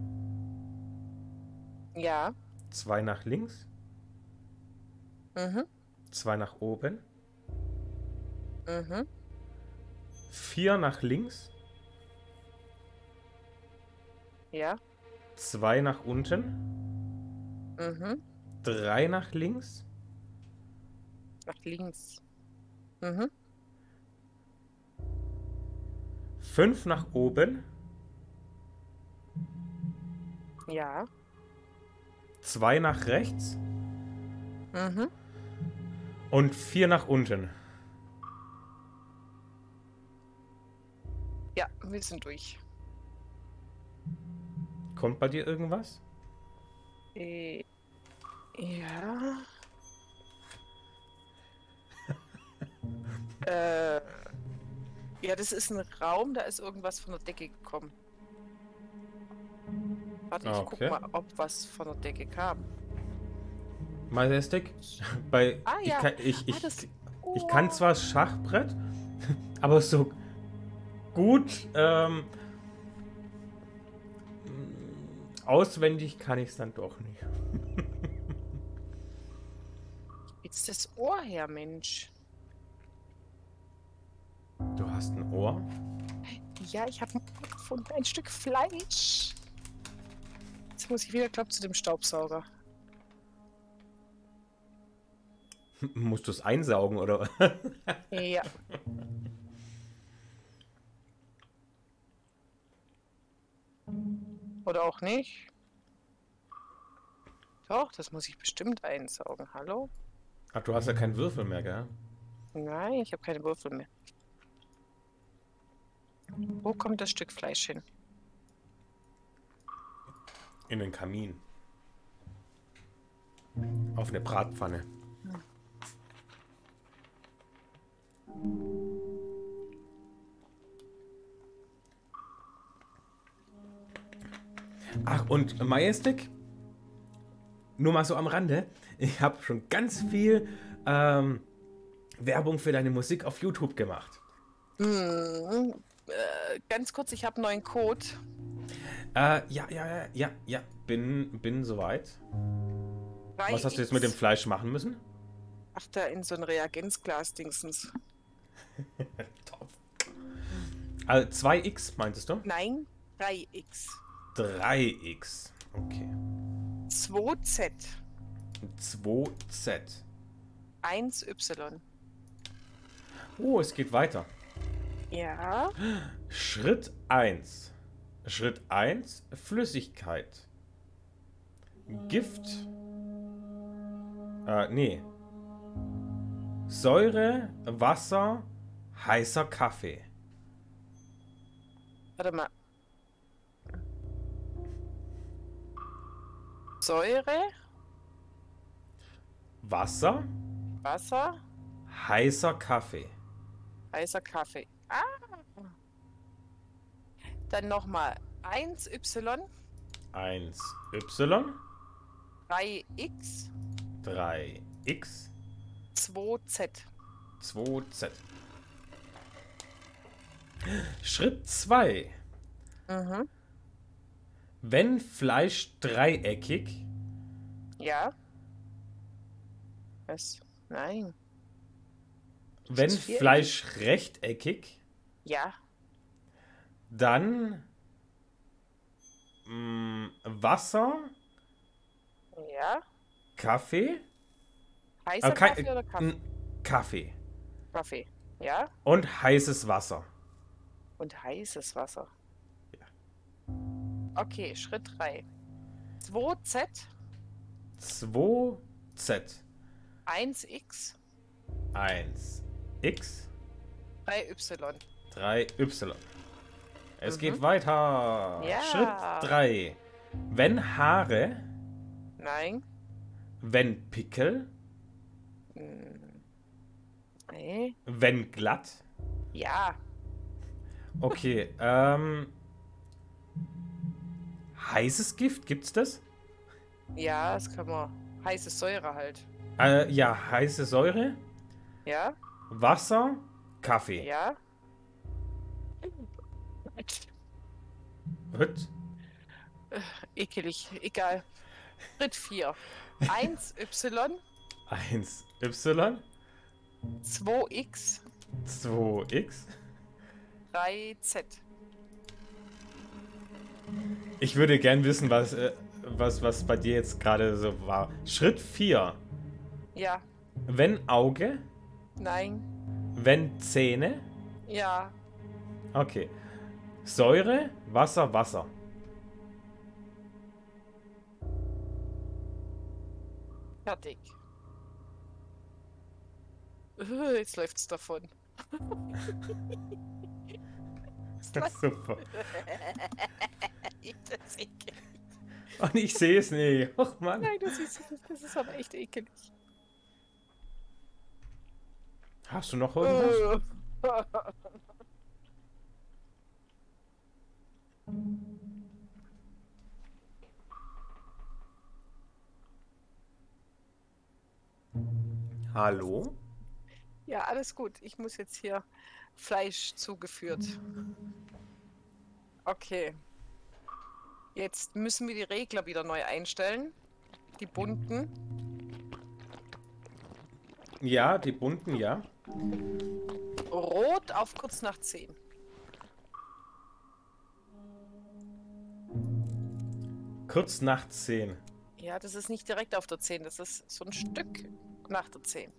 Ja. 2 nach links. Mhm. 2 nach oben. Mhm. 4 nach links. Ja. 2 nach unten. Mhm. 3 nach links. Nach links. Mhm. 5 nach oben. Ja. 2 nach rechts. Mhm. Und 4 nach unten. Ja, wir sind durch. Kommt bei dir irgendwas? Ja. Ja, das ist ein Raum, da ist irgendwas von der Decke gekommen. Warte, ich Okay. guck mal, ob was von der Decke kam. Majestic? Bei, Ah, ja. ich kann zwar Schachbrett, aber so gut auswendig kann ich es dann doch nicht. Jetzt das Ohr her, Mensch. Du hast ein Ohr? Ja, ich habe gefunden, ein Stück Fleisch. Jetzt muss ich wieder, glaub, zu dem Staubsauger. Musst du es einsaugen, oder? Ja. Oder auch nicht. Doch, das muss ich bestimmt einsaugen. Hallo? Ach, du hast ja keinen Würfel mehr, gell? Nein, ich habe keine Würfel mehr. Wo kommt das Stück Fleisch hin? In den Kamin. Auf eine Bratpfanne. Ach, und Majestic, nur mal so am Rande, ich habe schon ganz viel Werbung für deine Musik auf YouTube gemacht. Ganz kurz, ich habe einen neuen Code. Ja, bin soweit. Was hast du jetzt mit dem Fleisch machen müssen? Ach, da in so ein Reagenzglas-Dingsens. Top. Also 2x meintest du? Nein, 3x. 3x. Okay. 2z. 2z. 1y. Oh, es geht weiter. Ja. Schritt 1. Schritt 1, Flüssigkeit. Gift. Nee. Säure, Wasser, heißer Kaffee. Warte mal. Säure, Wasser, Wasser, heißer Kaffee. heißer Kaffee. Ah. Dann nochmal 1y, 1y, 3x, 3x, 2z. 2z. Schritt 2. Mhm. Wenn Fleisch dreieckig, Ja. Was? Nein. wenn ist viereckig. Fleisch rechteckig, Ja. dann Wasser, Ja. Kaffee, Heißer kein- Kaffee oder Kaffee? Kaffee Kaffee. Ja. und heißes Wasser. Und heißes Wasser. Ja. Okay, Schritt 3. 2z, 2z, 1x, 1x, 3y. 3y. Es Mhm. geht weiter. Ja. Schritt 3. Wenn Haare, Nein. wenn Pickel, Nee. wenn glatt. Ja. Okay, heißes Gift, gibt's das? Ja, das kann man. Heiße Säure halt. Ja, heiße Säure, Ja. Wasser, Kaffee. Ja. Hüt. Ekelig. Egal. Schritt 4. 1y, 1y, 2x, 2x. 3z. Ich würde gern wissen, was bei dir jetzt gerade so war. Schritt 4. Ja. Wenn Auge, Nein. wenn Zähne. Ja. Okay. Säure, Wasser, Wasser. Fertig. Jetzt läuft's davon. Super. Das ist ekelig. Und ich sehe es nicht. Och Mann. Nein, das ist aber echt ekelig. Hast du noch irgendwas? Hallo? Ja, alles gut. Ich muss jetzt hier Fleisch zugeführt. Okay. Jetzt müssen wir die Regler wieder neu einstellen. Die bunten. Ja, die bunten, ja. Rot auf kurz nach 10. Kurz nach 10. Ja, das ist nicht direkt auf der 10. Das ist so ein Stück nach der 10.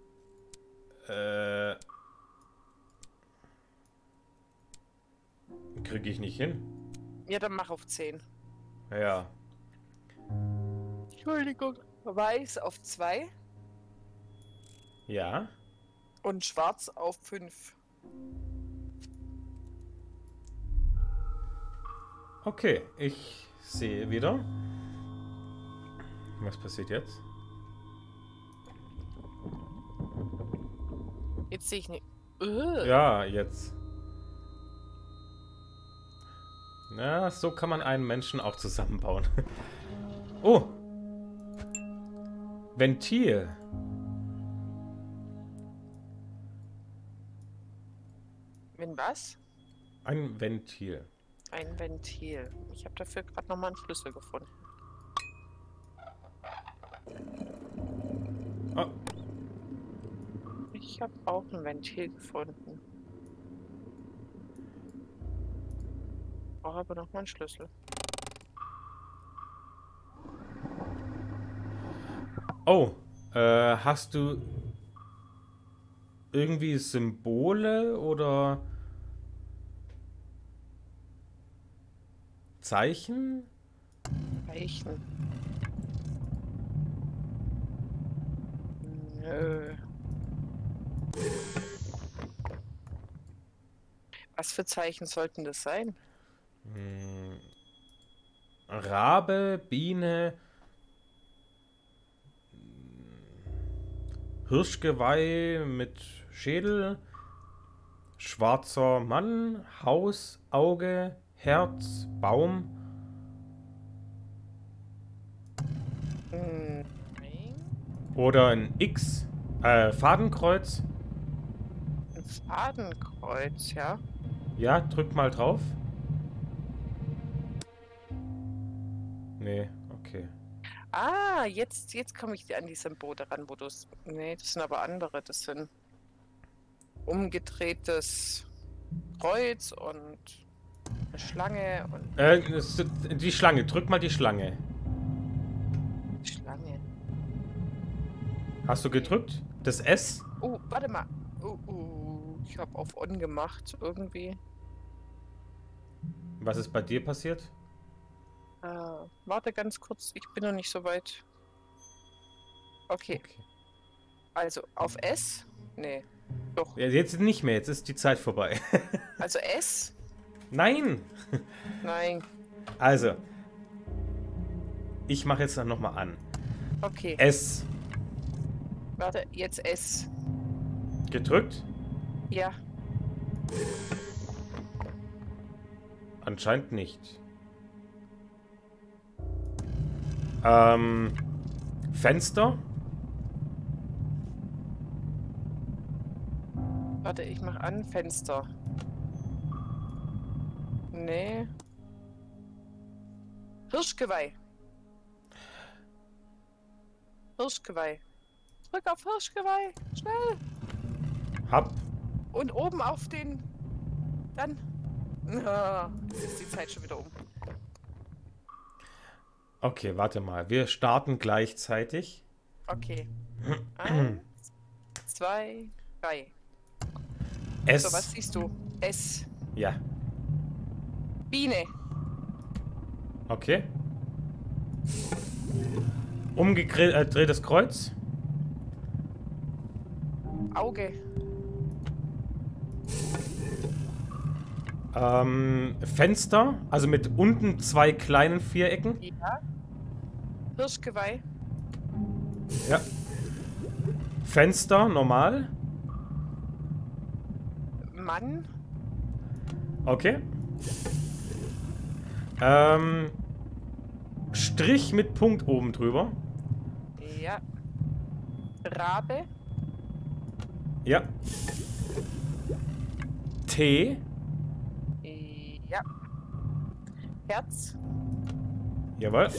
Kriege ich nicht hin. Ja, dann mach auf 10. Ja. Entschuldigung. Weiß auf 2 Ja. und schwarz auf 5. Okay, ich sehe wieder. Was passiert jetzt? Jetzt sehe ich nicht. Ja, jetzt. Ja, so kann man einen Menschen auch zusammenbauen. Oh! Ventil. Wenn was? Ein Ventil. Ein Ventil. Ich habe dafür gerade nochmal einen Schlüssel gefunden. Oh, Ich habe auch ein Ventil gefunden. Brauche aber nochmal einen Schlüssel. oh. Hast du irgendwie Symbole oder Zeichen? Reichen. Nö. Was für Zeichen sollten das sein? Hm, Rabe, Biene, Hirschgeweih mit Schädel, schwarzer Mann, Haus, Auge, Herz, Baum. Nein. Oder ein X, Fadenkreuz. Ein Fadenkreuz, ja. Ja, drück mal drauf. Nee, okay. Ah, jetzt komme ich an die Symbole ran, wo du es. Nee, das sind aber andere. Das sind umgedrehtes Kreuz und eine Schlange und Die Schlange, drück mal die Schlange. Schlange. Hast du gedrückt? Das S? Oh, warte mal. Ich habe auf On gemacht irgendwie. Was ist bei dir passiert? Warte ganz kurz, ich bin noch nicht so weit. Okay, Okay. also auf S. Nee, doch. Ja, jetzt nicht mehr, jetzt ist die Zeit vorbei. Also S. Nein! Nein. Also, ich mache jetzt noch mal an. Okay, S warte, jetzt S. gedrückt? Ja, Anscheinend nicht. Fenster? warte, ich mach an. Fenster. Nee. Hirschgeweih. Hirschgeweih. Drück auf Hirschgeweih. Schnell. Hab. Und oben auf den. Dann. Ah, jetzt ist die Zeit schon wieder um. Okay, warte mal. Wir starten gleichzeitig. Okay. 1, 2, 3. S. So, was siehst du? S. Ja. Biene. Okay. Umgedrehtes Kreuz. Auge. Fenster, also mit unten zwei kleinen Vierecken. Ja. Hirschgeweih. Ja. Fenster, normal. Mann. Okay. Strich mit Punkt oben drüber. Ja. Rabe. Ja. T. Ja. Herz. Jawohl.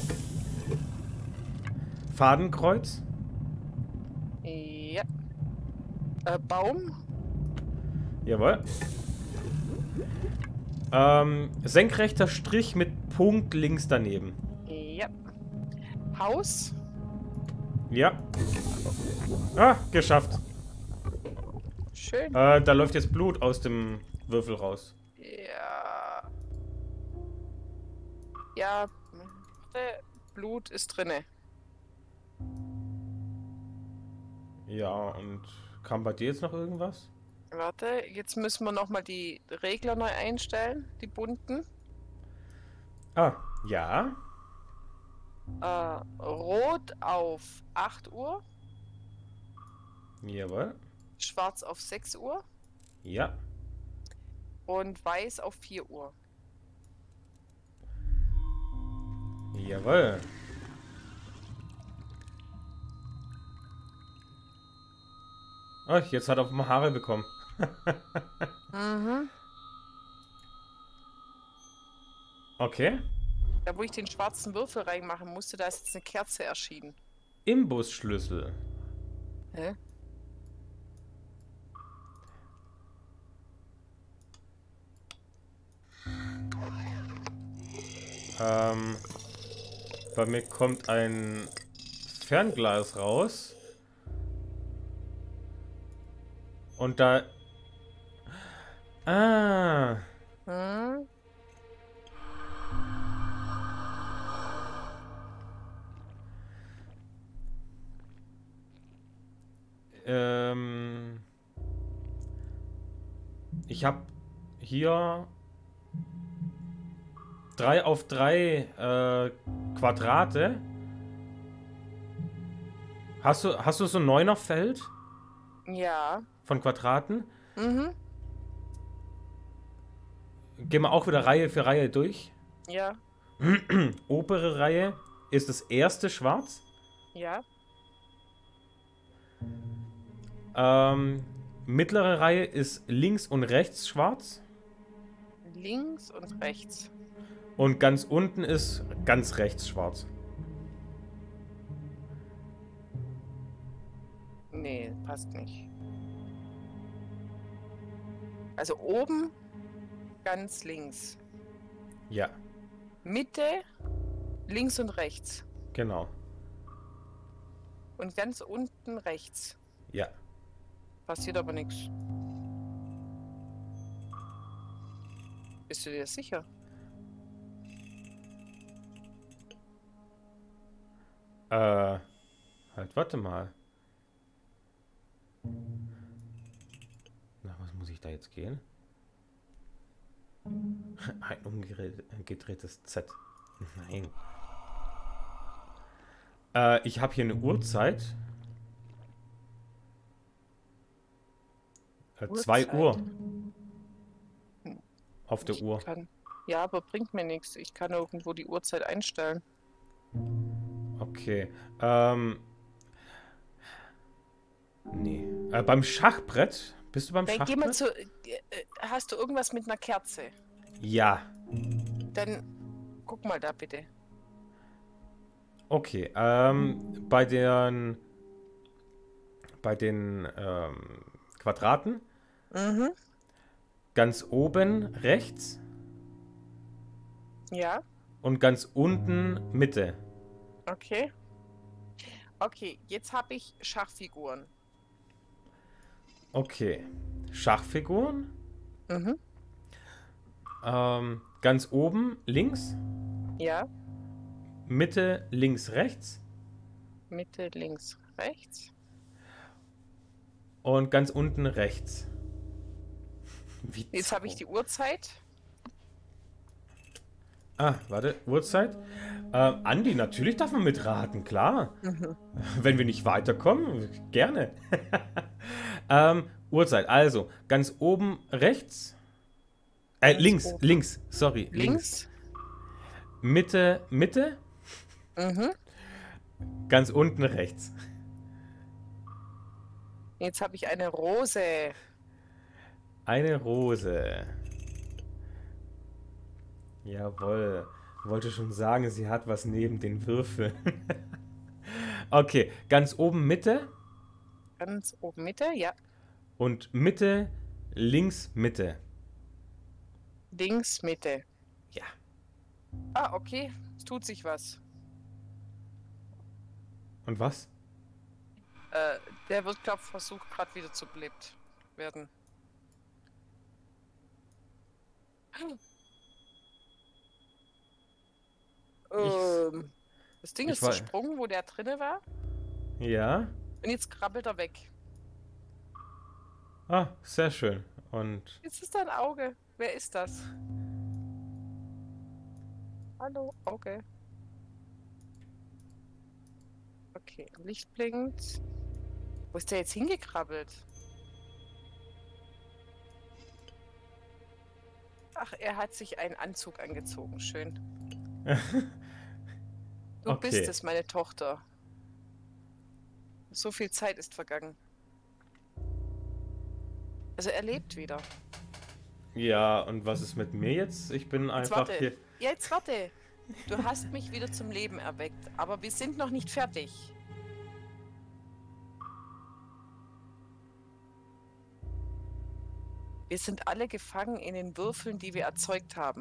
Fadenkreuz. Ja. Baum. Jawohl. Senkrechter Strich mit Punkt links daneben. Ja. Haus. Ja. Ah, geschafft. Schön. Da läuft jetzt Blut aus dem Würfel raus. Ja. Ja. Warte. Blut ist drinne. Ja, und kam bei dir jetzt noch irgendwas? Warte, jetzt müssen wir nochmal die Regler neu einstellen, die bunten. Ah, ja. Rot auf 8 Uhr, Jawohl. schwarz auf 6 Uhr Ja. und weiß auf 4 Uhr. Jawohl. Oh, jetzt hat er mal Haare bekommen. Mhm. Okay. Da, wo ich den schwarzen Würfel reinmachen musste, da ist jetzt eine Kerze erschienen. Imbusschlüssel. Hä? Bei mir kommt ein Fernglas raus. Und da... Ah. Hm? Ich habe hier 3 auf 3 Quadrate. Hast du so ein Neunerfeld Ja. von Quadraten? Mhm. Gehen wir auch wieder Reihe für Reihe durch. Ja. Obere Reihe ist das erste schwarz. Ja. Mittlere Reihe ist links und rechts schwarz. Links und rechts. Und ganz unten ist ganz rechts schwarz. Nee, passt nicht. Also oben ganz links. Ja, Mitte links und rechts. genau. Und ganz unten rechts. Ja. Passiert aber nichts. Bist du dir sicher? Halt, warte mal. Nach was muss ich da jetzt gehen? Ein umgedrehtes Z. Nein. Ich habe hier eine Uhrzeit. 2 Uhrzeit. Uhr. Auf der Ich Uhr. Ja, aber bringt mir nichts. Ich kann irgendwo die Uhrzeit einstellen. Okay. Nee. Beim Schachbrett? Bist du beim Dann geh mal Schachbrett? hast du irgendwas mit einer Kerze? Ja. Dann guck mal da bitte. Okay. Bei den Quadraten. Mhm. Ganz oben rechts Ja, und ganz unten Mitte. okay. Okay, jetzt habe ich Schachfiguren. Okay. Schachfiguren. Mhm. Ganz oben links. Ja, Mitte links rechts. Mitte, links, rechts. Und ganz unten rechts. Wie Jetzt habe ich die Uhrzeit. warte, Uhrzeit. Andi, natürlich darf man mitraten, klar. Mhm. Wenn wir nicht weiterkommen, gerne. Uhrzeit, also ganz oben rechts. Links, oben. links, sorry, links. Mitte, Mitte, Mhm. ganz unten rechts. Jetzt habe ich eine Rose. Eine Rose. Jawohl. Wollte schon sagen, sie hat was neben den Würfeln. Okay, ganz oben Mitte Ganz oben Mitte, ja. und Mitte, links, Mitte. Links, Mitte. Ja. Ah, okay. Es tut sich was. Und was? Der Wirtschaftskraft versucht gerade wieder zu belebt werden. Das Ding ich ist war- zersprungen, wo der drinne war. Ja. Und jetzt krabbelt er weg. Ah, sehr schön. Und Jetzt ist da ein Auge. Wer ist das? Hallo, Auge. Okay, Licht blinkt. Wo ist der jetzt hingekrabbelt? Ach, er hat sich einen Anzug angezogen. Schön. Du Okay. bist es, meine Tochter. So viel Zeit ist vergangen. Also er lebt wieder. Ja, und was ist mit mir jetzt? Ich bin Jetzt einfach warte. hier. Jetzt warte. Du hast mich wieder zum Leben erweckt, aber wir sind noch nicht fertig. Wir sind alle gefangen in den Würfeln, die wir erzeugt haben.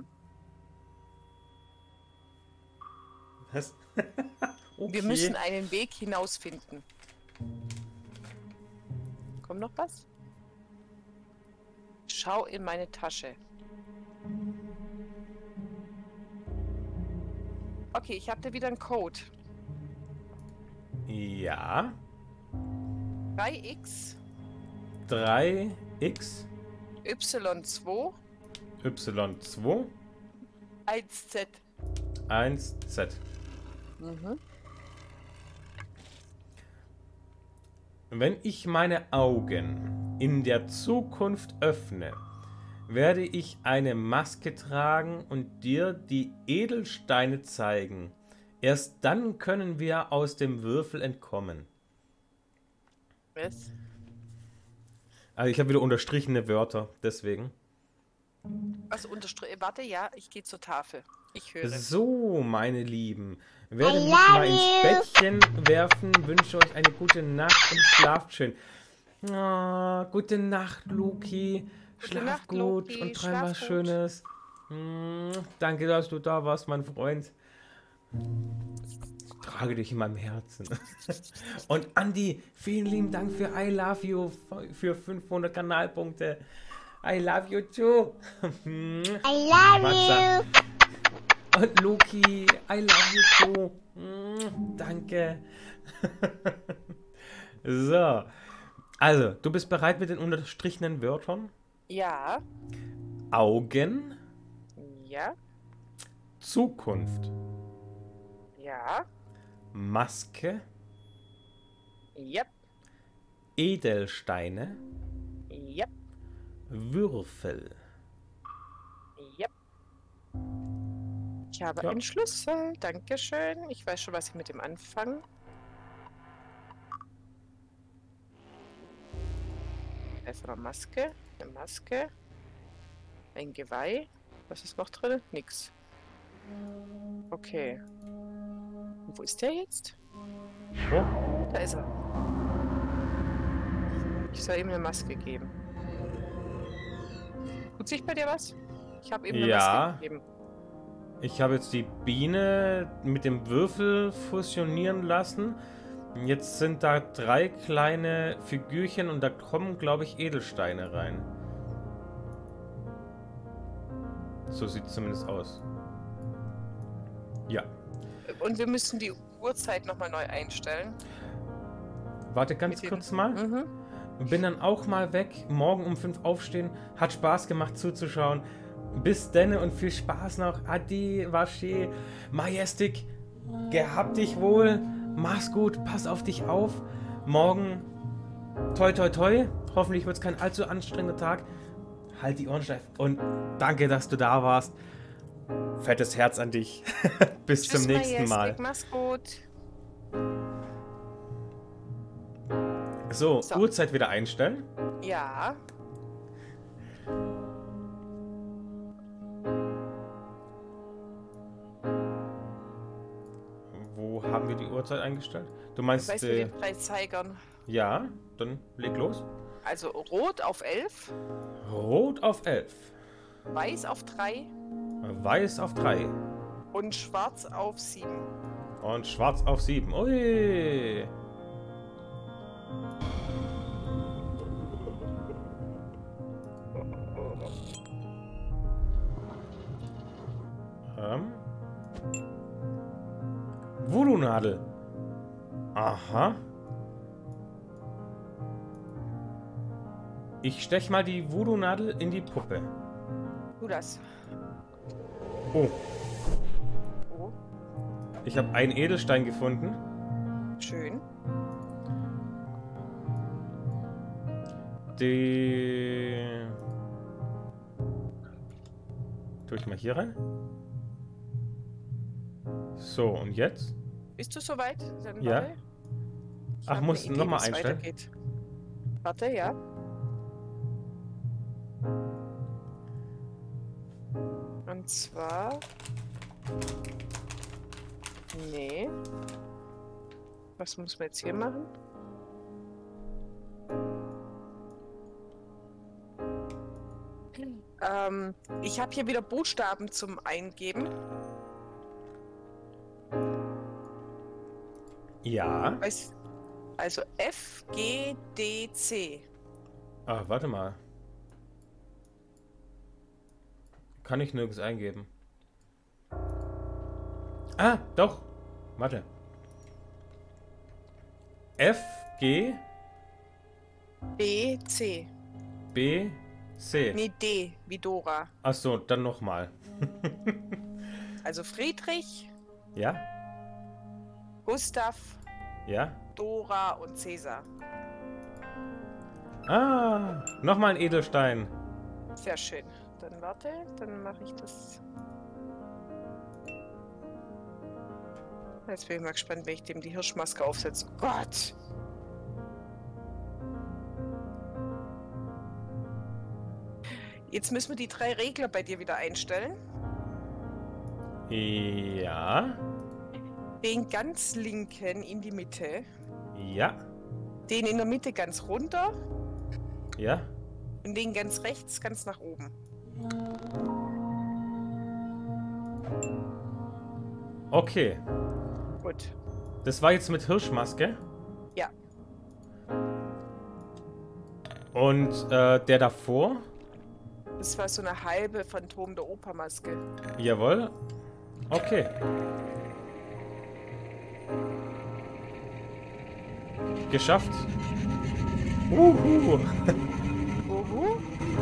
Was? Okay. Wir müssen einen Weg hinausfinden. Kommt noch was? Schau in meine Tasche. Okay, ich habe dir wieder einen Code. Ja. 3x 3x y2 y2 1z. 1z. Mhm. Wenn ich meine Augen in der Zukunft öffne, werde ich eine Maske tragen und dir die Edelsteine zeigen. Erst dann können wir aus dem Würfel entkommen. Was? Also ich habe wieder unterstrichene Wörter, deswegen. Also warte, ja, ich gehe zur Tafel. Ich höre. So, meine Lieben, werde mich mal ins Bettchen werfen, wünsche euch eine gute Nacht und schlaft schön. Ah, gute Nacht, Luki. Schlaf Nacht, gut Loki. und träum Schlaf was gut. Schönes. Danke, dass du da warst, mein Freund. Trage dich in meinem Herzen. Und Andi, vielen lieben Dank für I Love You für 500 Kanalpunkte. I love you too. I love you. Und Loki, I love you too. Danke. So. Also, du bist bereit mit den unterstrichenen Wörtern? Ja, Augen, ja, Zukunft, ja, Maske, yep, Edelsteine, yep, Würfel. yep. Ich habe Ja. einen Schlüssel. Dankeschön. Ich weiß schon, was ich mit dem anfange. Einfach eine Maske. Eine Maske. Ein Geweih. Was ist noch drin? Nix. Okay. Und wo ist der jetzt? Oh, Da ist er. Ich soll ihm eine Maske geben. Tut sich bei dir was? Ich habe ihm eine Ja. Maske gegeben. ich habe jetzt die Biene mit dem Würfel fusionieren lassen. Jetzt sind da 3 kleine Figürchen und da kommen, glaube ich, Edelsteine rein. So sieht es zumindest aus. Ja. Und wir müssen die Uhrzeit nochmal neu einstellen. Warte ganz Mit dem- kurz mal. Mhm. Bin dann auch mal weg. Morgen um 5 aufstehen. Hat Spaß gemacht zuzuschauen. Bis denne und viel Spaß noch. Adi, Waschi, Majestic. Gehabt dich wohl. Mach's gut. Pass auf dich auf. Morgen toi toi toi. Hoffentlich wird es kein allzu anstrengender Tag. Halt die Ohren steif. Und danke, dass du da warst. Fettes Herz an dich. Bis Tschüss, zum nächsten Mal. Majestic, mach's gut. So, So. Uhrzeit wieder einstellen. Ja. Wo haben wir die Uhrzeit eingestellt? Du meinst, Weißt du, mit den 3 Zeigern. ja, dann leg los. Also rot auf 11, Rot auf 11, weiß auf 3 Weiß auf 3 und schwarz auf 7. und Schwarz auf 7. Ui! Voodoo-Nadel. Aha. Ich stech mal die Voodoo-Nadel in die Puppe. Tu das. Oh, Oh, ich habe einen Edelstein gefunden. schön. Die... Tue ich mal hier rein. So, und jetzt? Bist du soweit? Dann Ja. warte. Ich Ach, hab muss eine Idee, noch mal wie's einstellen? weitergeht. Warte, ja. Und zwar... Nee. Was muss man jetzt hier machen? Ich habe hier wieder Buchstaben zum Eingeben. Ja. Also F, G, D, C. Ah, warte mal. Kann ich nirgends eingeben. Ah, doch. Warte. F, G, B, C. B, C. Nee, D, wie Dora. Achso, dann nochmal. Also Friedrich, Ja? Gustav, Ja? Dora und Cäsar. Ah, nochmal ein Edelstein. Sehr schön. Dann warte, dann mache ich das. Jetzt bin ich mal gespannt, wenn ich dem die Hirschmaske aufsetze. Oh Gott! Jetzt müssen wir die 3 Regler bei dir wieder einstellen. Ja. Den ganz linken in die Mitte. Ja. Den in der Mitte ganz runter. Ja. Und den ganz rechts ganz nach oben. Okay. Gut. Das war jetzt mit Hirschmaske. Ja. Und der davor? Das war so eine halbe Phantom der Opermaske. Jawohl. Okay. Geschafft. Uhu. Uhu.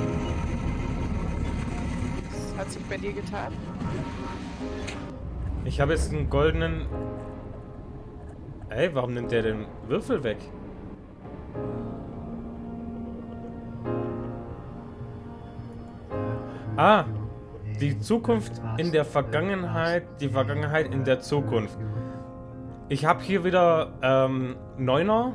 Was hat sich bei dir getan? Ich habe jetzt einen goldenen... Ey, warum nimmt der den Würfel weg? Ah, die Zukunft in der Vergangenheit, die Vergangenheit in der Zukunft. Ich habe hier wieder Neuner,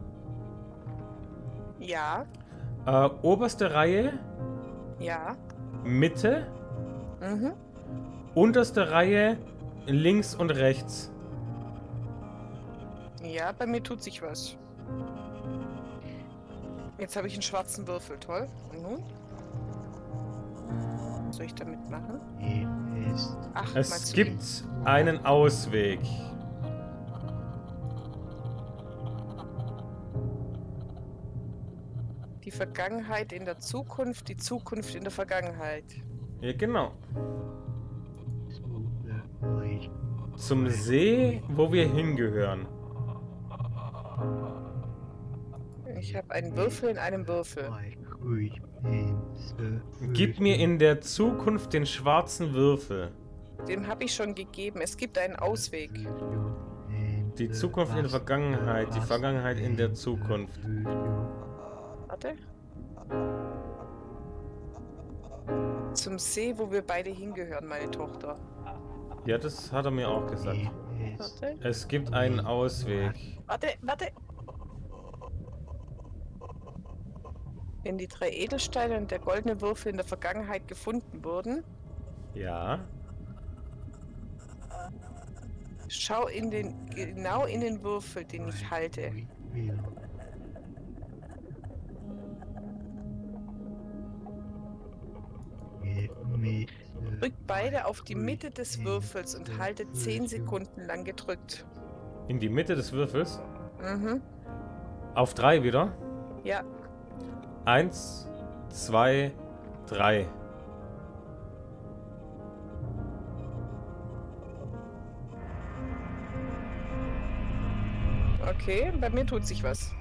Ja. oberste Reihe, Ja. Mitte, Mhm. unterste Reihe, links und rechts. Ja, bei mir tut sich was. Jetzt habe ich einen schwarzen Würfel, toll. Und nun? Was soll ich damit machen? Ach, mal Es zu gibt einen Ausweg. Die Vergangenheit in der Zukunft, die Zukunft in der Vergangenheit. Ja, genau. Zum See, wo wir hingehören. Ich habe einen Würfel in einem Würfel. Gib mir in der Zukunft den schwarzen Würfel. Den habe ich schon gegeben. Es gibt einen Ausweg. Die Zukunft in der Vergangenheit, die Vergangenheit in der Zukunft. Warte. Zum See, wo wir beide hingehören, meine Tochter. Ja, das hat er mir auch gesagt. Warte. Es gibt einen Ausweg. Warte, warte. Wenn die 3 Edelsteine und der goldene Würfel in der Vergangenheit gefunden wurden, Ja. schau genau in den Würfel, den ich halte. Drück beide auf die Mitte des Würfels und halte 10 Sekunden lang gedrückt. In die Mitte des Würfels. Mhm. Auf 3 wieder. Ja. 1, 2, 3. Okay, bei mir tut sich was.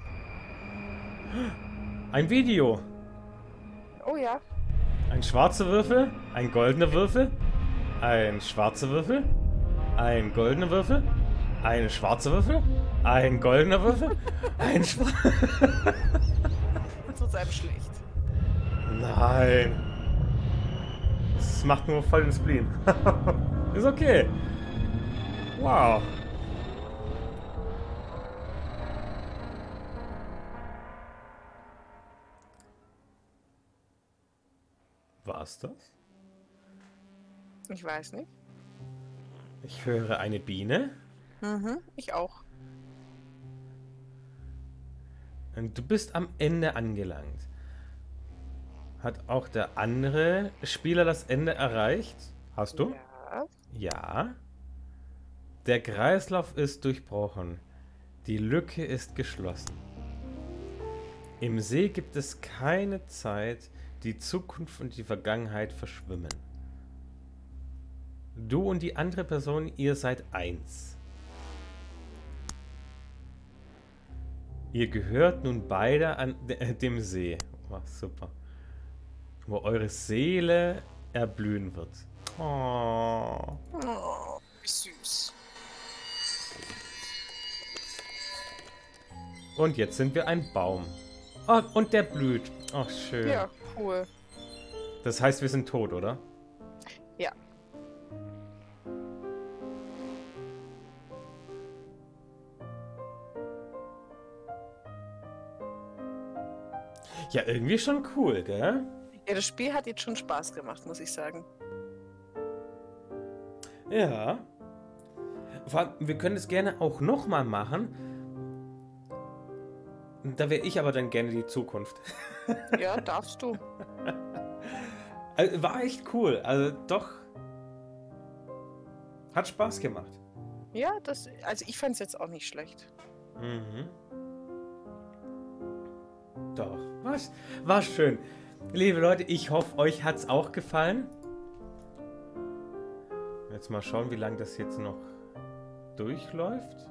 Ein Video. Oh ja. Ein schwarzer Würfel, ein goldener Würfel, ein schwarzer Würfel, ein goldener Würfel, ein schwarzer Würfel, ein goldener Würfel, ein schwarzer... Jetzt wird's einem schlecht. Nein. Das macht nur voll den Spleen. Ist okay. Wow. war's das? Ich weiß nicht. Ich höre eine Biene. Ich auch. Und du bist am Ende angelangt. Hat auch der andere Spieler das Ende erreicht? Hast du? Ja. Ja. Der Kreislauf ist durchbrochen. Die Lücke ist geschlossen. Im See gibt es keine Zeit. Die Zukunft und die Vergangenheit verschwimmen. Du und die andere Person, ihr seid eins. Ihr gehört nun beide an dem See. Oh, super. Wo eure Seele erblühen wird. Oh. Oh, wie süß. Und jetzt sind wir ein Baum. Oh, und der blüht. Oh, schön. Ja, cool. Das heißt, wir sind tot, oder? Ja. Ja, irgendwie schon cool, gell? Ja, das Spiel hat jetzt schon Spaß gemacht, muss ich sagen. Ja. Vor allem, wir können es gerne auch nochmal machen. Da wäre ich aber dann gerne die Zukunft. Ja, darfst du. Also, war echt cool. Also doch. Hat Spaß gemacht. Ja, also ich fand es jetzt auch nicht schlecht. Mhm. Doch. War schön. Liebe Leute, ich hoffe, euch hat es auch gefallen. Jetzt mal schauen, wie lange das jetzt noch durchläuft.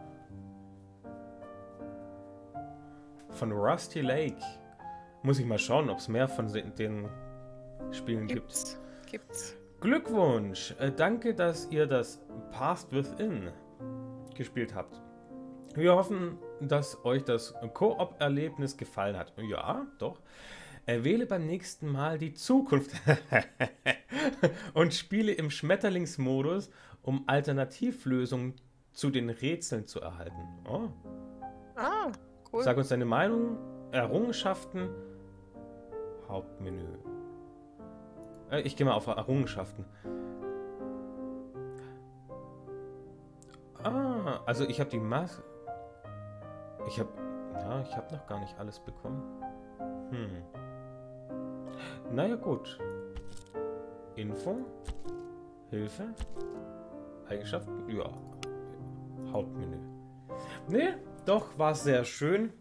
Von Rusty Lake. Muss ich mal schauen, ob es mehr von den Spielen gibt. Gibt's. Glückwunsch! Danke, dass ihr das Past Within gespielt habt. Wir hoffen, dass euch das Koop-Erlebnis gefallen hat. Ja, doch. Wähle beim nächsten Mal die Zukunft und spiele im Schmetterlingsmodus, um Alternativlösungen zu den Rätseln zu erhalten. Oh. Ah, cool. Sag uns deine Meinung, Errungenschaften, Hauptmenü. Ich gehe mal auf Errungenschaften. Ah, also ich habe die Maske. Ich habe noch gar nicht alles bekommen. Naja, gut. Info, Hilfe, Eigenschaften, ja. Hauptmenü. Nee, doch, war sehr schön.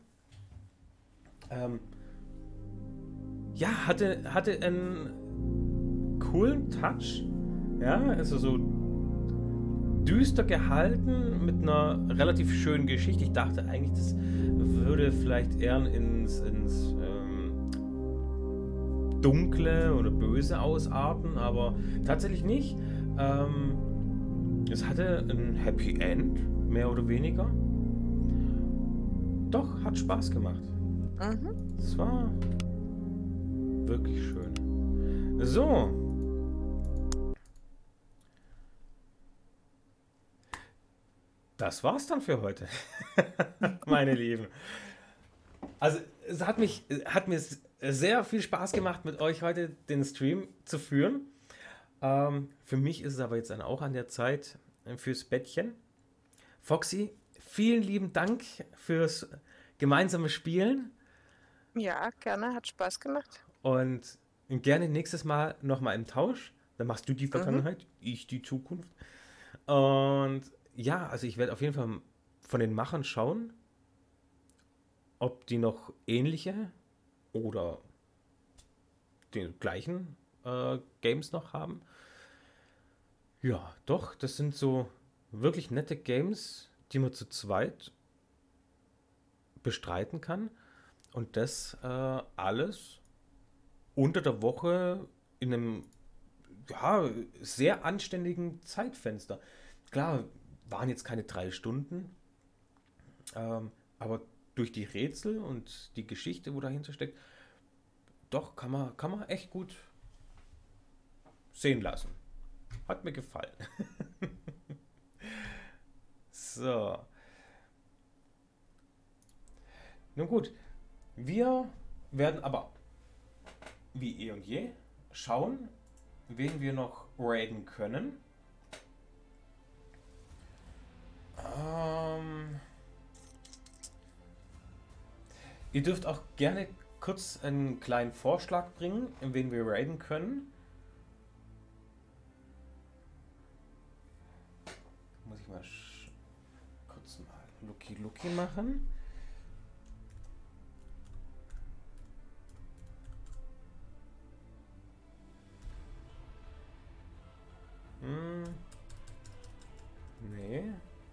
Ja, hatte einen coolen Touch. Ja, also so düster gehalten mit einer relativ schönen Geschichte. Ich dachte eigentlich, das würde vielleicht eher ins Dunkle oder Böse ausarten, aber tatsächlich nicht. Es hatte ein Happy End, mehr oder weniger. Doch, hat Spaß gemacht. Es war wirklich schön. So. Das war's dann für heute, meine Lieben. Also, es hat mir sehr viel Spaß gemacht, mit euch heute den Stream zu führen. Für mich ist es aber jetzt dann auch an der Zeit fürs Bettchen. Foxy, vielen lieben Dank fürs gemeinsame Spielen. Ja, gerne, hat Spaß gemacht. Und gerne nächstes Mal nochmal im Tausch. Dann machst du die Vergangenheit, ich die Zukunft. Und ja, also ich werde auf jeden Fall von den Machern schauen, ob die noch ähnliche oder die gleichen Games noch haben. Ja, doch, das sind so wirklich nette Games, die man zu zweit bestreiten kann. Und das alles unter der Woche in einem sehr anständigen Zeitfenster. Klar, waren jetzt keine 3 Stunden, aber durch die Rätsel und die Geschichte, wo dahinter steckt, doch kann man echt gut sehen lassen. Hat mir gefallen. So. Nun gut, wir werden aber wie eh und je schauen, wen wir noch raiden können. Ihr dürft auch gerne kurz einen kleinen Vorschlag bringen, wen wir raiden können. Muss ich mal kurz mal Lucky machen. Nee.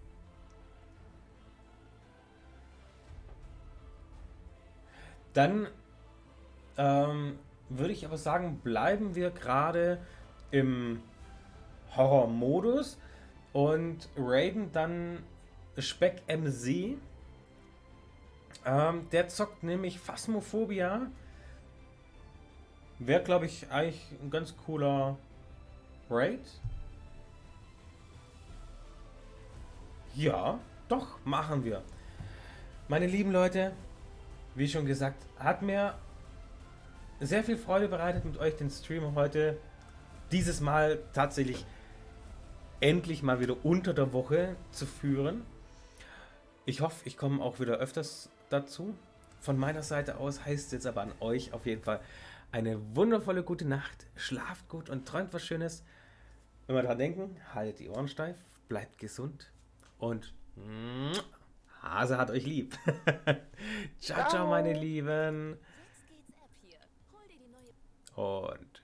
Dann würde ich aber sagen, bleiben wir gerade im Horror-Modus und raiden dann Speck MC. Der zockt nämlich Phasmophobia. Wäre, glaube ich, eigentlich ein ganz cooler Raid. Ja, doch, machen wir. Meine lieben Leute, wie schon gesagt, hat mir sehr viel Freude bereitet, mit euch den Stream heute dieses Mal tatsächlich endlich mal wieder unter der Woche zu führen. Ich hoffe, ich komme auch wieder öfters dazu. Von meiner Seite aus heißt es jetzt aber an euch auf jeden Fall eine wundervolle gute Nacht. Schlaft gut und träumt was Schönes. Immer dran denken, haltet die Ohren steif, bleibt gesund und Hase hat euch lieb. Ciao, ciao, meine Lieben. Und